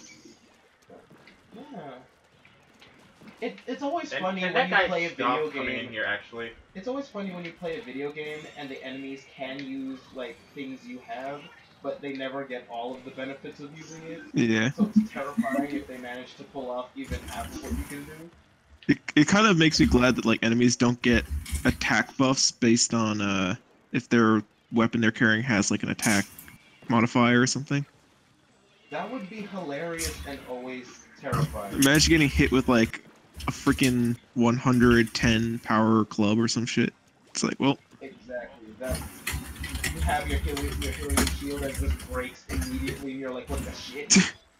S1: Yeah. It's always funny
S5: and
S1: when
S5: that
S1: you
S5: guy
S1: play a video
S5: stopped coming in
S1: game.
S5: here, actually.
S1: It's always funny when you play a video game and the enemies can use like things you have, but they never get all of the benefits of using it.
S4: Yeah.
S1: So it's terrifying if they manage to pull off even half of what you can do.
S4: It kind of makes me glad that like enemies don't get attack buffs based on if their weapon they're carrying has like an attack modifier or something.
S1: That would be hilarious and always terrifying.
S4: Imagine getting hit with like a freaking 110 power club or some shit. It's like, well,
S1: Exactly. That you have your healing shield that just breaks immediately and you're like, what the shit?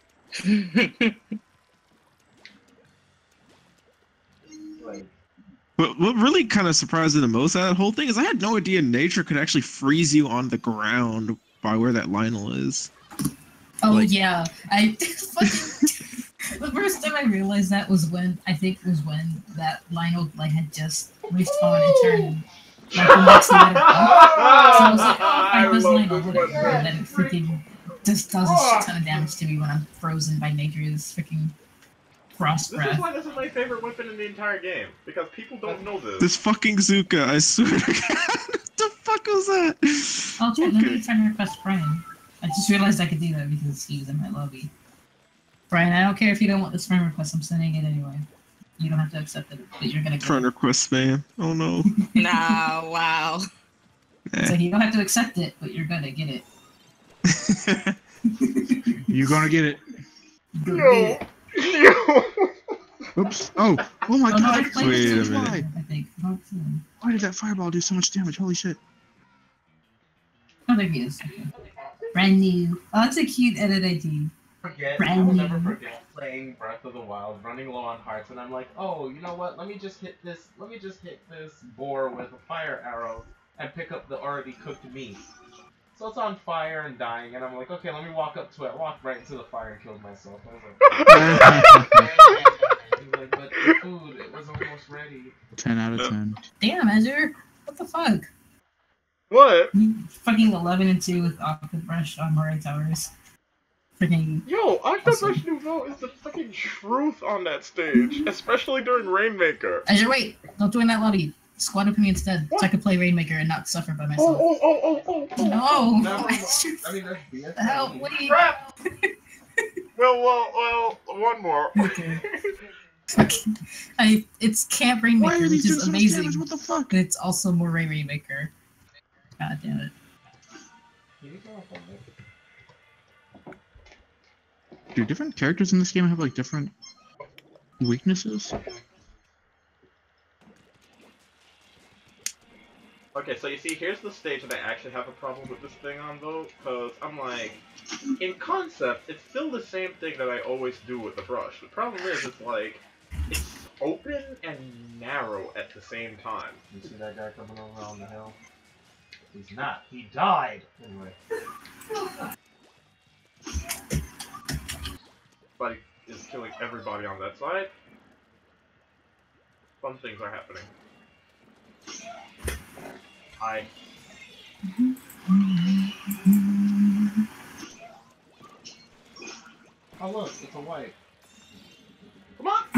S1: Like,
S4: but what really kind of surprised me the most out of that whole thing is I had no idea nature could actually freeze you on the ground by where that Lionel is.
S7: Oh
S4: Like-
S7: yeah, I the first time I realized that was when that Lionel like had just respawned and turned like the next letter up. So I was like, oh, I was Lionel, whatever, and then it freaking just does a shit ton of damage to me when I'm frozen by Najdra's freaking frost
S5: This is
S7: breath.
S5: why this is my favorite weapon in the entire game. Because people don't know this.
S4: This fucking Zuka, I swear to God. What the fuck was that?
S7: Oh, chat, let me friend request Brian. I just realized I could do that because he was in my lobby. Brian, I don't care if you don't want this friend request, I'm sending it anyway. You don't have to accept it, but you're gonna get
S4: Friend request spam. Oh no.
S8: Nah, wow.
S7: it. So you don't have to accept it, but you're gonna get it.
S10: You're gonna get it.
S7: You're gonna get it.
S10: Oops. Oh my
S7: Oh no,
S10: god.
S7: I
S10: that's
S7: played
S4: Wait a
S7: it.
S4: minute.
S7: I think. Oh,
S10: Why did that fireball do so much damage? Holy shit.
S7: there he is. Okay. Brand new. Oh, that's a cute edit ID.
S1: I
S7: Brand
S1: will never
S7: new.
S1: forget playing Breath of the Wild, running low on hearts, and I'm like, oh, you know what? Let me just hit this boar with a fire arrow and pick up the already cooked meat. So it's on fire and dying, and I'm like, okay, let me walk up to it. I walked right into the fire and killed myself. I was like, but the food, it was almost ready.
S10: 10 out of 10.
S7: Damn, Azure. What the fuck?
S5: What?
S7: You fucking 11 and 2 with Octobrush on Moray Towers. Freaking.
S5: Yo, Octobrush Nouveau is the fucking truth on that stage. Especially during Rainmaker.
S7: Azure, wait! Don't join that lobby. Squad with me instead, so I can play Rainmaker and not suffer by myself.
S5: Oh.
S7: No!
S1: No,
S7: Azure,
S1: I mean, there's BS.
S7: help, wait!
S5: Crap! Well, one more.
S7: Okay. It's Camp
S10: Why
S7: Rainmaker,
S10: are
S7: which
S10: these doing
S7: is
S10: so much
S7: amazing,
S10: damage? What the fuck?
S7: but it's also Moray Rainmaker. God damn it.
S10: Do different characters in this game have like different weaknesses?
S5: Okay, so you see, here's the stage that I actually have a problem with this thing on, though, because I'm like, in concept, it's still the same thing that I always do with the brush. The problem is, it's like, it's open and narrow at the same time.
S1: You see that guy coming over on the hill? He's not. He died. Anyway.
S5: Buddy is killing everybody on that side. Fun things are happening. Hi.
S1: Oh look, it's a wipe.
S5: Come on!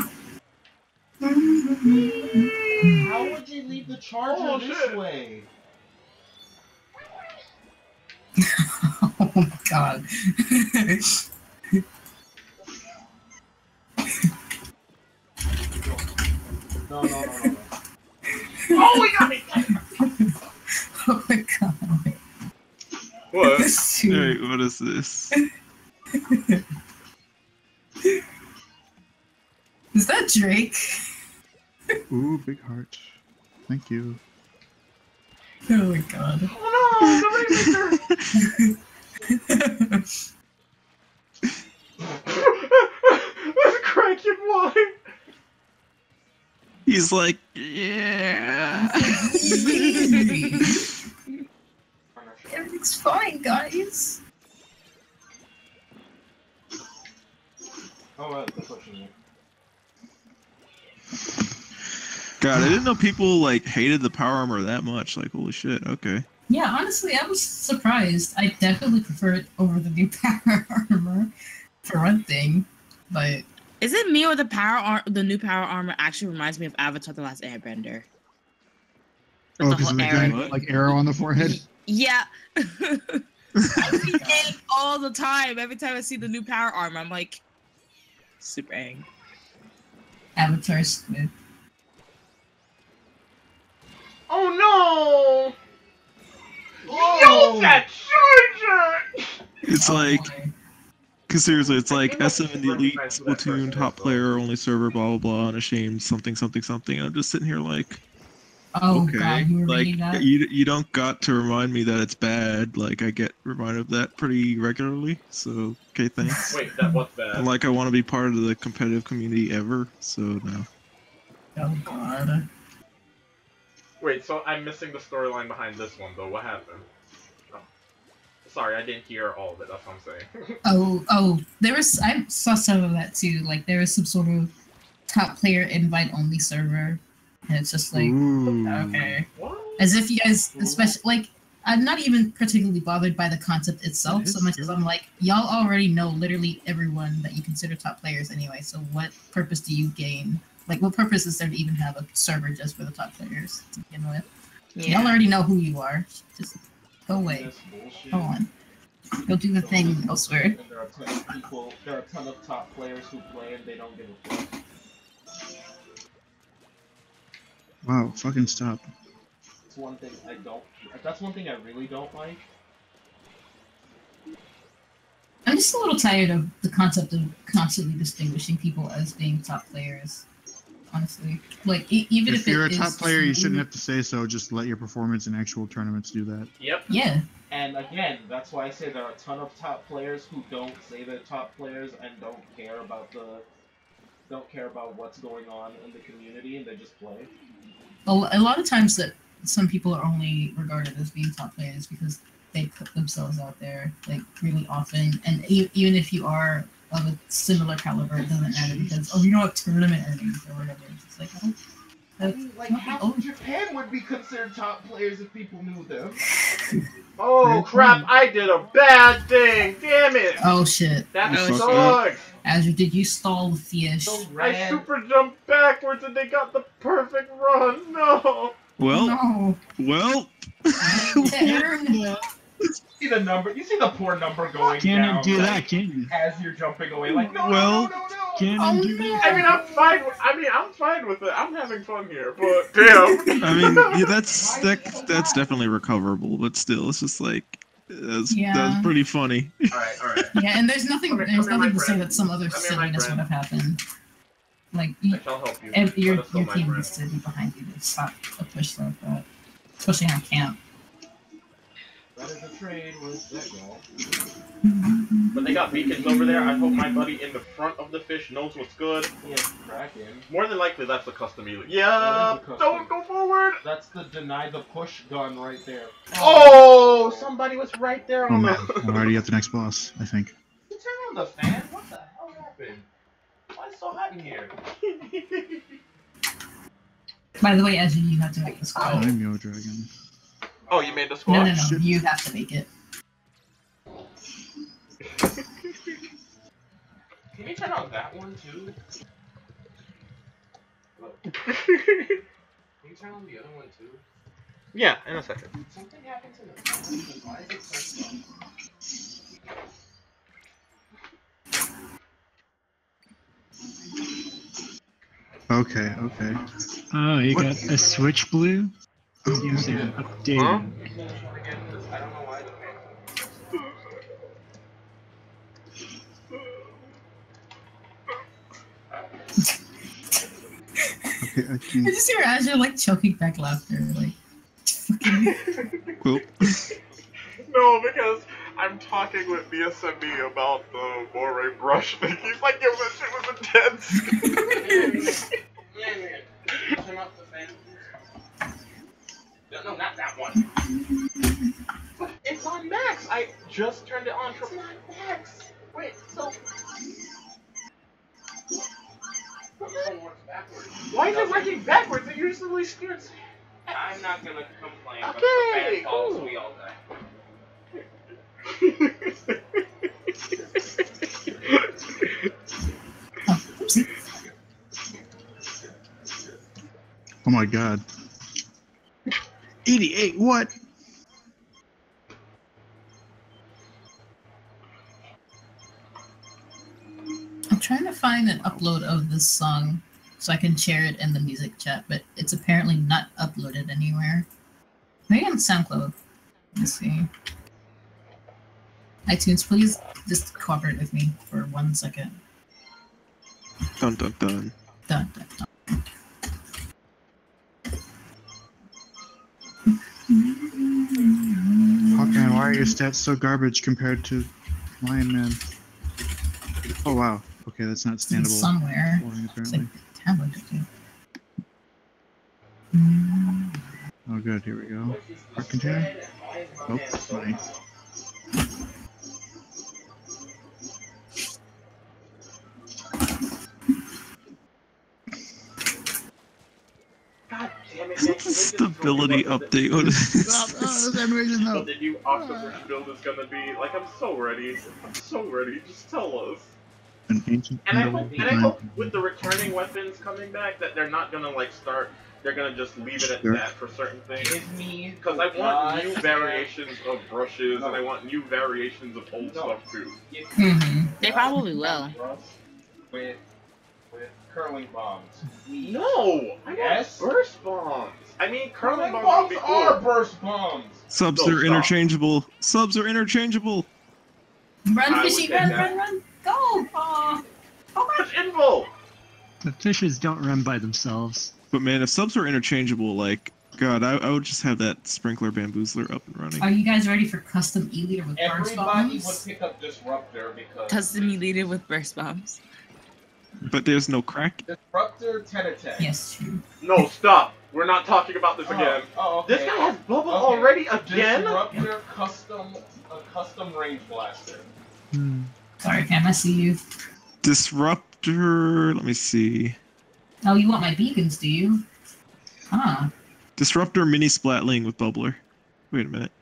S1: How would you leave the charger
S5: Oh,
S1: this
S5: shit.
S1: way?
S7: God.
S5: No. Oh, we got me!
S7: Oh my God.
S5: What?
S4: Wait, what is this?
S7: Is that Drake?
S10: Ooh, big heart. Thank you.
S7: Oh my God.
S5: Oh no! Let's crank your wine!
S4: He's like, yeah.
S7: Everything's fine, guys.
S5: Oh, that's what you mean.
S4: God, I didn't know people like hated the power armor that much. Like, holy shit. Okay.
S7: Yeah, honestly, I was surprised. I definitely prefer it over the new power armor, for one thing. But
S8: Is it me or the new power armor actually reminds me of Avatar: The Last Airbender?
S10: Oh,
S8: the
S10: because
S8: whole
S10: of the
S8: arrow.
S10: giant like arrow on the forehead.
S8: Yeah. I see it all the time. Every time I see the new power armor, I'm like, super angry.
S7: Avatar Squid.
S5: Oh no! Yo, that charger!
S4: It's like, cause seriously, it's like SM in the Elite, Splatoon, top player, only server, blah blah blah, unashamed, something something something. I'm just sitting here like,
S7: Oh
S4: okay,
S7: God, you were
S4: like
S7: reading that?
S4: you don't got to remind me that it's bad. Like I get reminded of that pretty regularly. So okay, thanks.
S5: Wait, what's that?
S4: And like I want to be part of the competitive community ever. So no.
S7: Oh God.
S5: Wait, so I'm missing the storyline behind this one though. What happened? Oh. Sorry, I didn't hear all of it. That's what I'm saying.
S7: Oh, I saw some of that too. Like there was some sort of top player invite only server, and it's just like,
S4: Ooh.
S7: okay,
S5: What?
S7: as if you guys, especially like, I'm not even particularly bothered by the concept itself so much as I'm like, y'all already know literally everyone that you consider top players anyway. So what purpose do you gain? Like, what purpose is there to even have a server just for the top players to begin with? Y'all already know who you are. Just go away.
S5: This bullshit.
S7: Go on. Go do the thing elsewhere.
S5: And there are a ton of people. There are a ton of top players who play and they don't give a fuck.
S10: Wow, fucking stop.
S5: That's one thing I don't. That's one thing I really don't like.
S7: I'm just a little tired of the concept of constantly distinguishing people as being top players. Honestly, like even
S10: If you're a top
S7: is
S10: player, you shouldn't have to say so. Just let your performance in actual tournaments do that.
S5: Yep.
S7: Yeah.
S5: And again, that's why I say there are a ton of top players who don't say they're top players and don't care about what's going on in the community, and they just play.
S7: A lot of times that some people are only regarded as being top players because they put themselves out there like really often, and even if you are of a similar caliber, it doesn't matter because you don't have tournament earnings or whatever. It's just like
S5: Like half of Japan would be considered top players if people knew them. Oh crap! I did a bad thing. Damn it!
S7: Oh shit!
S5: That
S4: You
S5: sucks.
S7: Azure, did you stall the fish?
S5: I super jumped backwards and they got the perfect run. No.
S4: Well,
S7: No.
S4: well.
S5: See the number? You see the poor number going
S10: Can't
S5: down?
S10: do
S5: like,
S10: that, can you?
S5: as you're jumping away, like no,
S4: Well,
S5: no.
S10: Can't do that.
S5: I mean, I'm fine. I'm fine with it. I'm having fun here, but damn.
S4: I mean, yeah, that's definitely recoverable, but still, it's just like that's pretty funny.
S5: All right.
S7: Yeah, and there's nothing
S5: Come here, my
S7: to say
S5: friend.
S7: that some other
S5: Come here, my
S7: silliness would
S5: friend.
S7: have happened. Like
S5: I shall help you.
S7: your
S5: Let us go, my
S7: team
S5: friend.
S7: needs to be behind you to stop a push like that, especially on camp.
S5: That is a trade with that girl. But they got beacons over there. I hope my buddy in the front of the fish knows what's good. He is Kraken. More than likely, that's the custom elite. Yeah, don't go forward. That's the deny the push gun right there. Oh, somebody was right there
S10: Oh
S5: on
S10: man,
S5: the.
S10: I'm already at the next boss, I think.
S5: Turn on the fan. What the hell happened? Why is it so hot in here?
S7: By the way, Azure, you have to make the squad.
S10: I'm Yo Dragon.
S5: Oh, you made the
S7: No,
S5: squad?
S7: no, you have to make it.
S5: Can you turn on that one too? Look. Can you turn on the other one too? Yeah, in a second. Something happened to the phone. Why is it so slow?
S10: Okay, okay.
S11: Oh, you
S10: What?
S11: got a Switch Blue? Using updated.
S5: Huh?
S10: Okay, I
S7: I
S10: can.
S7: just hear Azure like choking back laughter, like.
S4: Well,
S5: No, because I'm talking with BSMB about the Moray brush thing. He's like, yo, that shit was intense.
S1: Turn off the fan. No, not that one.
S5: But it's on max. I just turned it on from max. Wait, so why is it working backwards? It usually steers.
S1: I'm not gonna complain, but
S5: Okay,
S1: the fan falls,
S5: cool.
S1: we all die.
S10: Oh my god. 88, what?
S7: I'm trying to find an upload of this song so I can share it in the music chat, but it's apparently not uploaded anywhere. Maybe on SoundCloud. Let's see. iTunes, please just cooperate with me for 1 second.
S4: dun dun dun.
S7: Dun, dun, dun.
S10: Hawkman, why are your stats so garbage compared to Lion Man? Oh wow. Okay, that's not
S7: It's in
S10: standable.
S7: somewhere.
S10: Boring,
S7: It's
S10: apparently.
S7: like tablet or two.
S10: Oh good, here we go. Art container? Nope, nice.
S5: God damn it,
S4: What's the stability update? What is this?
S5: What the new Octopus build is gonna be. Like, I'm so ready. I'm so ready. Just tell us.
S10: An ancient
S5: And I
S10: Indolent
S5: hope with the returning weapons coming back that they're not gonna like start. They're gonna just leave it at
S10: Sure.
S5: that for certain things.
S1: Give me
S5: Because I want new
S1: God
S5: variations of brushes and I want new variations of old stuff too.
S8: They probably will.
S1: with curling bombs.
S5: No, I
S1: Yes?
S5: want burst bombs. I mean, curling bombs
S1: bombs
S5: would be
S1: are
S5: cool.
S1: burst bombs.
S4: Subs
S5: No,
S4: are
S5: stop.
S4: interchangeable. Subs are interchangeable.
S7: Run,
S5: I would
S7: fishy,
S5: take
S7: run,
S5: that.
S7: run, run! Go! Aw.
S5: How much info?
S11: The fishes don't run by themselves.
S4: But man, if subs were interchangeable, like, God, I would just have that sprinkler bamboozler up and running.
S7: Are you guys ready for custom E-leader with burst
S1: Everybody would
S7: bombs?
S1: pick up Disruptor because
S8: Custom deleted with burst bombs.
S4: But there's no crack.
S1: Disruptor 10 attack.
S7: Yes, true.
S5: No, stop. We're not talking about this again.
S1: Oh, okay.
S5: This guy has bubble
S1: Okay.
S5: already again?
S1: Disruptor custom range blaster.
S7: Sorry, Cam, I see you.
S4: Disruptor. Let me see.
S7: Oh, you want my beacons, do you? Huh.
S4: Disruptor mini splatling with bubbler. Wait a minute.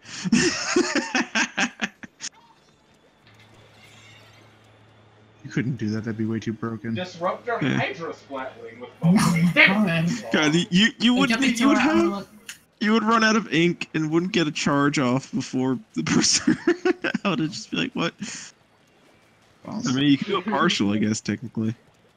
S10: You couldn't do that, that'd be way too broken.
S1: Disruptor
S4: Yeah.
S1: Hydra Splatling with bubbling.
S7: Alright.
S4: God, you
S7: Hey,
S4: would
S7: jump into
S4: you would
S7: our
S4: have
S7: outlook.
S4: you would run out of ink and wouldn't get a charge off before the person I would just be like, what? I mean, you can do a partial, I guess, technically.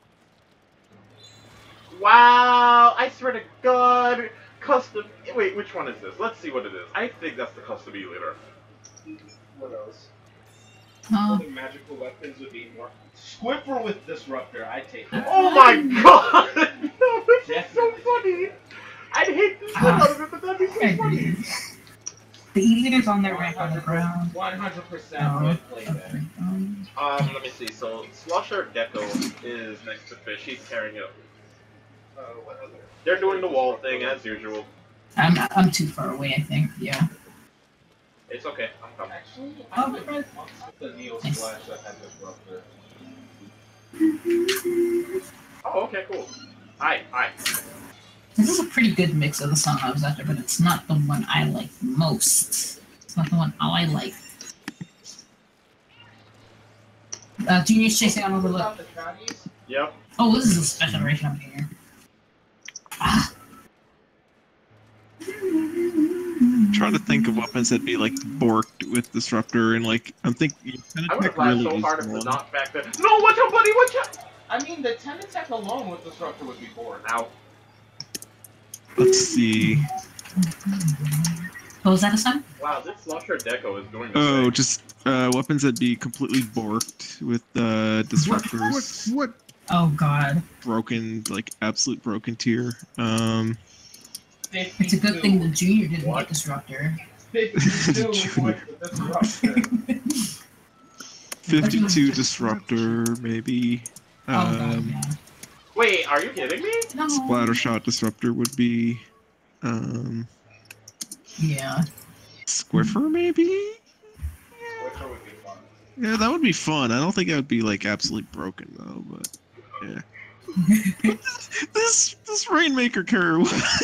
S5: Wow, I swear to God. Custom. Wait, which one is this? Let's see what it is. I think that's the custom E-leader.
S1: What else?
S7: Oh.
S1: Other magical weapons would be more. Squiffer with Disruptor, I take that.
S5: Oh my God! No, this is so
S1: Definitely.
S5: funny. I'd hate this shit out of it, but that'd be so funny.
S7: The E-leader's on their rank on the ground.
S1: 100% would play that.
S5: Let me see. So, Slosher Gecko is next to Fish. He's carrying it up. What other? They're doing the wall thing as usual.
S7: I'm too far away, I think. Yeah.
S5: It's okay. I'm coming.
S1: Actually,
S7: Oh,
S1: I would
S7: right.
S1: the Neo
S7: Nice.
S1: Splash that had Disruptor.
S5: Oh, okay, cool. Hi.
S7: This is a pretty good mix of the song I was after, but it's not the one I like most. It's not the one I like. Junior's chasing on Overlook.
S1: Without the Shaggies,
S5: Yep.
S7: Oh, this is a special version of here. Ah.
S4: Trying trying to think of weapons that'd be like borked with disruptor, and like I'm thinking
S5: I would have laughed so hard if the knockback there. No, watch out, buddy, watch out! I mean, the 10 attack alone with disruptor would be bored. Ow.
S4: Let's see.
S7: What was that a son?
S5: Wow, this Slusher Deco is doing the
S4: Oh,
S5: thing.
S4: just weapons that'd be completely borked with disruptors.
S10: What?
S7: Oh god.
S4: Broken, like absolute broken tier.
S7: It's a good thing the junior didn't get disruptor.
S5: 52 with the disruptor.
S4: 52 disruptor, maybe.
S7: Oh god, yeah.
S5: Wait, are you kidding me?
S7: No.
S4: Splatter shot disruptor would be
S7: Yeah.
S4: Squiffer, maybe?
S5: Which one would be fun?
S4: Yeah, that would be fun. I don't think that would be like absolutely broken though, but yeah. this Rainmaker carry.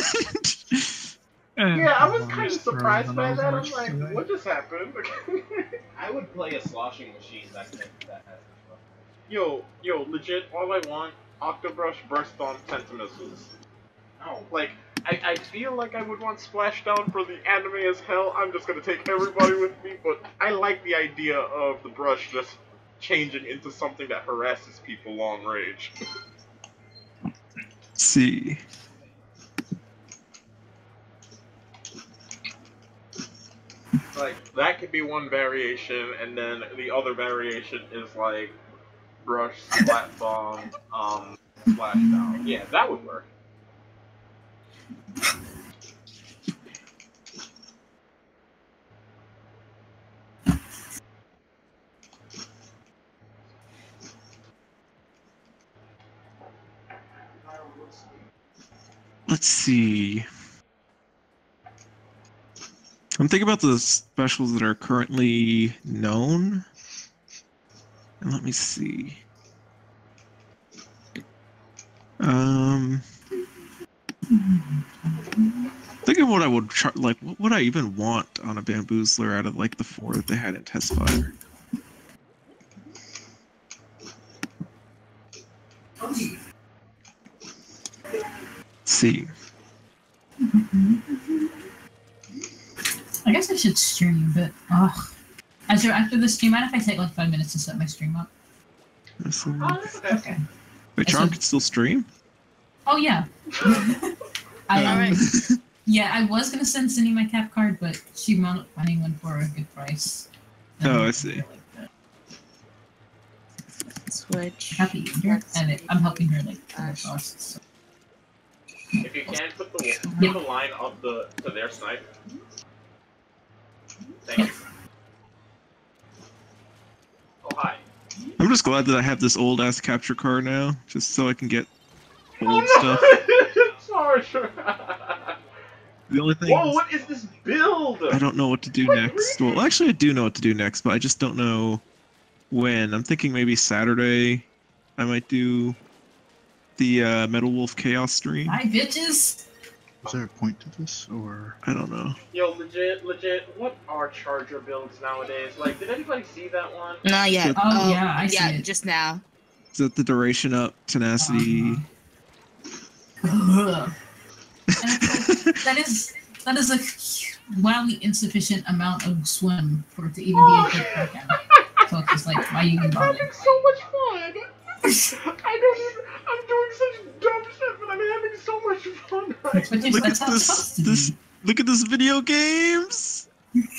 S5: Yeah, I was kind of surprised by that. I'm like, what just happened? I would play a sloshing machine that has disruptor. Yo, legit, all I want, Octobrush burst on Tentamissiles. No, like, I feel like I would want Splashdown for the anime as hell. I'm just gonna take everybody with me, but I like the idea of the brush just changing into something that harasses people long range.
S4: Let's see.
S5: Like, that could be one variation, and then the other variation is like brush, splat bomb, splashdown. Yeah, that would work.
S4: Let's see. I'm thinking about the specials that are currently known. And let me see. Think of what I would like. What would I even want on a Bamboozler out of like the 4 that they had in Test Fire? Let's see.
S7: I guess I should stream, but after the stream, mind if I take like 5 minutes to set my stream up? Okay.
S4: Wait, Charm can still stream?
S7: Oh yeah. Yeah, I was gonna send Cindy my cap card, but she wound up finding one for a good price.
S4: Oh, I see.
S8: Switch.
S7: Happy and I'm helping her like costs. So.
S5: If you can, put the line up to their snipe. Thank you. Oh, hi.
S4: I'm just glad that I have this old ass capture card now, just so I can get old stuff.
S5: Sorry.
S4: The only thing.
S5: Whoa! What is this build?
S4: I don't know what to do next. Well, actually, I do know what to do next, but I just don't know when. I'm thinking maybe Saturday. I might do the Metal Wolf Chaos stream.
S7: Hi, bitches.
S10: Is there a point to this, or
S4: I don't know.
S5: Yo, legit. What are charger builds nowadays? Like, did anybody see that one?
S8: Not yet.
S7: Oh yeah, I see it.
S8: Just now.
S4: Is that the duration up, tenacity?
S7: That is a wildly insufficient amount of swim for it to even be a good workout. So it's just like, why you even bother?
S5: I'm having so much fun. I'm doing such dumb shit, but I'm having so much fun right now.
S4: Look at this. Look at this video games.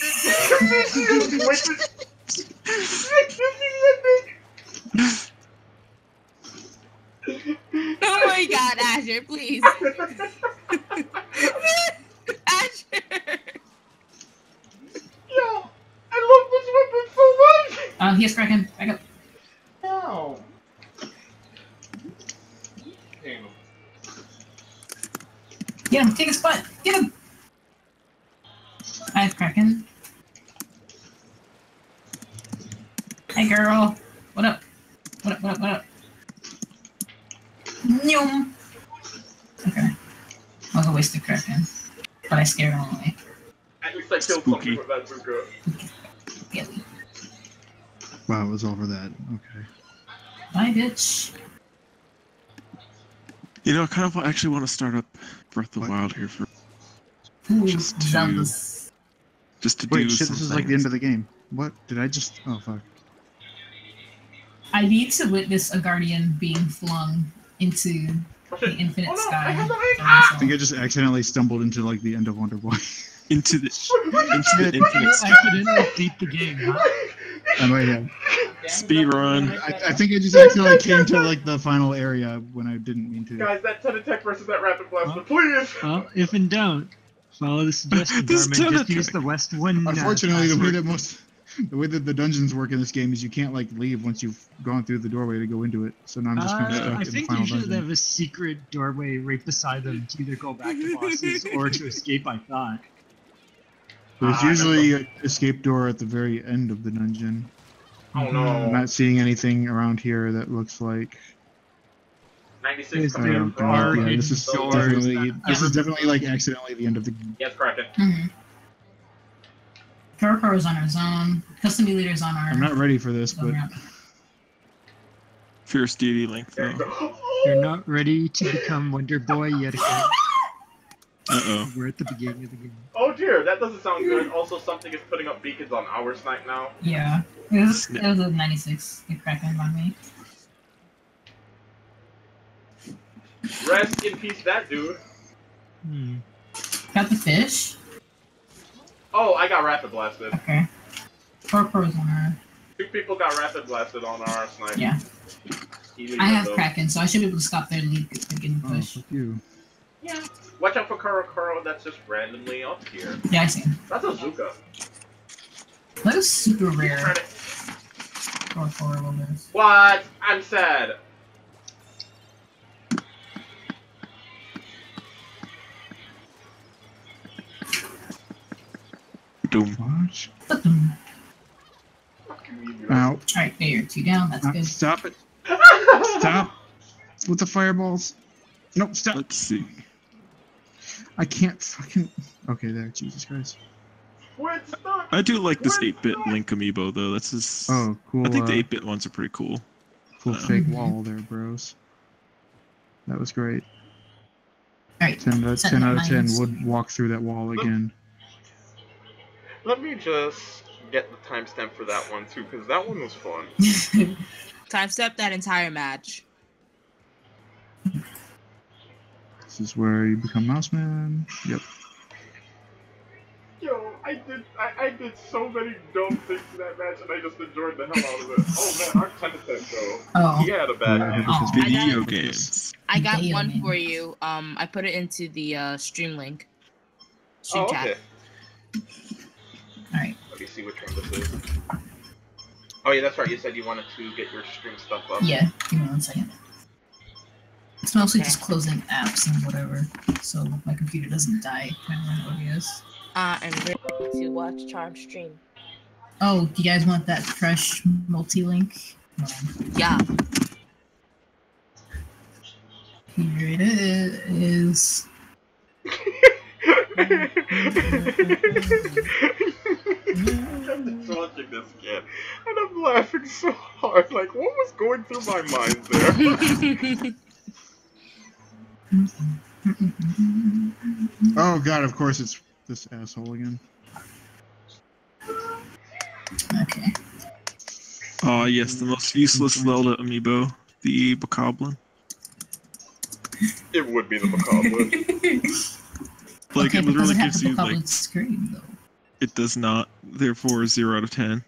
S8: Oh my god, Azure, please. Azure.
S5: Yo, I love this weapon so much.
S7: Here's Kraken. Back up.
S5: No.
S7: Get him. Take his butt. Get him. I have Kraken. Hey, girl. What up? What up? Nyum. Okay. I was a wasted Kraken. But I scared him away.
S5: At least I killed something with that Zuko.
S10: wow, it was over that. Okay.
S7: Bye, bitch.
S4: You know, I kind of actually want to start up Breath of the Wild here for
S7: Ooh,
S4: just to.
S7: Zelda's.
S4: just to
S10: Wait,
S4: do.
S10: shit,
S4: some
S10: this is like the
S4: things.
S10: end of the game. What? Did I just... Oh, fuck.
S7: I need to witness a guardian being flung into the infinite sky.
S10: I think I just accidentally stumbled into, like, the end of Wonder Boy.
S4: into the
S10: Shit.
S4: infinite sky.
S11: accidentally beat the game, huh?
S10: I might have.
S4: Speed run.
S10: I think I just accidentally came to, like, the final area when I didn't mean to.
S5: Guys, that Tentatek versus that Rapid Blaster, please!
S11: Well, if in doubt, follow the suggestion,
S4: This
S11: Garmin. Just
S4: Tentatek.
S11: use the West Wind.
S10: Unfortunately,
S11: password.
S10: the way that the dungeons work in this game is you can't, like, leave once you've gone through the doorway to go into it. So now I'm just kind of stuck
S11: I
S10: in the
S11: think
S10: final
S11: you should
S10: dungeon.
S11: have a secret doorway right beside them to either go back to bosses or to escape, I thought.
S10: There's usually an escape door at the very end of the dungeon.
S5: Oh no.
S10: I'm not seeing anything around here that looks like...
S5: 96
S11: Is
S5: coming
S11: there
S5: in from-
S11: bar
S10: yeah, this is
S11: doors
S10: definitely
S11: that-
S10: this is definitely like accidentally the end of the game.
S5: Yes, Kraken.
S7: Karakar is on our zone. Custom leader's on our
S10: I'm not ready for this,
S7: zone
S10: but
S7: route.
S4: Fierce deity link
S5: There you
S4: though.
S5: go.
S11: You're not ready to become Wonder Boy yet again.
S4: Uh-oh.
S11: We're at the beginning of the game.
S5: Oh dear, that doesn't sound good. Also, something is putting up beacons on our snipe now.
S7: Yeah. It was a 96. Good Kraken on me.
S5: Rest in peace, that dude.
S7: Got the fish.
S5: Oh, I got Rapid Blasted.
S7: Okay. Karakar is on our.
S5: 2 people got Rapid Blasted on our snipe.
S7: Yeah.
S5: Easily
S7: I have
S5: though.
S7: Kraken, so I should be able to stop their lead getting
S10: oh,
S7: push.
S10: fuck you.
S5: Yeah. Watch out for Karakuro that's just randomly up here.
S7: Yeah, I see him.
S5: That's a Zuka.
S7: That was super rare.
S5: Credit.
S7: Karakar will lose.
S5: What? I'm sad.
S4: Doom.
S10: Watch.
S5: Fucking me, dude.
S10: Ow.
S7: Alright, there you're 2 down. That's good.
S10: Stop it. Stop. With the fireballs. Nope, stop.
S4: Let's see.
S10: I can't fucking... Okay, there. Jesus Christ.
S5: We're stuck.
S4: I do like this 8-bit Link amiibo though. That's just.
S10: Oh, cool.
S4: I think the 8-bit ones are pretty cool.
S10: Cool fake wall there, bros. That was great.
S7: Alright.
S10: 10 out of 10 would walk through that wall again.
S5: Let me just get the timestamp for that one too, because that one was fun.
S8: Time step that entire match.
S10: This is where you become Mouseman. Yep.
S5: Yo, I did so many dumb things in that match, and I just enjoyed the hell out of it. Oh man, our Tentatek though.
S7: Oh.
S5: He had a bad
S10: Yeah,
S5: match.
S7: Oh,
S4: Video games.
S8: I got
S7: Video
S8: one
S7: game.
S8: for you. I put it into the stream link. Stream
S5: Oh,
S8: chat.
S5: okay.
S7: Alright.
S5: Let me see which one this is. Oh yeah, that's right. You said you wanted to get your stream stuff up.
S7: Yeah, give me 1 second. It's mostly
S8: Okay.
S7: just closing apps and whatever, so my computer doesn't die when I run OBS.
S12: I'm ready to watch Charm stream.
S7: Oh, do you guys want that fresh multi-link?
S8: Yeah.
S7: Here it is.
S5: I'm just watching this kid, and I'm laughing so hard. Like, what was going through my mind there?
S10: Oh god, of course it's this asshole again.
S7: Okay.
S4: Oh yes, the most useless Zelda amiibo, the Bokoblin.
S5: It would be the Bokoblin.
S4: Like
S7: Okay,
S4: it
S7: but does
S4: literally
S7: it have
S4: gives
S7: the
S4: you like
S7: public screen though?
S4: it does not. Therefore, 0 out of 10.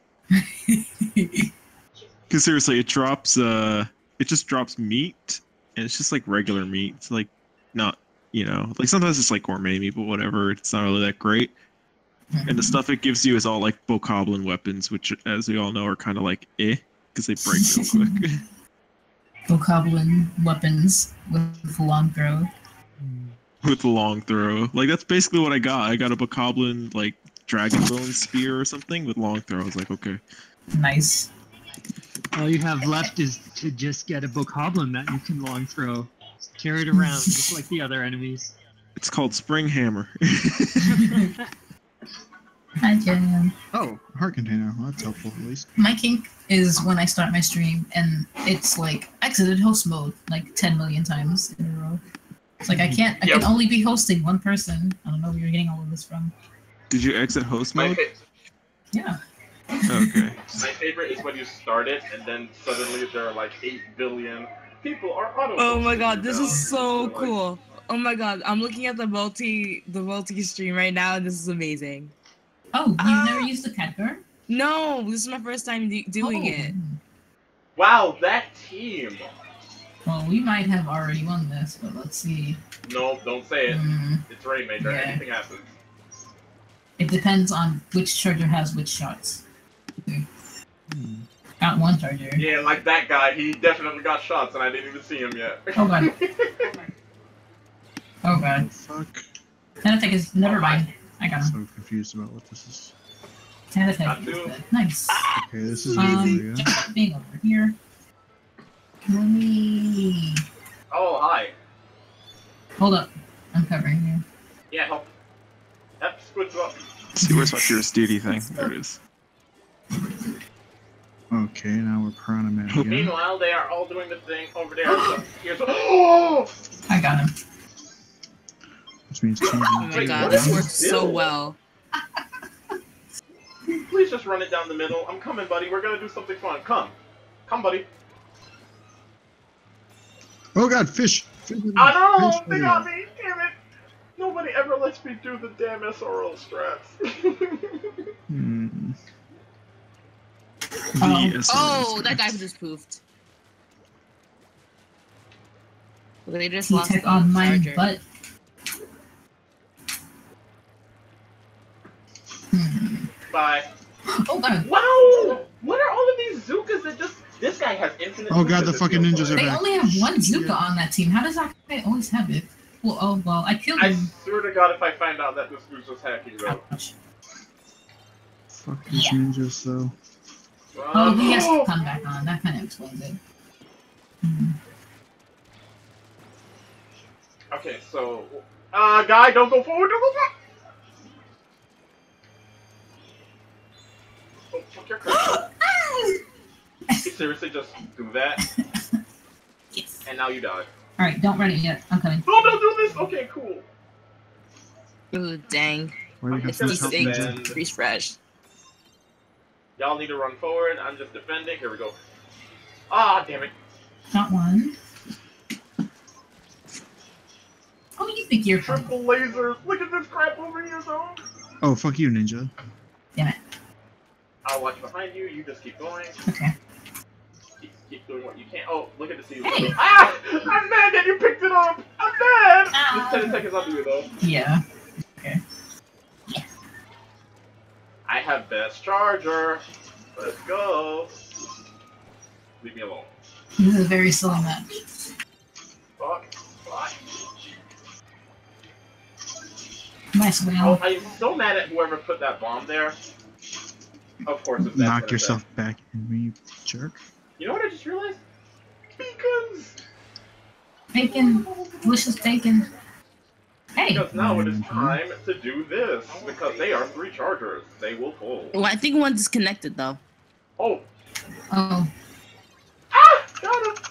S4: Because seriously, it drops. It just drops meat, and it's just like regular meat. It's like not, like sometimes it's like gourmet meat, but whatever. It's not really that great. And the stuff it gives you is all like Bokoblin weapons, which, as we all know, are kind of like because they break real quick.
S7: Bokoblin weapons with long throw.
S4: With the long throw, like that's basically what I got. I got a Bokoblin like dragon bone spear or something with long throw. I was like, okay.
S7: Nice.
S11: All you have left is to just get a Bokoblin that you can long throw. Just carry it around, just like the other enemies.
S4: It's called Spring Hammer.
S7: Hi, Jen.
S10: Oh, heart container. Well, that's helpful at least.
S7: My kink is when I start my stream and it's like exited host mode like 10 million times in a row. It's like I can only be hosting one person. I don't know where you're getting all of this from.
S4: Did you exit host
S5: My,
S4: mode?
S7: Yeah.
S4: Okay.
S5: my favorite is when you start it and then suddenly there are like 8 billion people are auto.
S8: Oh my god, this is so
S5: Like,
S8: cool. Oh my god, I'm looking at the multi stream right now, and this is amazing.
S7: Oh, you've never used the cat guard?
S8: No, this is my first time doing it.
S5: wow, that team.
S7: Well, we might have already won this, but let's see.
S5: No, don't say it.
S7: Mm,
S5: It's Rainmaker.
S7: Yeah.
S5: Anything happens.
S7: it depends on which charger has which shots. Got one charger.
S5: Yeah, like that guy. He definitely got shots, and I didn't even see him yet.
S7: Oh god. Oh god.
S10: Fuck.
S7: Tentatek is. Never mind. I got
S10: I'm
S7: him.
S10: so confused about what this is.
S7: Tentatek is dead. Nice.
S10: Okay, this is easy. Yeah.
S7: Just being over here. Whee.
S5: Oh, hi.
S7: Hold up. I'm covering you.
S5: Yeah, help. Yep, squid's up.
S4: See where's my Fierce Duty thing? There it is.
S10: Okay, now we're Piranha Man again.
S5: Meanwhile, they are all doing the thing over there. So here's oh!
S7: I got him.
S10: Which means changing.
S8: Oh my god, this works so well.
S5: Please just run it down the middle. I'm coming, buddy. We're gonna do something fun. Come. Come, buddy.
S10: Oh god, fish!
S5: I know!
S10: Fish.
S5: They got me! Damn it! Nobody ever lets me do the damn SRL strats.
S10: Hmm.
S8: Oh, that guy just poofed. They just
S7: He
S8: lost
S7: took
S8: the
S7: on my
S8: charger.
S7: butt.
S5: Bye.
S7: Oh god.
S5: Wow! What are all of these Zukas that just... This guy has infinite
S10: Oh god,
S5: Zukas,
S10: the
S5: it
S10: fucking
S5: feels
S10: ninjas are
S5: like.
S7: They
S10: back.
S7: only have one Zuka on that team. How does that guy always have it? Well, oh well, I killed
S5: I
S7: him.
S5: swear to god if I find out that this dude's just hacking, though.
S10: Fuck these ninjas though.
S7: Oh, he has to come back on. That kind of explains it.
S5: Okay, so... guy, don't go forward, don't go forward! Oh, fuck your crap. You seriously just do that?
S7: Yes.
S5: And now you die.
S7: Alright, don't run it yet. I'm coming.
S5: No, don't do this! Okay, cool.
S8: Ooh, dang.
S10: Why do you have
S8: It's
S10: to
S8: these
S10: help
S8: things
S10: ninja?
S8: refresh.
S5: Y'all need to run forward. I'm just defending. Here we go. Ah, damn it.
S7: Not one. Oh, you think you're fun.
S5: Triple lasers. Look at this crap over here, though.
S10: Oh, fuck you, ninja.
S7: Damn it.
S5: I'll watch behind you. You just keep going.
S7: Okay.
S5: Keep doing what you can. Oh, look at the sea.
S7: Hey.
S5: Ah! I'm mad that you picked it up. I'm mad.
S7: Ah.
S5: Just 10 seconds on you, though.
S7: Yeah. Okay.
S5: I have best charger. Let's go. Leave me alone.
S7: This is a very silly match.
S5: Fuck. Fuck.
S7: Nice win.
S5: Oh, I'm so mad at whoever put that bomb there. Of course, it's that
S10: Knock
S5: Tentatek.
S10: yourself back in me, you jerk.
S5: You know what I just realized? Beacons!
S7: Bacon. Delicious bacon. Hey.
S5: Because now it is time to do this. Because they are 3 chargers. They will fold.
S8: Well, I think one disconnected though.
S5: Oh!
S7: Oh.
S5: Ah! Got him!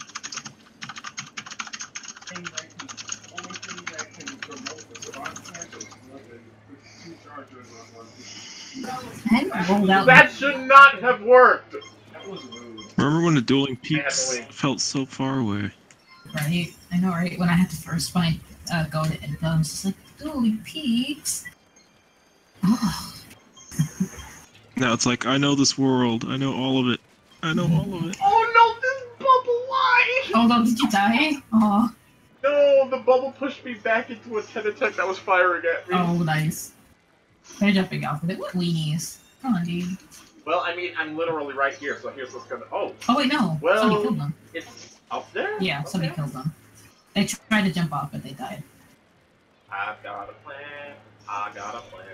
S7: I hadn't rolled out.
S5: That should not have worked!
S4: Remember when the dueling
S5: I
S4: peaks
S5: had to wait.
S4: felt so far away?
S7: Right. I know, right? When I had to first find go to info, I was just like, holy peaks. Oh.
S4: Now it's like, I know this world. I know all of it. I know all of it.
S5: Oh no, this bubble line!
S7: Oh no, did you die? Oh.
S5: No, the bubble pushed me back into a Tentatek that was firing at me.
S7: Oh, nice. They're jumping off of it. What weenies? Come on, dude.
S5: Well, I mean, I'm literally right here, so here's what's gonna. Oh,
S7: Oh wait, no.
S5: Well-
S7: Somebody killed them.
S5: it's up there?
S7: Yeah, somebody
S5: Okay.
S7: killed them. They tried to jump off, but they died.
S5: I've got a plan. I got a plan.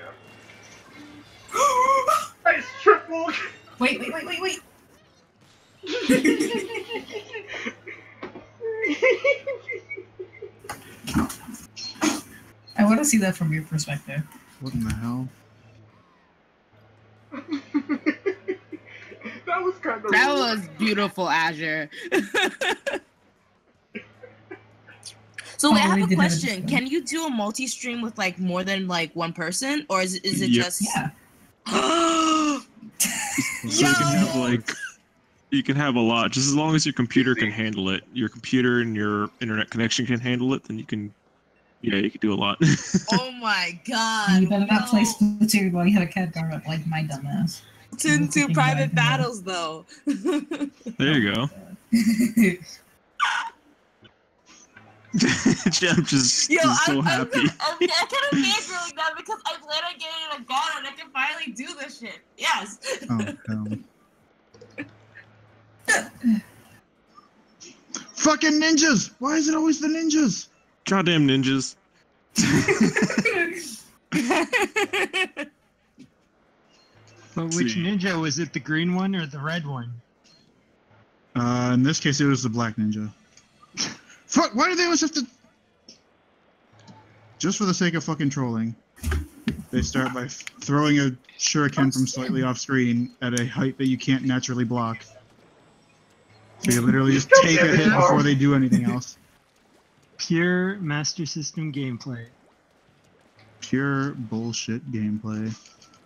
S5: Nice triple!
S7: Wait. I want to see that from your perspective.
S10: What in the hell?
S5: That was kind of.
S8: That was beautiful, Azure. So wait, I
S7: Oh,
S8: have
S7: we
S8: a
S7: did have a
S8: question.
S7: Discord.
S8: Can you do a multi-stream with like more than like one person, or is it
S4: Yep.
S8: just?
S7: Yeah.
S4: So you can have like, you can have a lot, just as long as your computer can handle it. Your computer and your internet connection can handle it, then you can, yeah, you can do a lot.
S8: Oh my god!
S7: You better not play
S8: no.
S7: Splatoon while you have a cat guard up like my dumbass.
S8: Two private battles though.
S4: There you go. I'm just
S8: Yo,
S4: so happy.
S8: I kind of mad really now because I plan on getting a gun and I can finally do this shit. Yes.
S10: Oh, hell. Fucking ninjas! Why is it always the ninjas?
S4: Goddamn ninjas.
S11: But which ninja was it? The green one or the red one?
S10: In this case, it was the black ninja. Fuck! Why do they always have to? Just for the sake of fucking trolling, they start by throwing a shuriken from slightly off screen at a height that you can't naturally block. So you literally just take a hit before they do anything else.
S11: Pure Master System gameplay.
S10: Pure bullshit gameplay.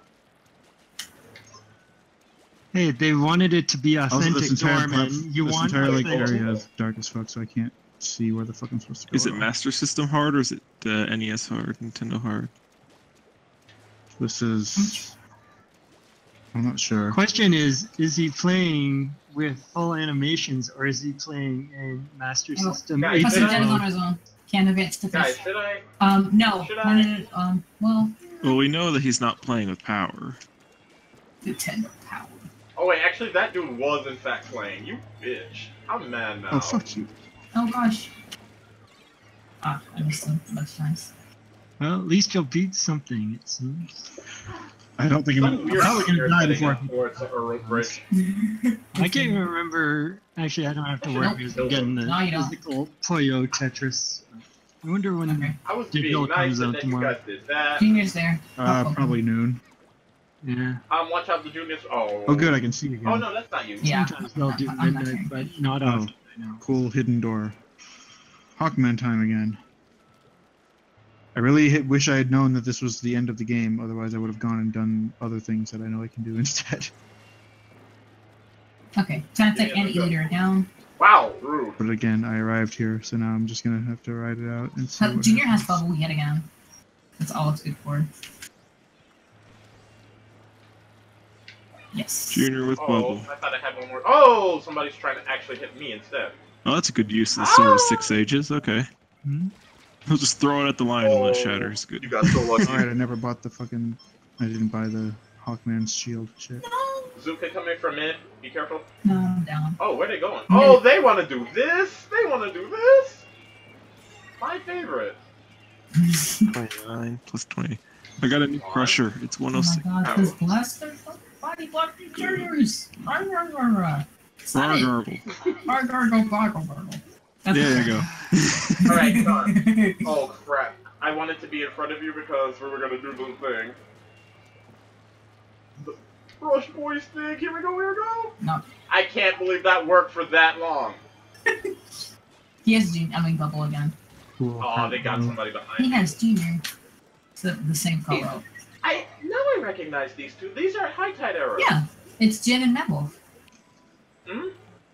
S11: Hey, they wanted it to be
S10: Also,
S11: authentic,
S10: this entire,
S11: Dorman. You
S10: this
S11: want
S10: entire like
S11: authentic.
S10: area is dark as fuck, so I can't see where the fuck I'm supposed to go.
S4: Is it Master System hard or is it NES hard, Nintendo hard?
S10: This is. I'm not sure.
S11: Question is he playing with full animations or is he playing in Master System?
S5: Guys,
S7: Plus,
S5: did I-
S7: Nintendo's on his own. Can't advance to
S5: Guys,
S7: this.
S5: did I?
S7: No.
S5: Should
S7: No,
S5: I?
S7: no, no, well,
S4: Well, we know that he's not playing with power.
S7: Nintendo power.
S5: Oh wait, actually that dude was in fact playing. You bitch. I'm mad now.
S10: Oh, fuck you.
S7: Oh gosh. Ah, I missed him. That's nice.
S11: Well, at least you'll beat something, it seems.
S10: I don't think I'm
S5: Weird
S10: probably gonna
S5: weird
S10: die
S5: thing
S10: before.
S5: up towards a rope bridge.
S11: I can't even remember. Actually, I don't have to worry
S7: Nope.
S11: because I'm getting the
S7: No, you don't.
S11: physical Puyo Tetris. I wonder when
S7: Okay.
S5: I was
S11: Digital
S5: being nice
S11: comes
S5: and
S11: out
S5: then
S11: tomorrow.
S5: you guys did that.
S7: Junior's there.
S10: Probably noon.
S11: Yeah.
S5: Watch out the juniors. Oh.
S10: Oh, good, I can see again.
S5: Oh no, that's not you.
S7: Yeah.
S11: Sometimes they'll do
S7: I'm not
S11: midnight,
S7: sure.
S11: but not
S10: Oh.
S11: often. I know.
S10: Cool hidden door. Hawkman time again. I really wish I had known that this was the end of the game, otherwise I would have gone and done other things that I know I can do instead.
S7: Okay, Tactic and E-Leader are down.
S5: Wow, rude.
S10: But again, I arrived here, so now I'm just gonna have to ride it out and see what
S7: Junior has
S10: happens.
S7: bubble yet again. That's all it's good for. Yes.
S4: Junior with
S5: Oh,
S4: bubble.
S5: I thought I had one more. Oh, somebody's trying to actually hit me instead.
S4: Oh, that's a good use of the Sword of Six Ages. Okay.
S11: Hmm?
S4: He'll just throw it at the line and let it shatter. It's
S5: You
S4: good.
S5: got so lucky.
S10: Alright, I never bought the fucking. I didn't buy the Hawkman's shield shit.
S5: Zuka coming from mid. Be careful.
S7: No, I'm down.
S5: Oh, where they going? Oh, they want to do this. They want to do this. My favorite.
S4: 29 plus 20. I got a new crusher. It's
S7: Oh my
S4: 106.
S7: god, this blaster body blocking chargers!
S4: Rar gargle. There you go.
S5: Alright, done. Oh, crap. I wanted to be in front of you because we were going to do the thing. The Rush Boy stick. Here we go.
S7: No.
S5: I can't believe that worked for that long.
S7: He has bubble again.
S11: Cool.
S5: Oh, they got somebody
S7: He
S5: behind me.
S7: has Junior. It's the same color.
S5: Now I recognize these two. These are High Tide arrows.
S7: Yeah, it's Jin and Nebel.
S5: Hmm?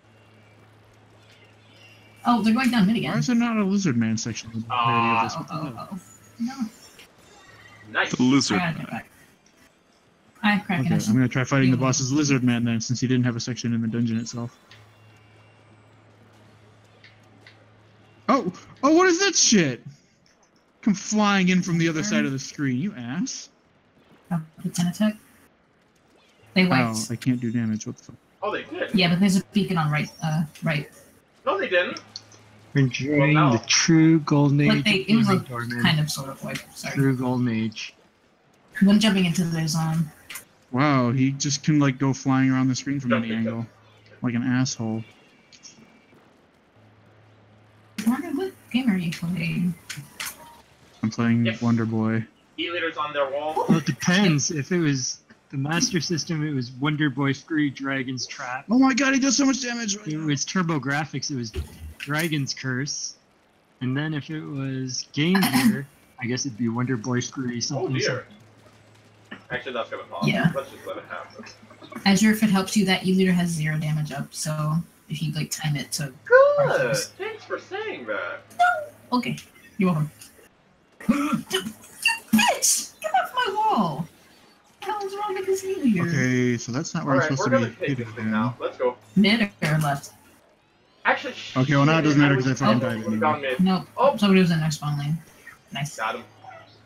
S7: Oh, they're going down mid
S10: Why
S7: again.
S10: is there not a Lizard Man section in the parody of this? What the hell?
S7: No,
S5: Nice.
S4: The lizard.
S7: I gotta get back. I have crack
S10: Okay, I'm gonna try fighting the boss as Lizard Man then, since he didn't have a section in the dungeon itself. Oh, what is that shit? Come flying in from the other side of the screen, you ass.
S7: It's an attack. They
S10: Oh,
S7: wiped.
S10: I can't do damage. What the fuck?
S5: Oh, they did.
S7: Yeah, but there's a beacon on right.
S5: No, they didn't.
S11: Enjoying
S5: Well, no.
S11: the true golden age.
S7: But it was
S11: of
S7: like
S11: Dorman.
S7: kind of sort of wipe. Sorry.
S11: True golden age.
S7: When jumping into the zone.
S10: Wow, he just can like go flying around the screen from
S5: Jump
S10: any
S5: into-
S10: angle, like an asshole.
S7: Morgan, what game are you playing?
S10: I'm playing
S5: Yes.
S10: Wonder Boy.
S5: E-leaders on their wall.
S11: Well, it depends. If it was the Master System, it was Wonder Boy 3 Dragon's Trap.
S10: Oh my god, he does so much damage!
S11: If it was Turbo Graphics, it was Dragon's Curse. And then if it was Game Gear, I guess it'd be Wonder Boy Screwy
S5: Oh
S11: something.
S5: dear. Actually, that's gonna pop.
S7: Yeah.
S5: Let's just let it happen.
S7: Azure, if it helps you, that E-liter has 0 damage up, so if you like time it to...
S5: Good! Thanks for saying that.
S7: Okay, you're welcome. You bitch! Get off my wall! What the hell is wrong with this E-liter?
S10: Okay, so that's not where
S5: Alright,
S10: I'm
S5: we're
S10: supposed
S5: gonna
S10: to be
S5: take this
S10: hitting
S5: thing now. Let's go.
S7: Mid or left?
S5: Actually,
S10: Okay, well now it doesn't matter because I fucking
S5: Oh,
S10: died
S5: we've
S10: anyway.
S5: gone mid.
S7: Nope.
S5: Oh.
S7: Somebody was in their spawn lane. Nice.
S5: Got him.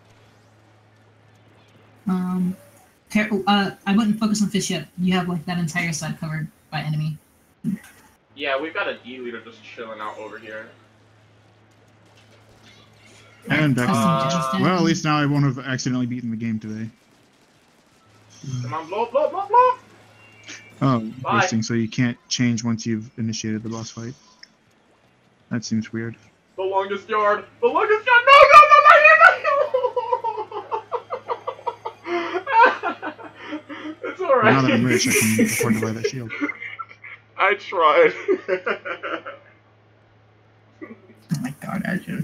S7: I wouldn't focus on fish yet. You have like that entire side covered by enemy.
S5: Yeah, we've got an E-leader just chilling out over here.
S10: And back.
S5: Uh,
S10: Well, at least now I won't have accidentally beaten the game today.
S5: Come on, blow, blow, blow, blow!
S10: Oh,
S5: Bye.
S10: interesting. So you can't change once you've initiated the boss fight. That seems weird.
S5: The longest yard! The longest yard! No, no, no, not here, not here! It's alright.
S10: Now that I'm rich, I can afford to buy that shield.
S5: I tried.
S7: Oh my god, Azure.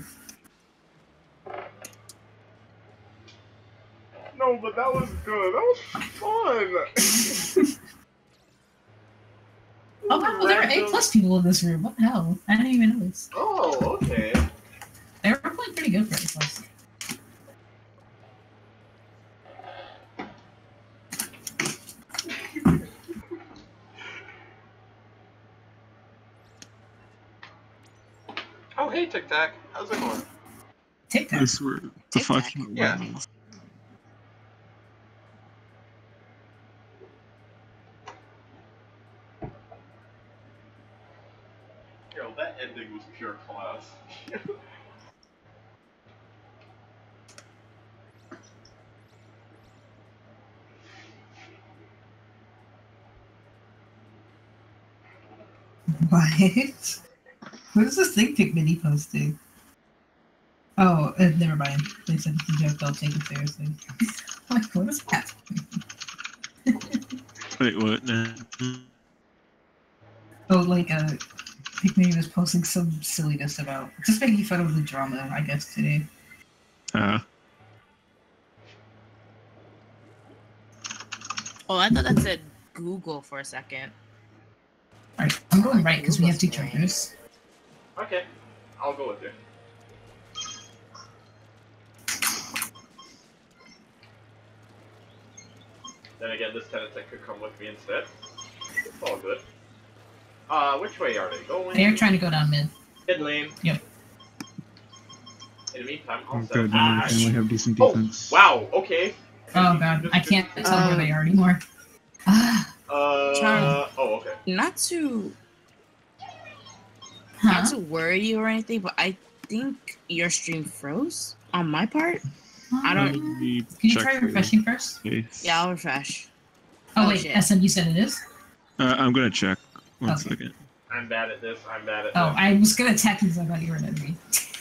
S5: No, but that was good. That was fun.
S7: Oh wow, there are A+ people in this room. What the hell? I didn't even notice.
S5: Oh, okay.
S7: They were playing pretty good for A+.
S5: Oh, hey, Tic Tac. How's it going?
S7: Tic-tac.
S4: I swear, the fucking
S5: Yeah. Yo, that ending was pure class.
S7: What? What is this thing Pick Mini posting? Oh, never mind. They said the joke, I'll take it seriously. Like, what is that?
S4: Wait, what? Nah.
S7: Oh, like, Pick Mini was posting some silliness about just making fun of the drama, I guess, today.
S8: Oh, I thought that said Google for a second.
S7: Alright, I'm going right because we have 2 chargers.
S5: Okay, I'll go with you. Then again, this Tenetec could come with me instead. It's all good. Which way are they going?
S7: They're trying to go down mid.
S5: Mid lane.
S7: Yep.
S5: In the meantime, I'll
S10: Oh,
S5: set
S10: good.
S5: up
S10: Now we
S5: Ash.
S10: finally have decent defense.
S5: Wow, okay.
S7: Oh god, I can't tell where they are anymore.
S8: Charlie.
S5: Oh, okay.
S8: Not to
S7: Huh?
S8: not to worry you or anything, but I think your stream froze on my part. I don't.
S7: Can you try refreshing first?
S8: Yeah, I'll refresh.
S7: Oh,
S8: Oh,
S7: wait,
S8: shit.
S7: SM, you said it is?
S4: I'm gonna check. One
S7: Okay.
S4: second.
S5: I'm bad at this. I'm bad at
S7: Oh,
S5: this.
S7: I was gonna attack you because I thought you were an enemy.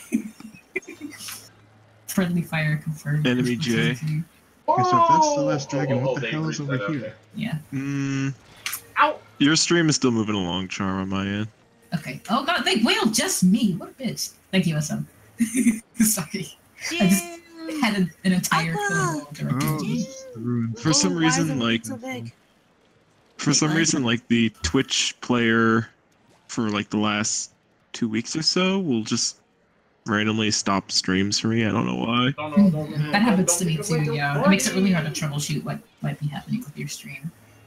S7: Friendly fire confirmed.
S4: Enemy J.
S10: Okay, so if that's the last dragon, what the
S5: they
S10: hell is over
S5: reset,
S10: here?
S5: okay.
S7: Yeah.
S5: Ow!
S4: Your stream is still moving along, Charm, on my end.
S7: Okay. Oh god, they wailed just me. What a bitch. Thank you, SM. Sorry. I just had an entire
S10: Oh, ruined.
S4: For some reason, like, for some reason, like the Twitch player for like the last 2 weeks or so will just randomly stop streams for me. I don't know why.
S7: That happens to me too, yeah. It makes it really hard to troubleshoot what might be happening with your stream.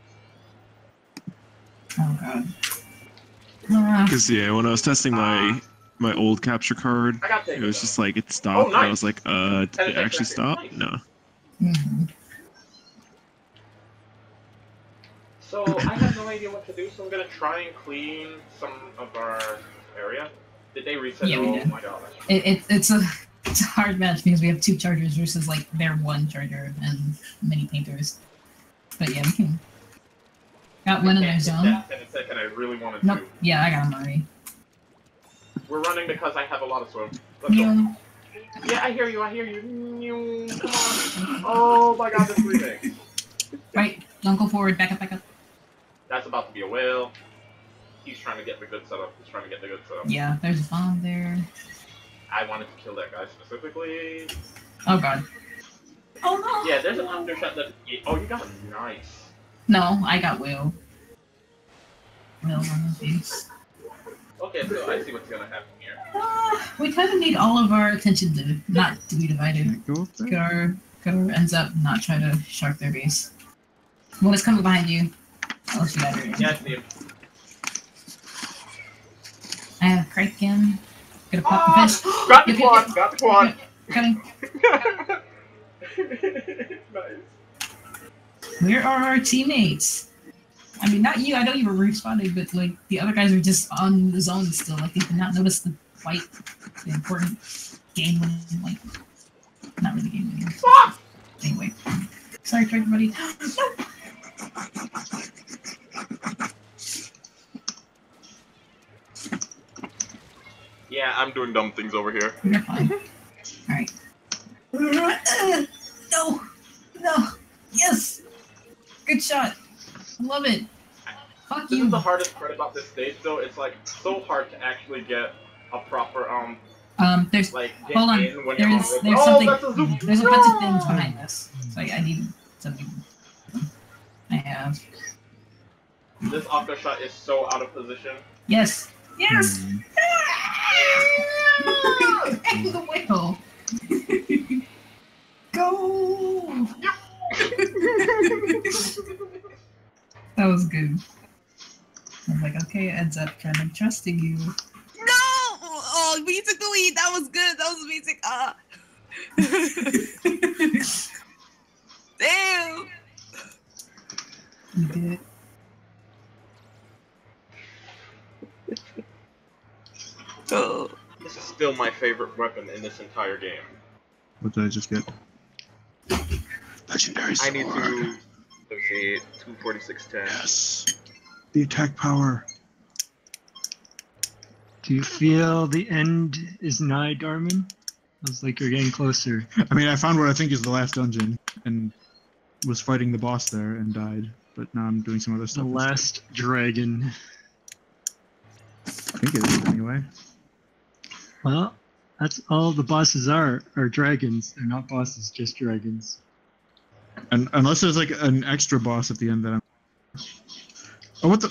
S7: Oh god.
S4: Because yeah, when I was testing my old capture card,
S5: I got
S4: it was just like it
S5: Oh,
S4: stopped. And I
S5: nice.
S4: was like, did it actually stop? No.
S5: So I have no idea what to do, so I'm gonna try and clean some of our area. Did they reset?
S7: Yeah, we
S5: Oh
S7: did.
S5: my god.
S7: It's a hard match because we have 2 chargers versus like their 1 charger and many painters. But yeah, we can. Got one in their zone.
S5: In a second, I really wanted
S7: Nope.
S5: to.
S7: Yeah, I got him already.
S5: We're running because I have a lot of swim. Let's go.
S7: Yeah.
S5: Yeah, I hear you. I hear you. Come on. Oh my god, this remix.
S7: Right, don't go forward. Back up, back up.
S5: That's about to be a whale. He's trying to get the good setup. He's trying to get the good setup.
S7: Yeah, there's a bomb there.
S5: I wanted to kill that guy specifically.
S7: Oh god. Oh no!
S5: Yeah, there's an aftershock that. Oh, you got it. Nice.
S7: No, I got Will. Will on the face.
S5: Okay, so I see what's gonna happen here.
S7: We kind of need all of our attention to not to be divided. Go ends up not try to shark their base. One is coming behind you. Unless you got it.
S5: Yeah, I see him.
S7: I have Kraken. Gonna pop the fish.
S5: Got the quad! Got the quad!
S7: Coming.
S5: Nice.
S7: Where are our teammates? I mean, not you. I know you were respawning, but like the other guys are just on the zone still. Like they did not notice the fight, the important game winning, like not really game winning. Anyway, sorry for everybody. No.
S5: Yeah, I'm doing dumb things over here.
S7: You're fine. Alright. No! No! Yes! Good shot! I love it! Fuck
S5: This
S7: you!
S5: is the hardest part about this stage, though. It's like so hard to actually get a proper
S7: There's
S5: like
S7: hold on.
S5: in when
S7: There's
S5: you're
S7: something.
S5: that's a zoom.
S7: There's a bunch of things behind this. So I need something. I have.
S5: This aftershock is so out of position.
S7: Yes! Yes! And the whale! Go! That was good. I was like, okay, ends up friend, I'm trusting you.
S8: No! Oh, we took the lead. That was good. That was amazing. Damn!
S7: You did it.
S8: Oh.
S5: This is still my favorite weapon in this entire game.
S4: What did I just get? Legendary sword.
S5: I need to. Let's see, 24610.
S4: Yes. The attack power.
S11: Do you feel the end is nigh, Darman? Feels like you're getting closer.
S10: I mean, I found what I think is the last dungeon and was fighting the boss there and died. But now I'm doing some other
S11: The
S10: stuff.
S11: last dragon.
S10: I think it is anyway.
S11: Well, that's all the bosses are dragons. They're not bosses, just dragons.
S10: And unless there's like an extra boss at the end that I'm. Oh, what the?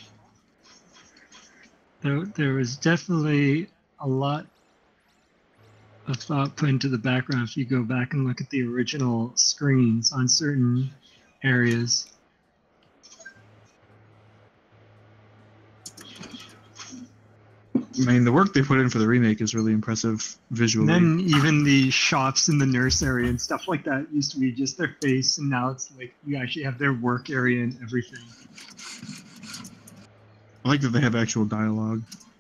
S11: There was definitely a lot of thought put into the background if you go back and look at the original screens on certain areas.
S10: I mean, the work they put in for the remake is really impressive visually.
S11: And then even the shops in the nurse area and stuff like that used to be just their face, and now it's like you actually have their work area and everything.
S10: I like that they have actual dialogue.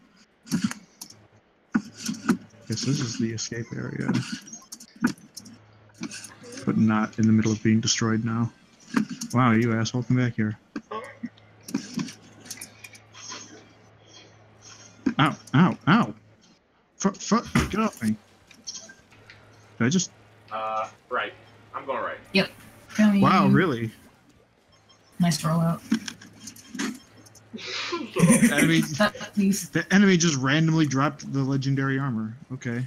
S10: Guess this is the escape area. But not in the middle of being destroyed now. Wow, you asshole, come back here. Ow, ow, ow! Get off me. Did I just...
S5: Right. I'm going right.
S7: Yep.
S10: Wow, really?
S7: Nice rollout.
S10: Enemy,
S7: Please.
S10: the enemy just randomly dropped the legendary armor. Okay.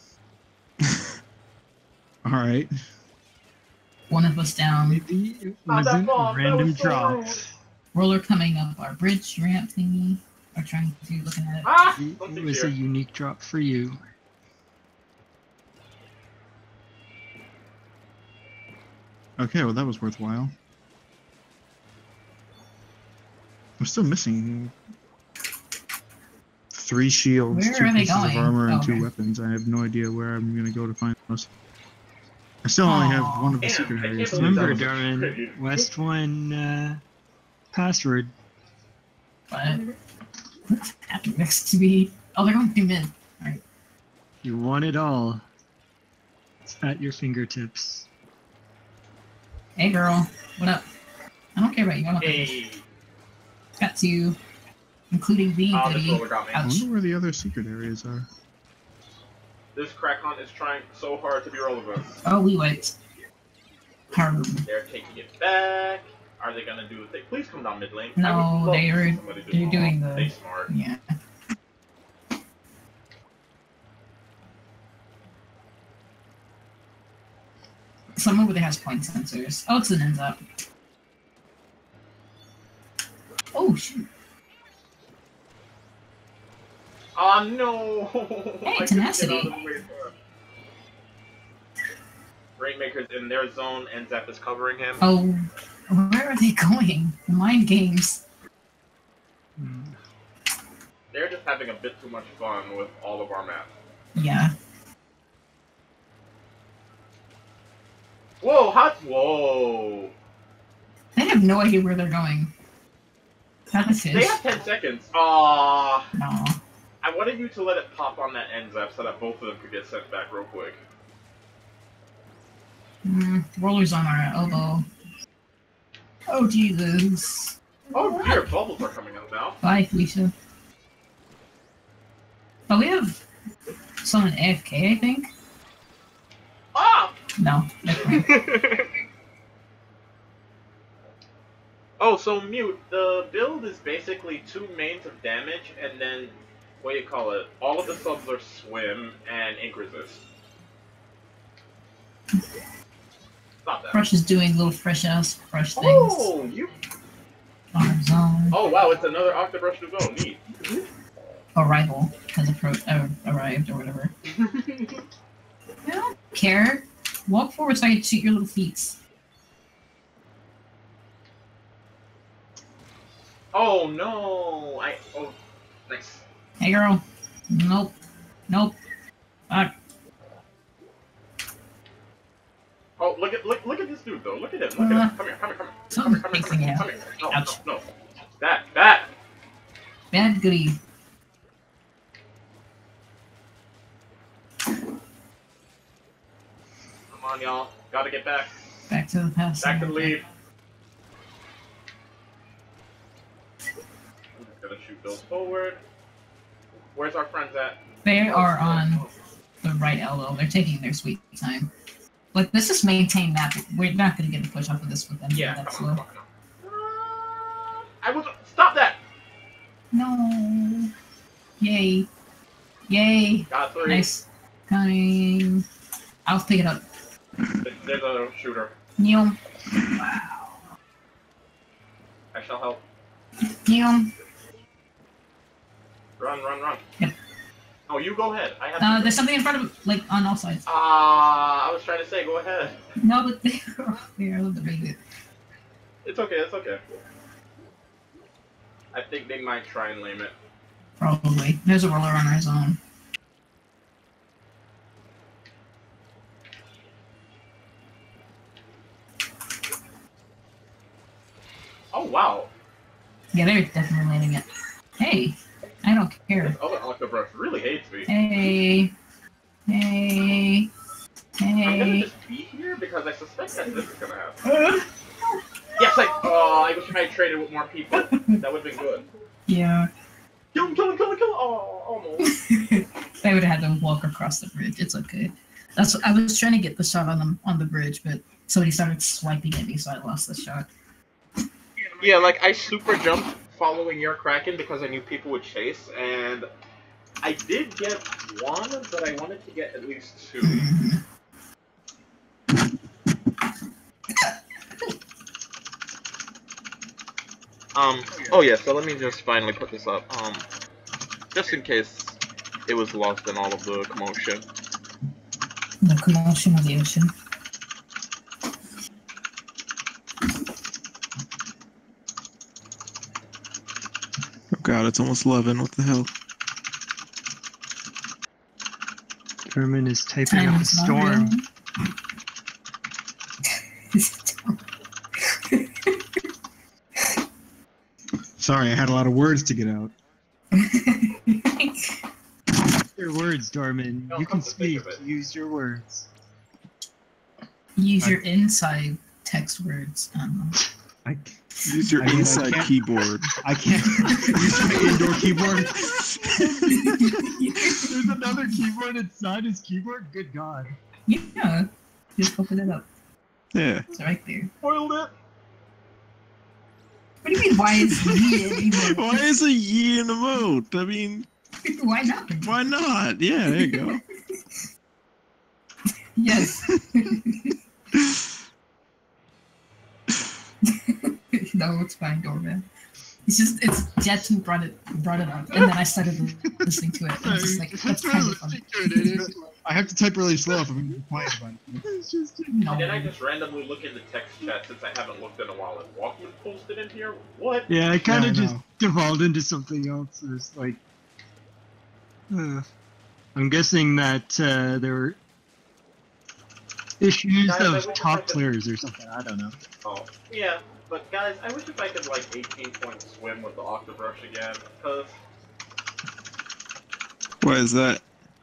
S10: Alright.
S7: One of us down.
S11: Maybe it wasn't a random drop.
S7: Roller coming up our bridge ramp thingy. Or trying to looking at it.
S5: Ah!
S11: It was a unique drop for you.
S10: Okay, well that was worthwhile. I'm still missing 3 shields,
S7: Where
S10: 2
S7: are they
S10: pieces of
S7: going?
S10: armor, and
S7: Oh,
S10: 2
S7: okay.
S10: weapons. I have no idea where I'm gonna go to find those. I still only have one of the
S5: Damn,
S10: secret
S5: I can't
S10: areas.
S5: believe
S11: Remember,
S5: that was
S11: Darren,
S5: pretty.
S11: West 1 password.
S7: But what's happening next to me? Oh, they're going through mid. Alright.
S11: You want it all. It's at your fingertips.
S7: Hey girl, what up? I don't care about you. I want
S5: Hey.
S7: got to, including the
S5: Oh, this
S7: goodie.
S5: roller got me.
S10: I
S7: Ouch.
S10: wonder where the other secret areas are.
S5: This Krakon is trying so hard to be relevant.
S7: Oh, we wiped. Hard.
S5: They're taking it back. Are they gonna do a thing? Please come down mid lane. I
S7: No,
S5: would love
S7: they
S5: to see
S7: are.
S5: somebody do
S7: They're
S5: all.
S7: doing the.
S5: They smart.
S7: Yeah. Somewhere where there has point sensors. Oh, it's an ends up. Oh shoot.
S5: Oh no!
S7: Hey,
S5: I couldn't get
S7: tenacity.
S5: out of the way for him. Rainmaker's in their zone, and Zep is covering him.
S7: Oh, where are they going? Mind games.
S5: They're just having a bit too much fun with all of our maps.
S7: Yeah.
S5: Whoa, whoa!
S7: They have no idea where they're going. That is
S5: They
S7: fish.
S5: have 10 seconds. Aww.
S7: No.
S5: I wanted you to let it pop on that end Zap so that both of them could get sent back real quick.
S7: Roller's on our elbow. Oh Jesus.
S5: Oh dear, bubbles are coming out now.
S7: Bye, Felicia. Oh, we have someone AFK, I think.
S5: Ah!
S7: No.
S5: Oh, so Mute, the build is basically 2 mains of damage, and then, what do you call it? All of the subs are swim and ink resist. Stop that.
S7: Fresh is doing little fresh ass fresh things.
S5: Oh, you.
S7: On zone.
S5: Oh wow, it's another Octobrush to go. Neat.
S7: Arrival has arrived or whatever. I don't care. Walk forward so I can shoot your little feet.
S5: Oh no! Oh, nice.
S7: Hey girl. Nope. Nope. Fuck.
S5: Oh, look at this dude though. Look at him. Look at him. Come here. Come here. No,
S7: Ouch.
S5: no. That.
S7: Bad goodie.
S5: Come on, y'all. Gotta get back.
S7: Back to the past.
S5: Back to the lead. I'm just gonna shoot those forward. Where's our friends at?
S7: They are on the right elbow. They're taking their sweet time. Like, let's just maintain that. We're not gonna get a push off of this with them.
S5: Yeah,
S7: That's
S5: come on,
S7: slow.
S5: come on. I was. Stop that!
S7: No. Yay. Yay.
S5: Got 3.
S7: Nice. Coming. I'll pick it up.
S5: There's a shooter.
S7: Neom.
S5: I shall help.
S7: Neom.
S5: Run.
S7: Yep.
S5: Oh, you go ahead. I have.
S7: There's something in front of, like, on all sides.
S5: I was trying to say, go ahead.
S7: No, but they are a little bit.
S5: It's okay. I think they might try and lame it.
S7: Probably. There's a roller on our zone.
S5: Oh, wow.
S7: Yeah, they're definitely landing it. Hey, I don't care.
S5: This other Octobrush really hates me.
S7: Hey.
S5: I'm gonna just be here because I suspect that this is gonna happen. Yes, I wish I had traded with more people. That would've been good.
S7: Yeah.
S5: Kill him! Oh, almost.
S7: They would have had to walk across the bridge. It's okay. I was trying to get the shot on them on the bridge, but somebody started swiping at me, so I lost the shot.
S5: Yeah, like, I super jumped following your Kraken because I knew people would chase, and I did get 1, but I wanted to get at least 2. Oh yeah, so let me just finally put this up, just in case it was lost in all of the commotion.
S7: The commotion of the ocean.
S4: Oh god, it's almost 11. What the hell?
S11: German is typing up a storm.
S10: Sorry, I had a lot of words to get out.
S11: Your words, Dorman. You can speak. Use your words.
S7: Use your inside text words.
S4: Use your inside keyboard.
S10: I can't use my indoor keyboard.
S11: There's another keyboard inside his keyboard? Good God.
S7: Yeah. Just open it up.
S4: Yeah.
S7: It's right there.
S5: Spoiled it.
S7: What do you mean, why is he an emote?
S4: Why is a ye an emote? I mean,
S7: why not?
S4: Why not? Yeah, there you go.
S7: Yes. No, it's fine, Doorman. It's Jets who brought it up, and then I started listening to it. And it's just like that's kind of funny.
S10: I have to type really slow if I'm quiet about it.
S9: It's just
S5: And then I just randomly look in the text chat since I haven't looked in a while. And Walkman posted in here? What?
S11: Yeah, I kind
S10: Yeah,
S11: of
S10: I
S11: just
S10: know.
S11: devolved into something else. It's like, I'm guessing that there were issues
S5: Guys, I wish
S11: of
S5: I
S11: top
S5: could-
S11: players or something. I don't know.
S5: Oh, yeah. But guys, I wish if I could like 18-point swim with the Octobrush again, because
S4: Why is that?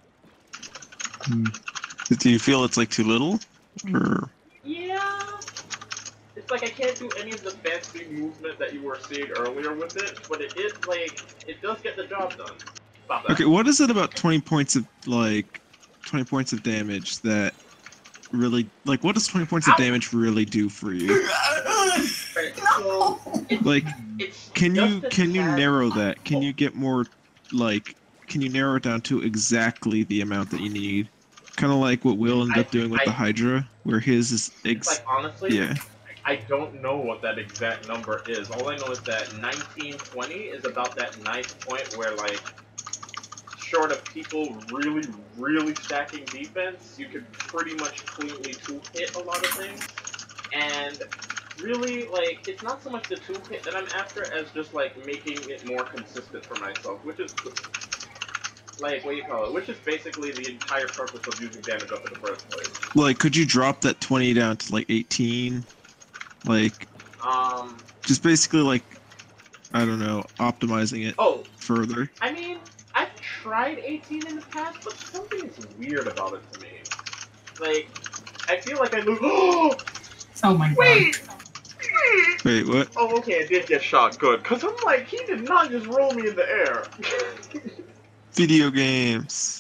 S4: Do you feel it's like too little? Or
S5: yeah, it's like I can't do any of the fancy movement that you were seeing earlier with it, but it is like it does get the job done. Stop that.
S4: okay, what is it about 20 points of damage that really what does 20 points of damage really do for you?
S5: Right, so
S4: Like,
S5: it's
S4: can you
S5: just a tad-
S4: narrow that? Can you get more can you narrow it down to exactly the amount that you need? Kind of like what Will ended up doing with the Hydra, where his is
S5: It's like honestly,
S4: yeah.
S5: I don't know what that exact number is. All I know is that 1920 is about that nice point where like, short of people really stacking defense, you could pretty much cleanly two-hit a lot of things. And really, like, it's not so much the two-hit that I'm after as just like making it more consistent for myself, which is like, what do you call it? Which is basically the entire purpose of using damage up in the first place.
S4: Like, could you drop that 20 down to like 18? Like, just basically like, I don't know, optimizing it further.
S5: I mean, I've tried 18 in the past, but something is weird about it to me. Like, I feel like I lose.
S7: Oh my god.
S4: Wait, what?
S5: Oh, okay, I did get shot. Good, because I'm like, he did not just roll me in the air.
S4: Video games.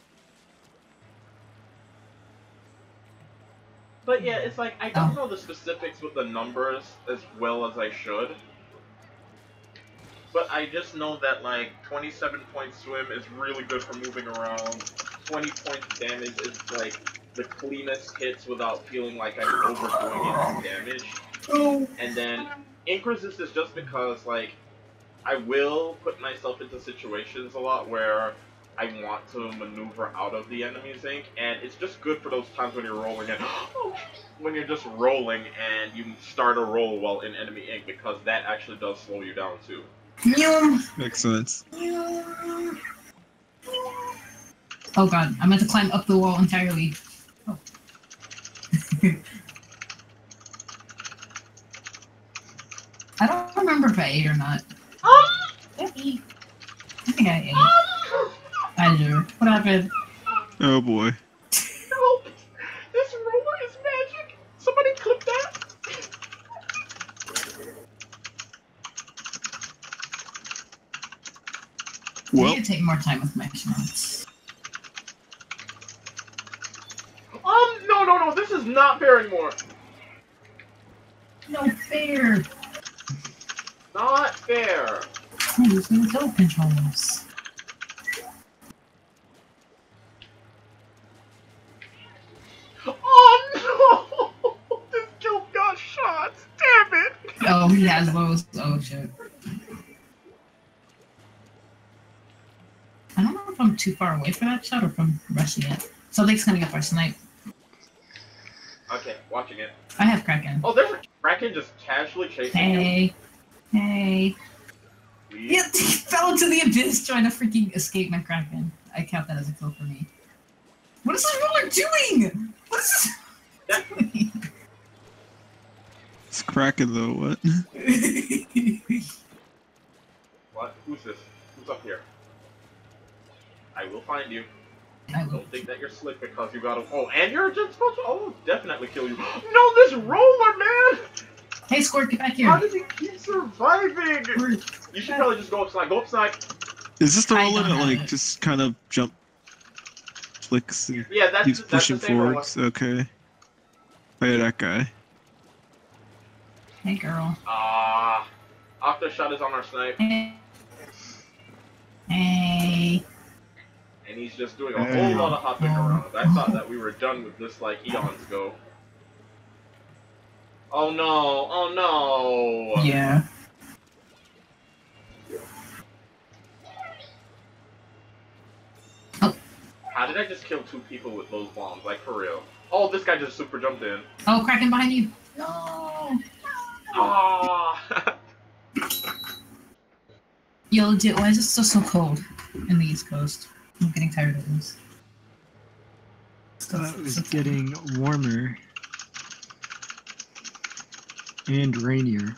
S5: But yeah, it's like, I don't know the specifics with the numbers as well as I should. But I just know that, like, 27-point swim is really good for moving around. 20 points damage is, like, the cleanest hits without feeling like I'm overdoing it in damage. And then, Ink Resist is just because, like, I will put myself into situations a lot where I want to maneuver out of the enemy's ink, and it's just good for those times when you're rolling and when you're just rolling and you start a roll while in enemy ink, because that actually does slow you down too.
S4: Makes sense.
S7: Oh god, I meant to climb up the wall entirely. Oh. I don't remember if I ate or not. I think I ate. I do. What happened?
S4: Oh boy.
S5: Help! This roller is magic! Somebody clip that!
S7: I need to take more time with my shots.
S5: No, this is not fair anymore!
S7: No fair!
S5: Not fair!
S7: I'm using the toe controls.
S5: Oh no! This guild got shot! Damn it!
S7: Oh, he has those. Oh shit. I don't know if I'm too far away for that shot or if I'm rushing it. Something's coming up our snipe.
S5: Okay, watching it.
S7: I have Kraken.
S5: Oh, there's a Kraken just casually chasing you.
S7: Hey. Hey. Yeah, he fell into the abyss trying to freaking escape my Kraken. I count that as a kill for me. What is this roller doing? What is this doing?
S4: It's cracking though, what?
S5: What? Who's this? Who's up here? I will find you.
S7: I will.
S5: Don't think that you're slick because you got a. Oh, and you're just supposed to. Oh, definitely kill you. No, this roller, man!
S7: Hey, Squirt, get back here.
S5: How does he keep surviving? You should probably just go up snide. Go up snide.
S4: Is this the
S7: I
S4: roller
S7: don't
S4: that
S7: have
S4: like
S7: it.
S4: just kind of flicks and
S5: Yeah, that's
S4: keeps
S5: the
S4: pushing
S5: same roller.
S4: forwards? Okay. Oh yeah, that guy.
S7: Hey, girl.
S5: Octoshot is on our snipe.
S7: Hey. Hey.
S5: And he's just doing a whole lot of hopping around. I thought that we were done with this like eons ago. Oh no! Oh no!
S7: Yeah.
S5: How did I just kill 2 people with those bombs? Like, for real. Oh, this guy just super jumped in.
S7: Oh, Kraken behind you. No.
S5: Ah!
S7: Yo, legit, why is it still so cold in the East Coast? I'm getting tired of this.
S11: It was getting warmer and rainier.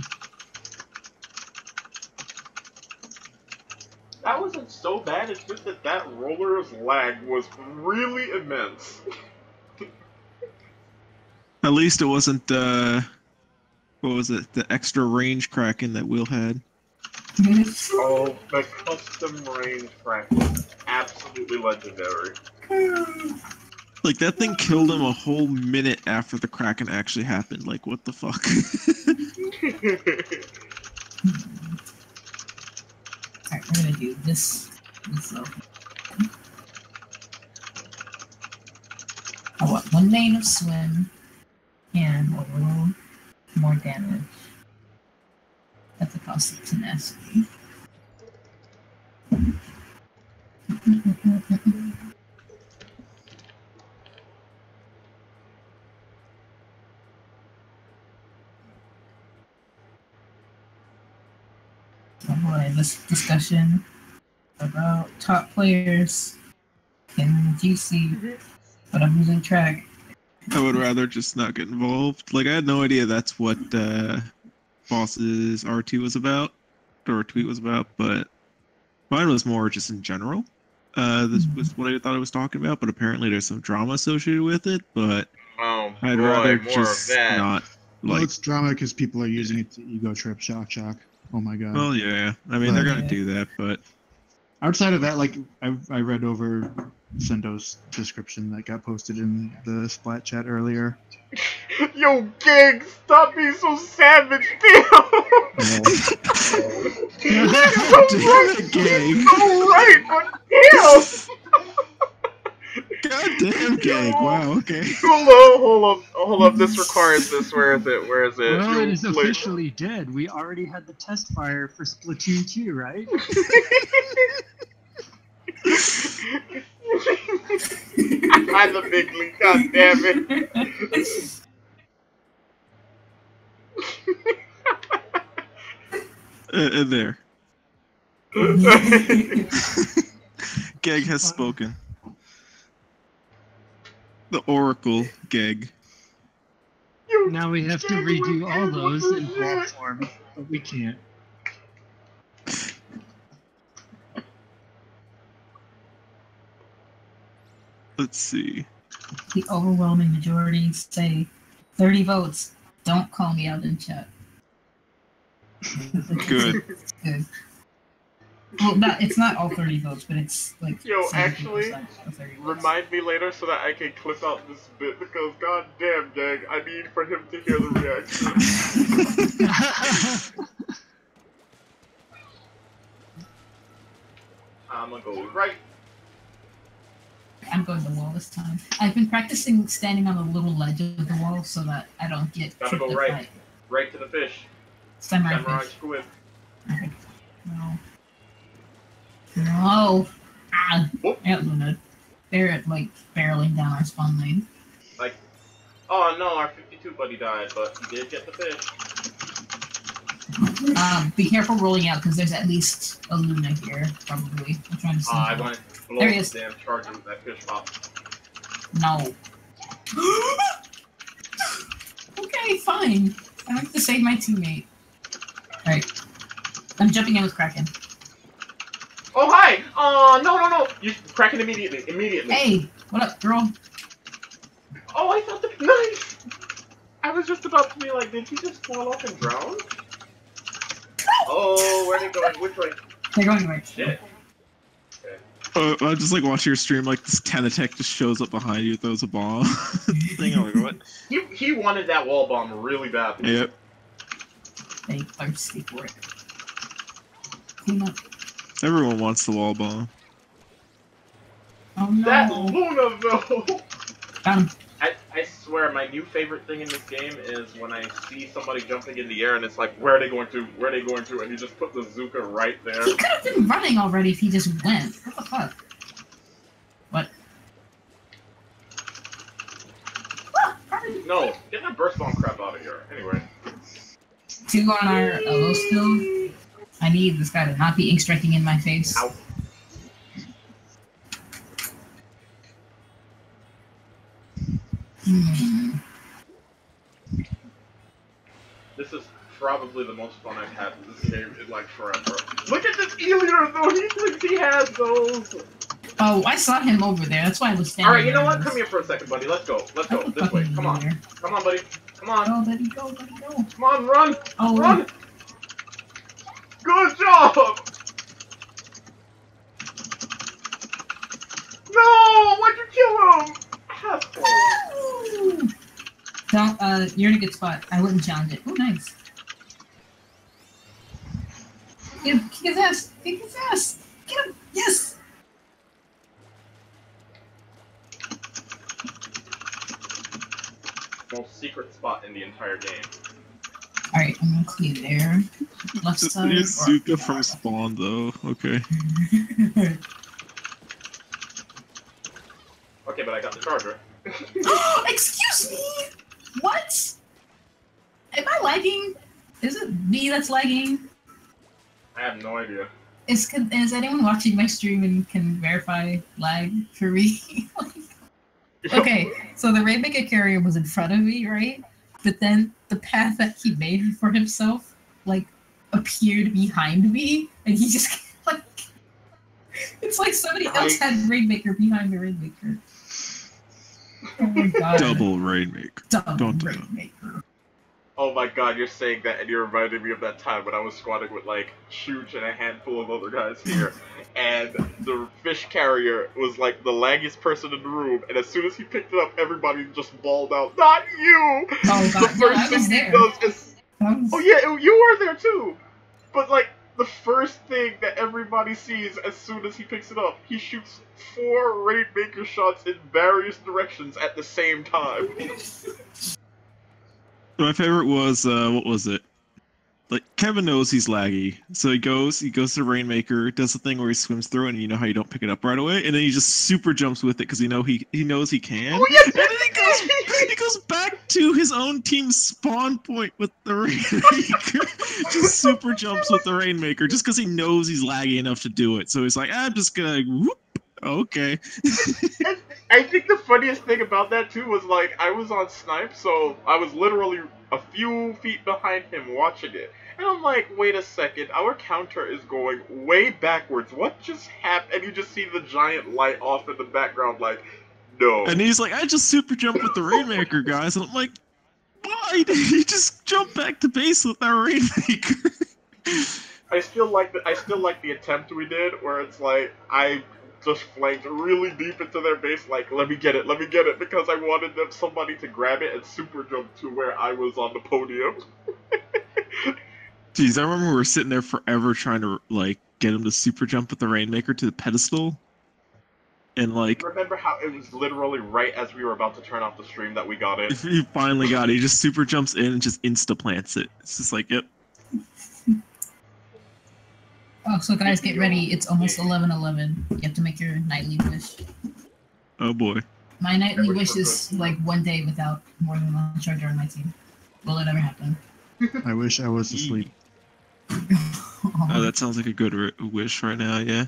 S5: That wasn't so bad, it's just that that roller's lag was really immense.
S4: At least it wasn't, what was it? The extra range Kraken that Will had.
S5: Oh, the custom range Kraken. Absolutely legendary.
S4: Like, that thing killed him a whole minute after the Kraken actually happened. Like, what the fuck?
S7: Alright, we're gonna do this. I want 1 lane of swim and a little more damage at the cost of tenacity. Alright, this discussion about top players in GC, but I'm losing track.
S4: I would rather just not get involved. Like, I had no idea that's what Boss's R2 was about, or tweet was about, but mine was more just in general. This was what I thought I was talking about, but apparently there's some drama associated with it, but I'd rather just not.
S10: Well,
S4: Like,
S10: it's drama because people are using it to ego trip shock. Oh my god.
S4: well, yeah. I mean, they're gonna do that, but
S10: outside of that, like I read over Sendo's description that got posted in the Splat chat earlier.
S5: Yo, Gig, stop being so savage, damn!
S4: Damn,
S5: Gig! So right, but damn!
S4: God damn, Gig, wow, okay.
S5: Hold up, this requires this, where is it?
S11: Well, it is officially dead. We already had the test fire for Splatoon 2, right?
S5: I'm the big league, god damn it.
S4: There. Geg has spoken. The Oracle, Geg.
S11: Now we have to redo all those in block form, but we can't.
S4: Let's see.
S7: The overwhelming majority say 30 votes. Don't call me out in chat.
S4: Good.
S7: It's good. Well, it's not all 30 votes, but it's like.
S5: Yo,
S7: 70%
S5: actually,
S7: of 30 votes.
S5: remind me later so that I can clip out this bit, because god damn, Gag, I need for him to hear the reaction. I'm gonna go right.
S7: I'm going to the wall this time. I've been practicing standing on the little ledge of the wall so that I don't get
S5: Gotta
S7: tripped
S5: go
S7: up
S5: right.
S7: by
S5: Right to the fish.
S7: samurai fish.
S5: squid.
S7: Okay. No. No. Ah. Yeah, Luna. They're like barreling down our spawn lane.
S5: Like, oh no, our 52 buddy died, but he did get the fish.
S7: Be careful rolling out because there's at least a Luna here, probably. I'm trying to see.
S5: I wanted to blow
S7: There
S5: up
S7: he
S5: the
S7: is.
S5: damn charger with that fish pop.
S7: No. Okay, fine. I have to save my teammate. Alright. I'm jumping in with Kraken.
S5: Oh, hi! Oh, no! You Kraken immediately.
S7: Hey! What up, girl?
S5: Oh, I thought that. Nice! I was just about to be like, did he just fall off and drown? Oh, where are they going? Which way?
S7: They're going right.
S5: Shit.
S4: I just like watching your stream, like this Tenatech just shows up behind you, throws a bomb. Thing, I'm like, what?
S5: He wanted that wall bomb really badly.
S4: Yep.
S7: They thirsty for it. Team up.
S4: Everyone wants the wall bomb.
S7: Oh no.
S5: That Luna though.
S7: Got him.
S5: I swear, my new favorite thing in this game is when I see somebody jumping in the air and it's like, where are they going to? Where are they going to? And you just put the Zuka right there.
S7: He could have been running already if he just went. What the fuck? What?
S5: No, get that burst bomb crap out of here. Anyway.
S7: 2 on our low skill. I need this guy to not be ink striking in my face.
S5: Ow. This is probably the most fun I've had in this game in like forever. Look at this Elior though, he thinks he has those!
S7: Oh, I saw him over there, that's why I was standing
S5: Alright, you know
S7: there.
S5: what? Come here for a second, buddy. Let's go. Let's go. This way. Come on. Come on, buddy. Come on.
S7: Go, buddy, go, buddy, go.
S5: Come on, run!
S7: Oh,
S5: run! Good job! No! Why'd you kill him? Asshole.
S7: Don't, you're in a good spot. I wouldn't challenge it. Oh, nice. Get him, kick his ass! Kick his ass! Get him! Yes!
S5: Most secret spot in the entire game.
S7: Alright, I'm gonna clear there. Left side.
S4: It's Zuka from Spawn, though. Okay.
S5: Okay, but I got the charger.
S7: Excuse me! What? Am I lagging? Is it me that's lagging?
S5: I have no idea.
S7: Is anyone watching my stream and can verify lag for me? Okay, so the Rainmaker carrier was in front of me, right? But then the path that he made for himself, like, appeared behind me, and he just, like... It's like somebody else had Rainmaker behind the Rainmaker. Oh my god.
S4: Double Rainmaker.
S7: Double Rainmaker.
S5: Oh my god, you're saying that and you're reminding me of that time when I was squatting with like Shooch and a handful of other guys here. And the fish carrier was like the laggiest person in the room, and as soon as he picked it up, everybody just bawled out, "Not you!"
S7: Oh god,
S5: the first thing he does is... Oh yeah, you were there too! But like, the first thing that everybody sees as soon as he picks it up, he shoots 4 Rainmaker shots in various directions at the same time.
S4: My favorite was, what was it? Like, Kevin knows he's laggy, so he goes to Rainmaker, does the thing where he swims through, and you know how you don't pick it up right away, and then he just super jumps with it because he knows he can.
S5: Oh, yeah.
S4: And then he goes back to his own team's spawn point with the Rainmaker. Just super jumps with the Rainmaker just because he knows he's laggy enough to do it. So he's like, I'm just gonna whoop. Okay.
S5: I think the funniest thing about that too was like I was on snipe, so I was literally a few feet behind him watching it. And I'm like, wait a second, our counter is going way backwards. What just happened? And you just see the giant light off in the background like, no.
S4: And he's like, I just super jumped with the Rainmaker, guys. And I'm like, why did he just jump back to base with that Rainmaker?
S5: I still like the attempt we did where it's like I just flanked really deep into their base, like, let me get it, because I wanted somebody to grab it and super jump to where I was on the podium.
S4: Jeez, I remember we were sitting there forever trying to, like, get him to super jump with the Rainmaker to the pedestal. And, like...
S5: Remember how it was literally right as we were about to turn off the stream that we got it?
S4: He finally got it. He just super jumps in and just insta-plants it. It's just like, yep.
S7: Oh, so guys, get ready. It's almost 11:11. You have to make your nightly wish.
S4: Oh boy.
S7: My nightly wish is like 1 day without more than 1 charger on my team. Will it ever happen?
S10: I wish I was asleep.
S4: Oh, that sounds like a good wish right now, yeah.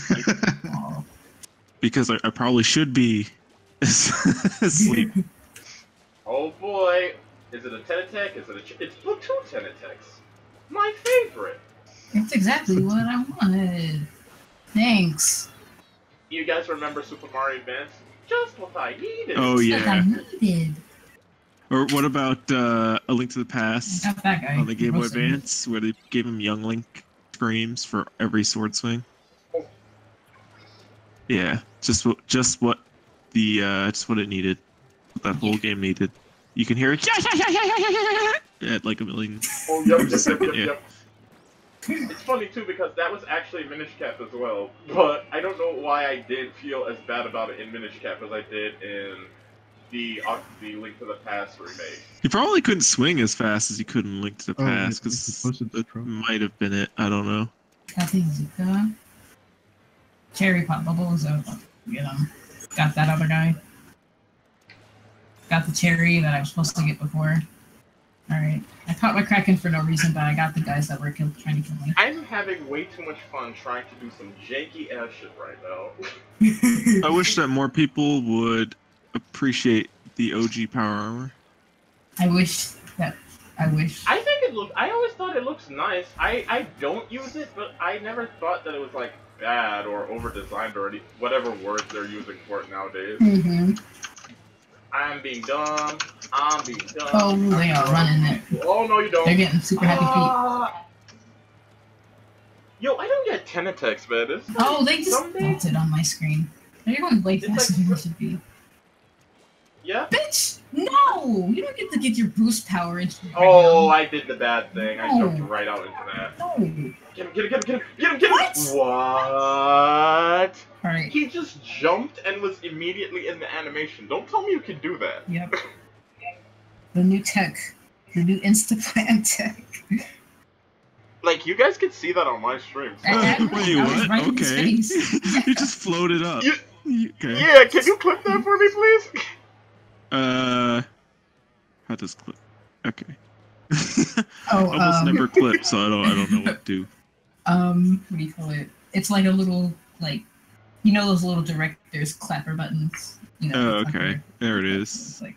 S4: Because I probably should be asleep.
S5: Oh boy. Is it a Tenatech? It's Platoon Tenatechs. My favorite.
S7: That's exactly what I wanted. Thanks.
S5: You guys remember Super Mario Advance? Just what I needed.
S4: Oh
S7: What
S4: yeah.
S7: I needed.
S4: Or what about A Link to the Past
S7: Got that guy.
S4: on the Game Boy
S7: Wilson.
S4: Advance, where they gave him Young Link screams for every sword swing? Yeah, just what it needed. What that whole game needed. You can hear it at like a million.
S5: Oh, yep,
S4: frames a second, yeah.
S5: yep. It's funny too because that was actually Minish Cap as well, but I don't know why I didn't feel as bad about it in Minish Cap as I did in the Link to the Past remake.
S4: He probably couldn't swing as fast as he could in Link to the
S10: Oh,
S4: Past,
S10: yeah,
S4: because
S10: it's supposed to
S4: that might have been it. I don't know.
S7: Kathy Zuka. Cherry Pop Bubbles. Get them. Got that other guy. Got the cherry that I was supposed to get before. Alright. I caught my Kraken for no reason, but I got the guys that were trying to kill me.
S5: I'm having way too much fun trying to do some janky ass shit right now.
S4: I wish that more people would appreciate the OG Power Armor.
S7: I wish.
S5: I think it looks. I always thought it looks nice. I don't use it, but I never thought that it was like bad or over designed or any whatever words they're using for it nowadays.
S7: Mm-hmm.
S5: I'm being dumb. I'm being dumb.
S7: Oh, they are running it.
S5: Oh no, you don't.
S7: They're getting super happy feet.
S5: Yo, I don't get Tenetex, man.
S7: Oh, they just melted on my screen. They're going way faster than they should be.
S5: Yeah?
S7: Bitch! No! You don't get to get your boost power into it.
S5: Oh, I did the bad thing. I
S7: No.
S5: jumped right out into that.
S7: No!
S5: Get him, get him, get him, get him, get him! What?
S7: Alright.
S5: He just jumped and was immediately in the animation. Don't tell me you can do that.
S7: Yep. The new tech. The new Instaplant tech.
S5: Like, you guys can see that on my stream. So.
S4: Wait, what?
S7: Right in his
S4: Okay.
S7: face.
S4: You just floated up. Okay.
S5: Yeah, can you clip that for me, please?
S4: How does clip? Okay.
S7: Oh,
S4: Almost never clip, so I don't know what to do.
S7: What do you call it? It's like a little, like, you know those little director's clapper buttons? You know,
S4: Oh, okay. There it is.
S7: It's like...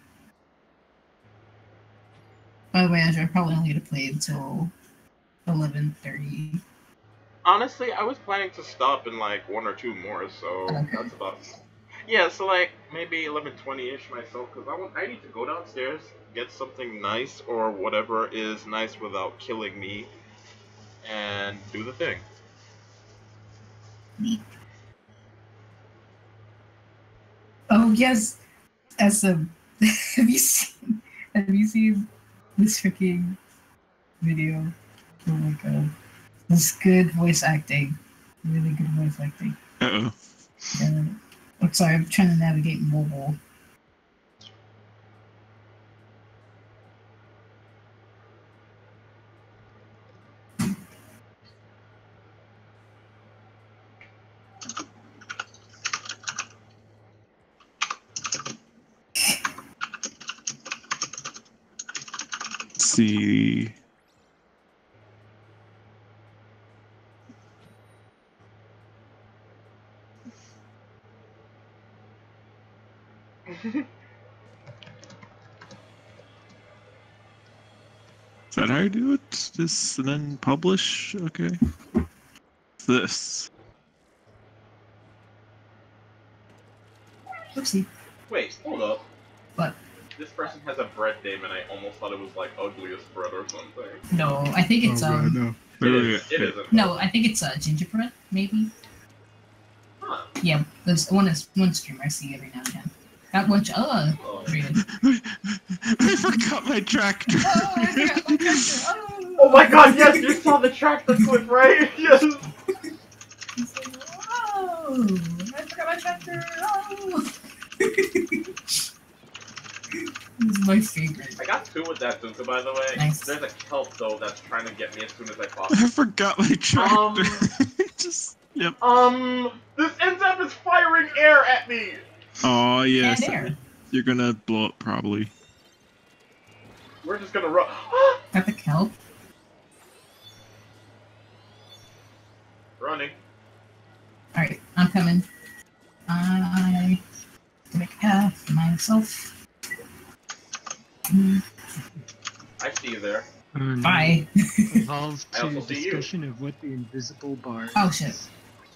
S7: By the way, Andrew, I probably only get to play until 11:30.
S5: Honestly, I was planning to stop in like 1 or 2 more, so that's about. Yeah, so like maybe 11:20ish myself, because I need to go downstairs, get something nice or whatever is nice without killing me, and do the thing.
S7: Oh yes, as a have you seen this freaking video? Oh my god, this good voice acting, really good voice acting.
S4: Uh-oh.
S7: I'm sorry, I'm trying to navigate mobile.
S4: Let's see. Is that how you do it? This and then publish? Okay. This.
S7: Oopsie.
S5: Wait, hold up.
S7: What?
S5: This person has a bread name, and I almost thought it was like ugliest bread or something.
S7: No, I think it's
S10: no.
S5: It isn't.
S7: No, I think it's gingerbread, maybe.
S5: Huh.
S7: Yeah, there's one streamer I see every now and again. Got one. Really.
S4: I forgot my tractor.
S7: Oh, I forgot my tractor.
S5: Oh my god, yes, you saw the tractor clip, right? Yes.
S7: He's like, whoa! I forgot my tractor. Oh. This is my favorite.
S5: I got 2 with that Zuka, by the way.
S7: Nice.
S5: There's a kelp, though, that's trying to get me as soon as I possibly.
S4: I forgot my tractor. Just, yep.
S5: This NZAP is firing air at me!
S4: Oh, yes.
S7: And air.
S4: You're gonna blow up, probably.
S5: We're just gonna run.
S7: Got the kelp.
S5: Running.
S7: Alright, I'm coming. I make a path for myself.
S5: I see you there.
S7: Bye.
S11: Evolved
S5: I
S11: to
S5: also
S11: a
S5: see you.
S11: discussion of what the invisible bar
S7: Oh
S11: is.
S7: shit.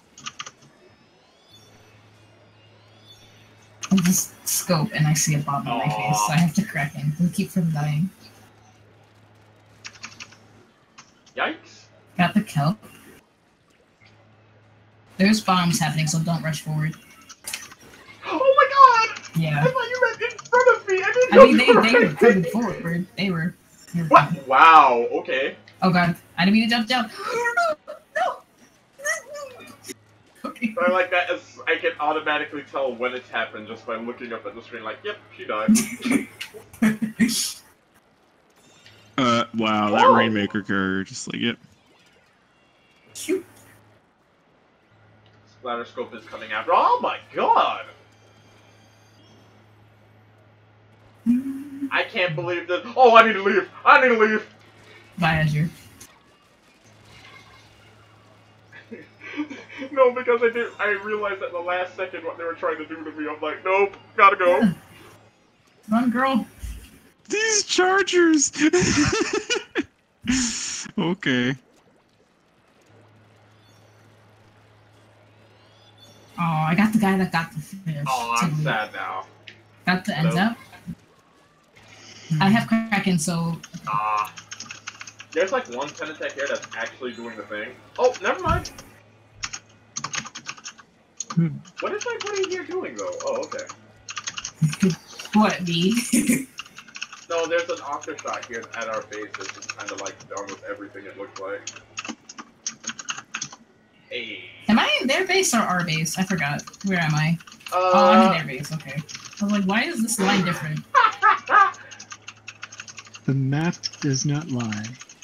S7: I just scope and I see a bomb in my face, so I have to crack in and keep from dying.
S5: Yikes.
S7: Got the kelp. There's bombs happening, so don't rush forward.
S5: Oh my god!
S7: Yeah.
S5: I thought you meant in front of me! I didn't
S7: I
S5: know
S7: mean,
S5: you
S7: they were coming forward. They were.
S5: What? Wow, okay.
S7: Oh god, I didn't mean to jump down. No! Okay.
S5: I like that as I can automatically tell when it's happened just by looking up at the screen like, yep, she died.
S4: Wow, that
S5: Whoa.
S4: Rainmaker character, just like, yep.
S5: Splatter Scope is coming after. Oh my god! I can't believe this. Oh, I need to leave. I need to leave.
S7: Bye, Azure.
S5: No, because I realized at the last second what they were trying to do to me. I'm like, nope, gotta go.
S7: Come on, girl.
S4: These Chargers! Okay.
S7: Oh, I got the guy that got the fish.
S5: Oh, I'm sad now.
S7: Got the ends up. I have Kraken, so
S5: There's like one Pentatech here that's actually doing the thing. Oh, never mind. What is my buddy here doing though? Oh, okay.
S7: What, me?
S5: No, there's an Octoshot here at our base that's just kind of like done with everything it looks like. Hey.
S7: Am I in their base or our base? I forgot. Where am I? Oh, I'm in their base. Okay. I was like, why is this line different?
S11: The map does not lie.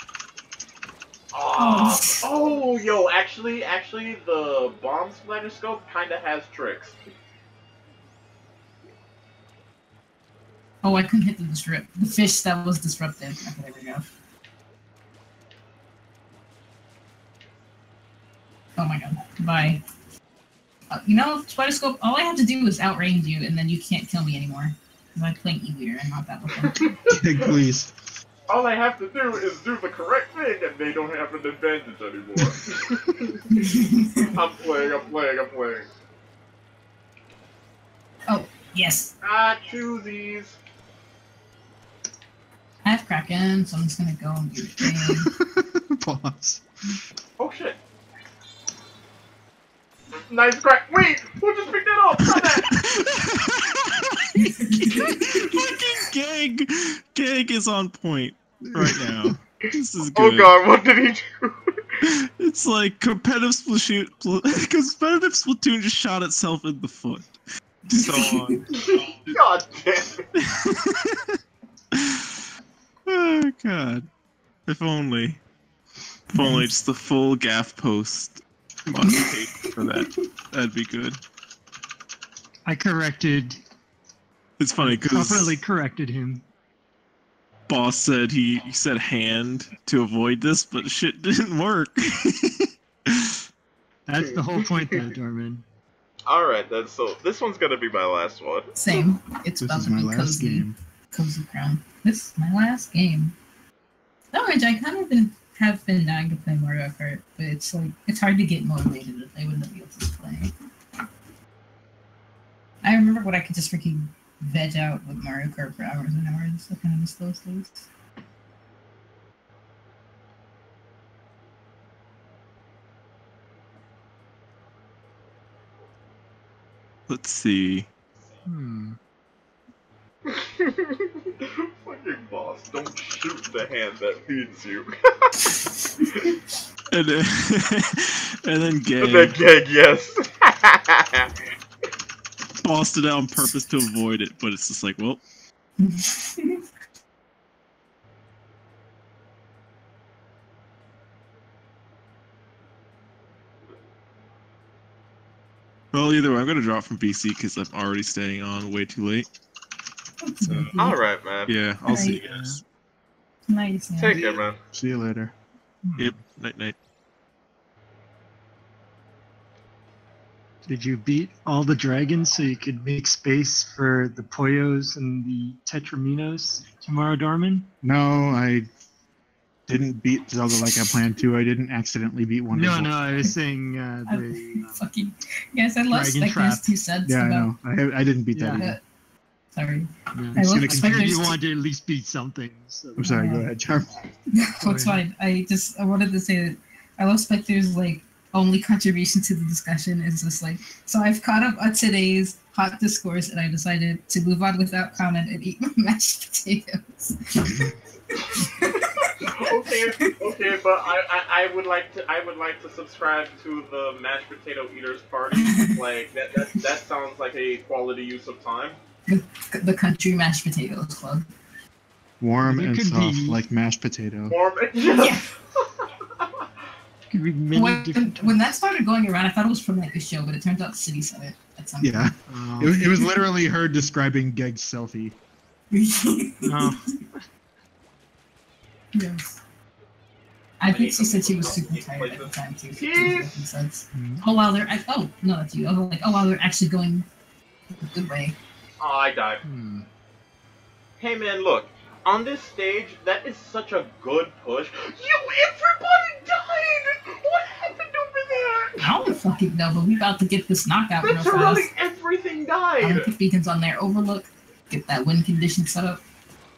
S5: Oh, yo, actually, the bomb splatter scope kind of has tricks.
S7: Oh, I couldn't hit the fish that was disrupted. Okay, there we go. Oh my god. Bye. You know, Spider Scope, all I have to do is outrange you, and then you can't kill me anymore. Because I'm playing E-Leader and not that weapon.
S10: Please.
S5: All I have to do is do the correct thing, and they don't have an advantage anymore. I'm playing.
S7: Oh, yes.
S5: Ah, choosies.
S7: I have Kraken, so I'm just gonna go and do the thing.
S10: Pause.
S5: Oh shit. Nice crack. Wait, who just picked that up?
S4: Fucking Gag is on point right now. This is good.
S5: Oh god, what did he do?
S4: It's like competitive Splatoon just shot itself in the foot. So on.
S5: God damn it.
S4: Oh god. If only just the full gaff post modification for that. That'd be good.
S11: I corrected.
S4: It's funny because
S11: Properly corrected him.
S4: Boss said he said hand to avoid this, but shit didn't work.
S11: That's the whole point there, Dorman.
S5: Alright then, so this one's gonna be my last one.
S7: Same. It's
S10: This
S7: about
S10: is
S7: to
S10: my
S7: be
S10: last
S7: cozy.
S10: game.
S7: Cozy Crown. This is my last game. Which I kind of have been dying to play Mario Kart, but it's like it's hard to get motivated to play when nobody else is playing. I remember when I could just freaking veg out with Mario Kart for hours and hours. I kind of miss those days.
S4: Let's see.
S5: Fucking boss, don't shoot the hand that feeds you.
S4: And then Gag.
S5: And then Gag, yes.
S4: Bossed it out on purpose to avoid it, but it's just like, well. Well, either way, I'm gonna drop from BC because I'm already staying on way too late. So,
S5: Alright, man.
S4: yeah, I'll see you guys.
S7: Nice. Man.
S5: Take care, man.
S10: See you later.
S4: Yep, night.
S11: Did you beat all the dragons so you could make space for the Poyos and the Tetraminos tomorrow, Dorman?
S10: No, I didn't beat Zelda like I planned to. I didn't accidentally beat one.
S11: No, I was saying the
S7: Fucking yes, I lost
S11: Dragon
S7: like
S11: Trap.
S7: those 2 cents.
S10: Yeah, I
S7: about,
S10: know. I didn't beat that
S11: Yeah.
S10: either.
S7: Sorry.
S11: Yeah,
S7: I
S11: I
S7: love
S11: figured you
S7: Spectre's-
S11: wanted to at least beat something. So.
S10: I'm sorry. Go ahead, Charm.
S7: No, it's fine. I wanted to say that I love Spectre's like only contribution to the discussion is just like, so I've caught up on today's hot discourse and I decided to move on without comment and eat my mashed potatoes.
S5: Okay, but I would like to subscribe to the mashed potato eaters party. Like that sounds like a quality use of time.
S7: The Country Mashed Potatoes Club.
S10: Warm
S11: It
S10: and
S11: could
S10: soft
S11: be-
S10: like mashed potato.
S7: Yeah.
S11: Could be many different
S7: When that started going around, I thought it was from like a show, but it turns out the city said it at some
S10: Yeah.
S7: point.
S10: It was literally her describing Geg's selfie.
S11: Oh.
S7: Yes. I think she said she was super tired at the time too. So it was making sense. Oh wow, they're oh no, that's you. I was like, oh wow, they're actually going the good way.
S5: Oh, I died. Hey man, look. On this stage, that is such a good push. Everybody died! What happened over there?
S7: I don't fucking know, but we about to get this knockout real fast.
S5: Literally everything
S7: I'm gonna
S5: died!
S7: put beacons on there. Overlook. Get that win condition set up.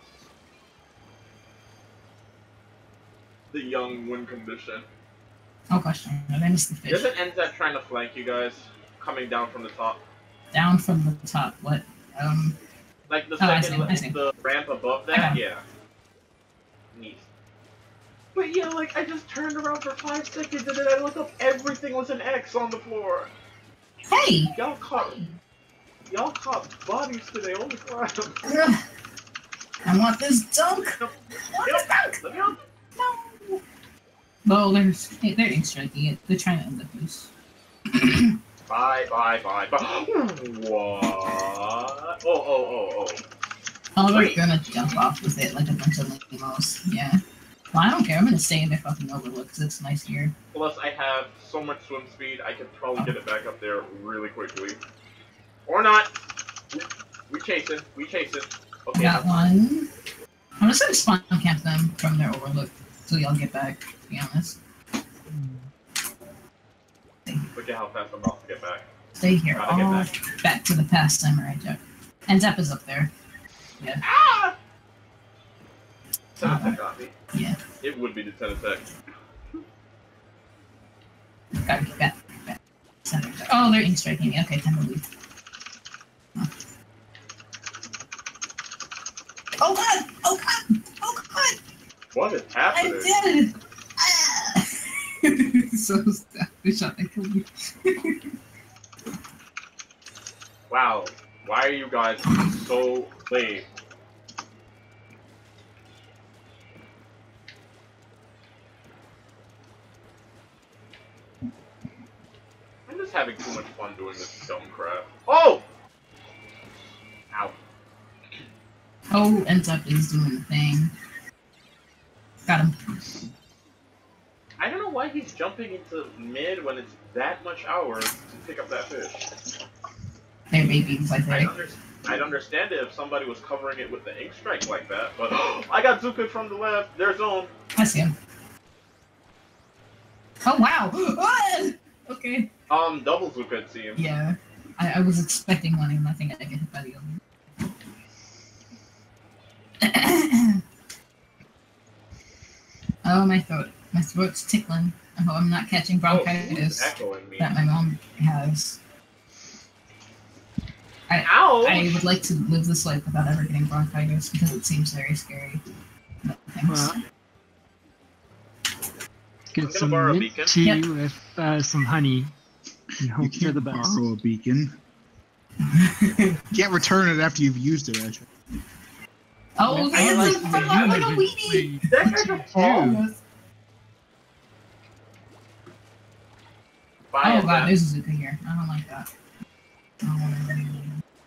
S5: The young win condition.
S7: Oh gosh, I missed the fish.
S5: Isn't NZAP trying to flank you guys? Coming down from the top.
S7: Down from the top. What?
S5: Like the
S7: Oh, I
S5: second,
S7: see.
S5: the ramp above
S7: I got
S5: that?
S7: him.
S5: Yeah. Neat. But yeah, like, I just turned around for 5 seconds and then I looked up, everything was an X on the floor.
S7: Hey!
S5: Y'all caught bodies today, holy crap.
S7: I want this dunk!
S5: Let me up.
S7: No! Well, they're ink striking it. They're trying to end the boost.
S5: Bye. What? Oh.
S7: Oh, they're gonna jump off with it like a bunch of limos. Yeah. Well, I don't care. I'm gonna stay in their fucking overlook because it's nice here.
S5: Plus, I have so much swim speed, I could probably get it back up there really quickly. Or not. We chase it. Okay.
S7: Got one. I'm just gonna spawn camp them from their overlook so y'all get back, to be honest.
S5: Look at how fast I'm about to get back.
S7: Stay here.
S5: Gotta get
S7: All
S5: back.
S7: back to the past Samurai Jack. And Zep is up there. Yeah.
S5: Ah! Tenatech got me.
S7: Yeah.
S5: It would be the Tenatech.
S7: Gotta get back. Samurai Jack. Oh, they're ink striking me. Okay, time to leave. Oh god! Oh god! Oh god!
S5: What is
S7: I
S5: happening?
S7: did it! Ah! So sad. The shot that killed me.
S5: Wow. Why are you guys so late? I'm just having too much fun doing this dumb crap. Oh! Ow.
S7: Oh, ends up is doing the thing. Got him.
S5: I don't know why he's jumping into mid when it's that much hours to pick up that fish.
S7: There may be pathetic.
S5: I'd understand it if somebody was covering it with the ink strike like that, but I got Zuka from the left. There's zone.
S7: I see him. Oh wow! Ah! Okay.
S5: Double Zuka it seems.
S7: Yeah. I was expecting one and I think I get hit by the other. Oh, my throat. My throat's tickling. I hope I'm not catching bronchitis
S5: Echoing me.
S7: that my mom has.
S5: Ow!
S7: I would like to live this life without ever getting bronchitis because it seems very scary. No, thanks.
S11: Get some
S5: borrow a
S11: mint
S5: beacon.
S11: tea
S7: Yep.
S11: with some honey. And
S10: You
S11: hope for
S10: can't
S11: the best.
S10: borrow a beacon. You can't return it after you've used it, actually.
S7: Oh,
S11: I
S7: there's
S11: like
S7: a
S11: the
S7: front like a
S11: unity
S7: weenie!
S5: That guy's a fall. Bye,
S7: Oh god,
S5: Zap.
S7: there's a Zuka here. I don't like that. I don't want to do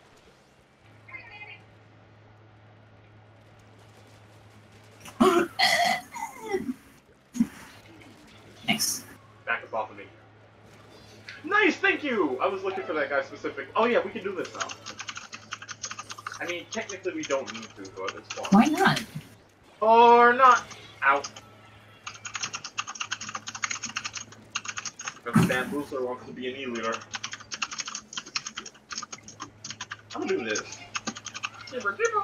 S7: Nice.
S5: Back up off of me. Nice, thank you! I was looking for that guy specific. Oh yeah, we can do this now. I mean, technically we don't need to, but it's fun.
S7: Why not?
S5: Or not. Ow. Because Bamboozler wants to be an E-leader. I'm gonna do this. Gibber, gibber.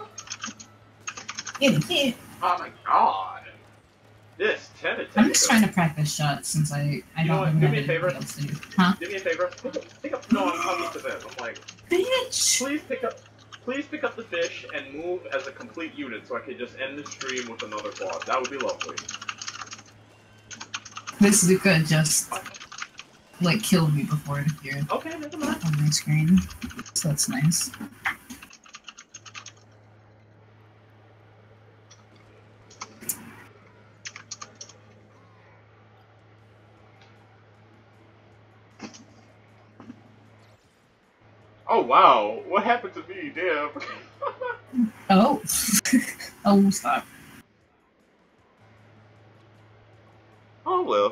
S7: Yeah.
S5: Oh my god. This Tenatech.
S7: I'm just trying to practice shots since I
S5: You know
S7: don't
S5: what,
S7: really
S5: do
S7: have
S5: me a favor.
S7: anything else to do. Huh?
S5: Do me a favor. Pick up. No, I'm talking to them. I'm like,
S7: Bitch!
S5: please pick up. please pick up the fish and move as a complete unit so I can just end the stream with another boss. That would be lovely.
S7: This Zuka just like killed me before it appeared
S5: Okay, never mind.
S7: on my screen. So that's nice.
S5: Oh wow, what happened to me? Damn.
S7: Oh. Oh, stop.
S5: Oh well.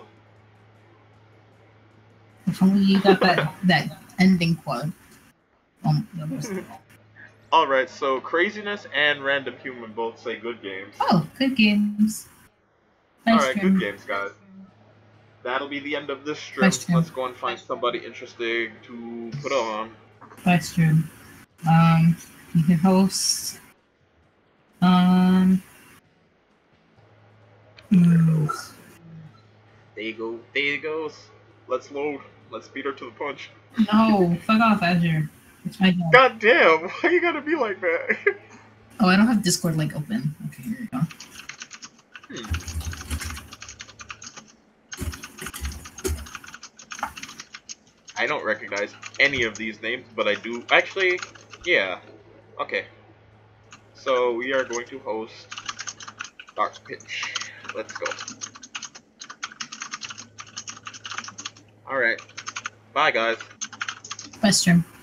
S7: If only you got that ending quad. That was-
S5: Alright, so Craziness and Random Human both say good games.
S7: Oh, good games. Nice
S5: Alright,
S7: stream.
S5: good games, guys. That'll be the end of this stream.
S7: Nice stream.
S5: Let's go and find somebody interesting to put on.
S7: Bye, stream. You can host.
S5: There you go. There you goes. Let's load. Let's beat her to the punch.
S7: No, fuck off, Azure. It's my job.
S5: God damn, why you gotta be like that?
S7: Oh, I don't have Discord link open. Okay, here we go.
S5: I don't recognize any of these names, but I do. Actually, yeah. Okay. So we are going to host Dark Pitch. Let's go. Alright. Bye, guys.
S7: Bye, stream.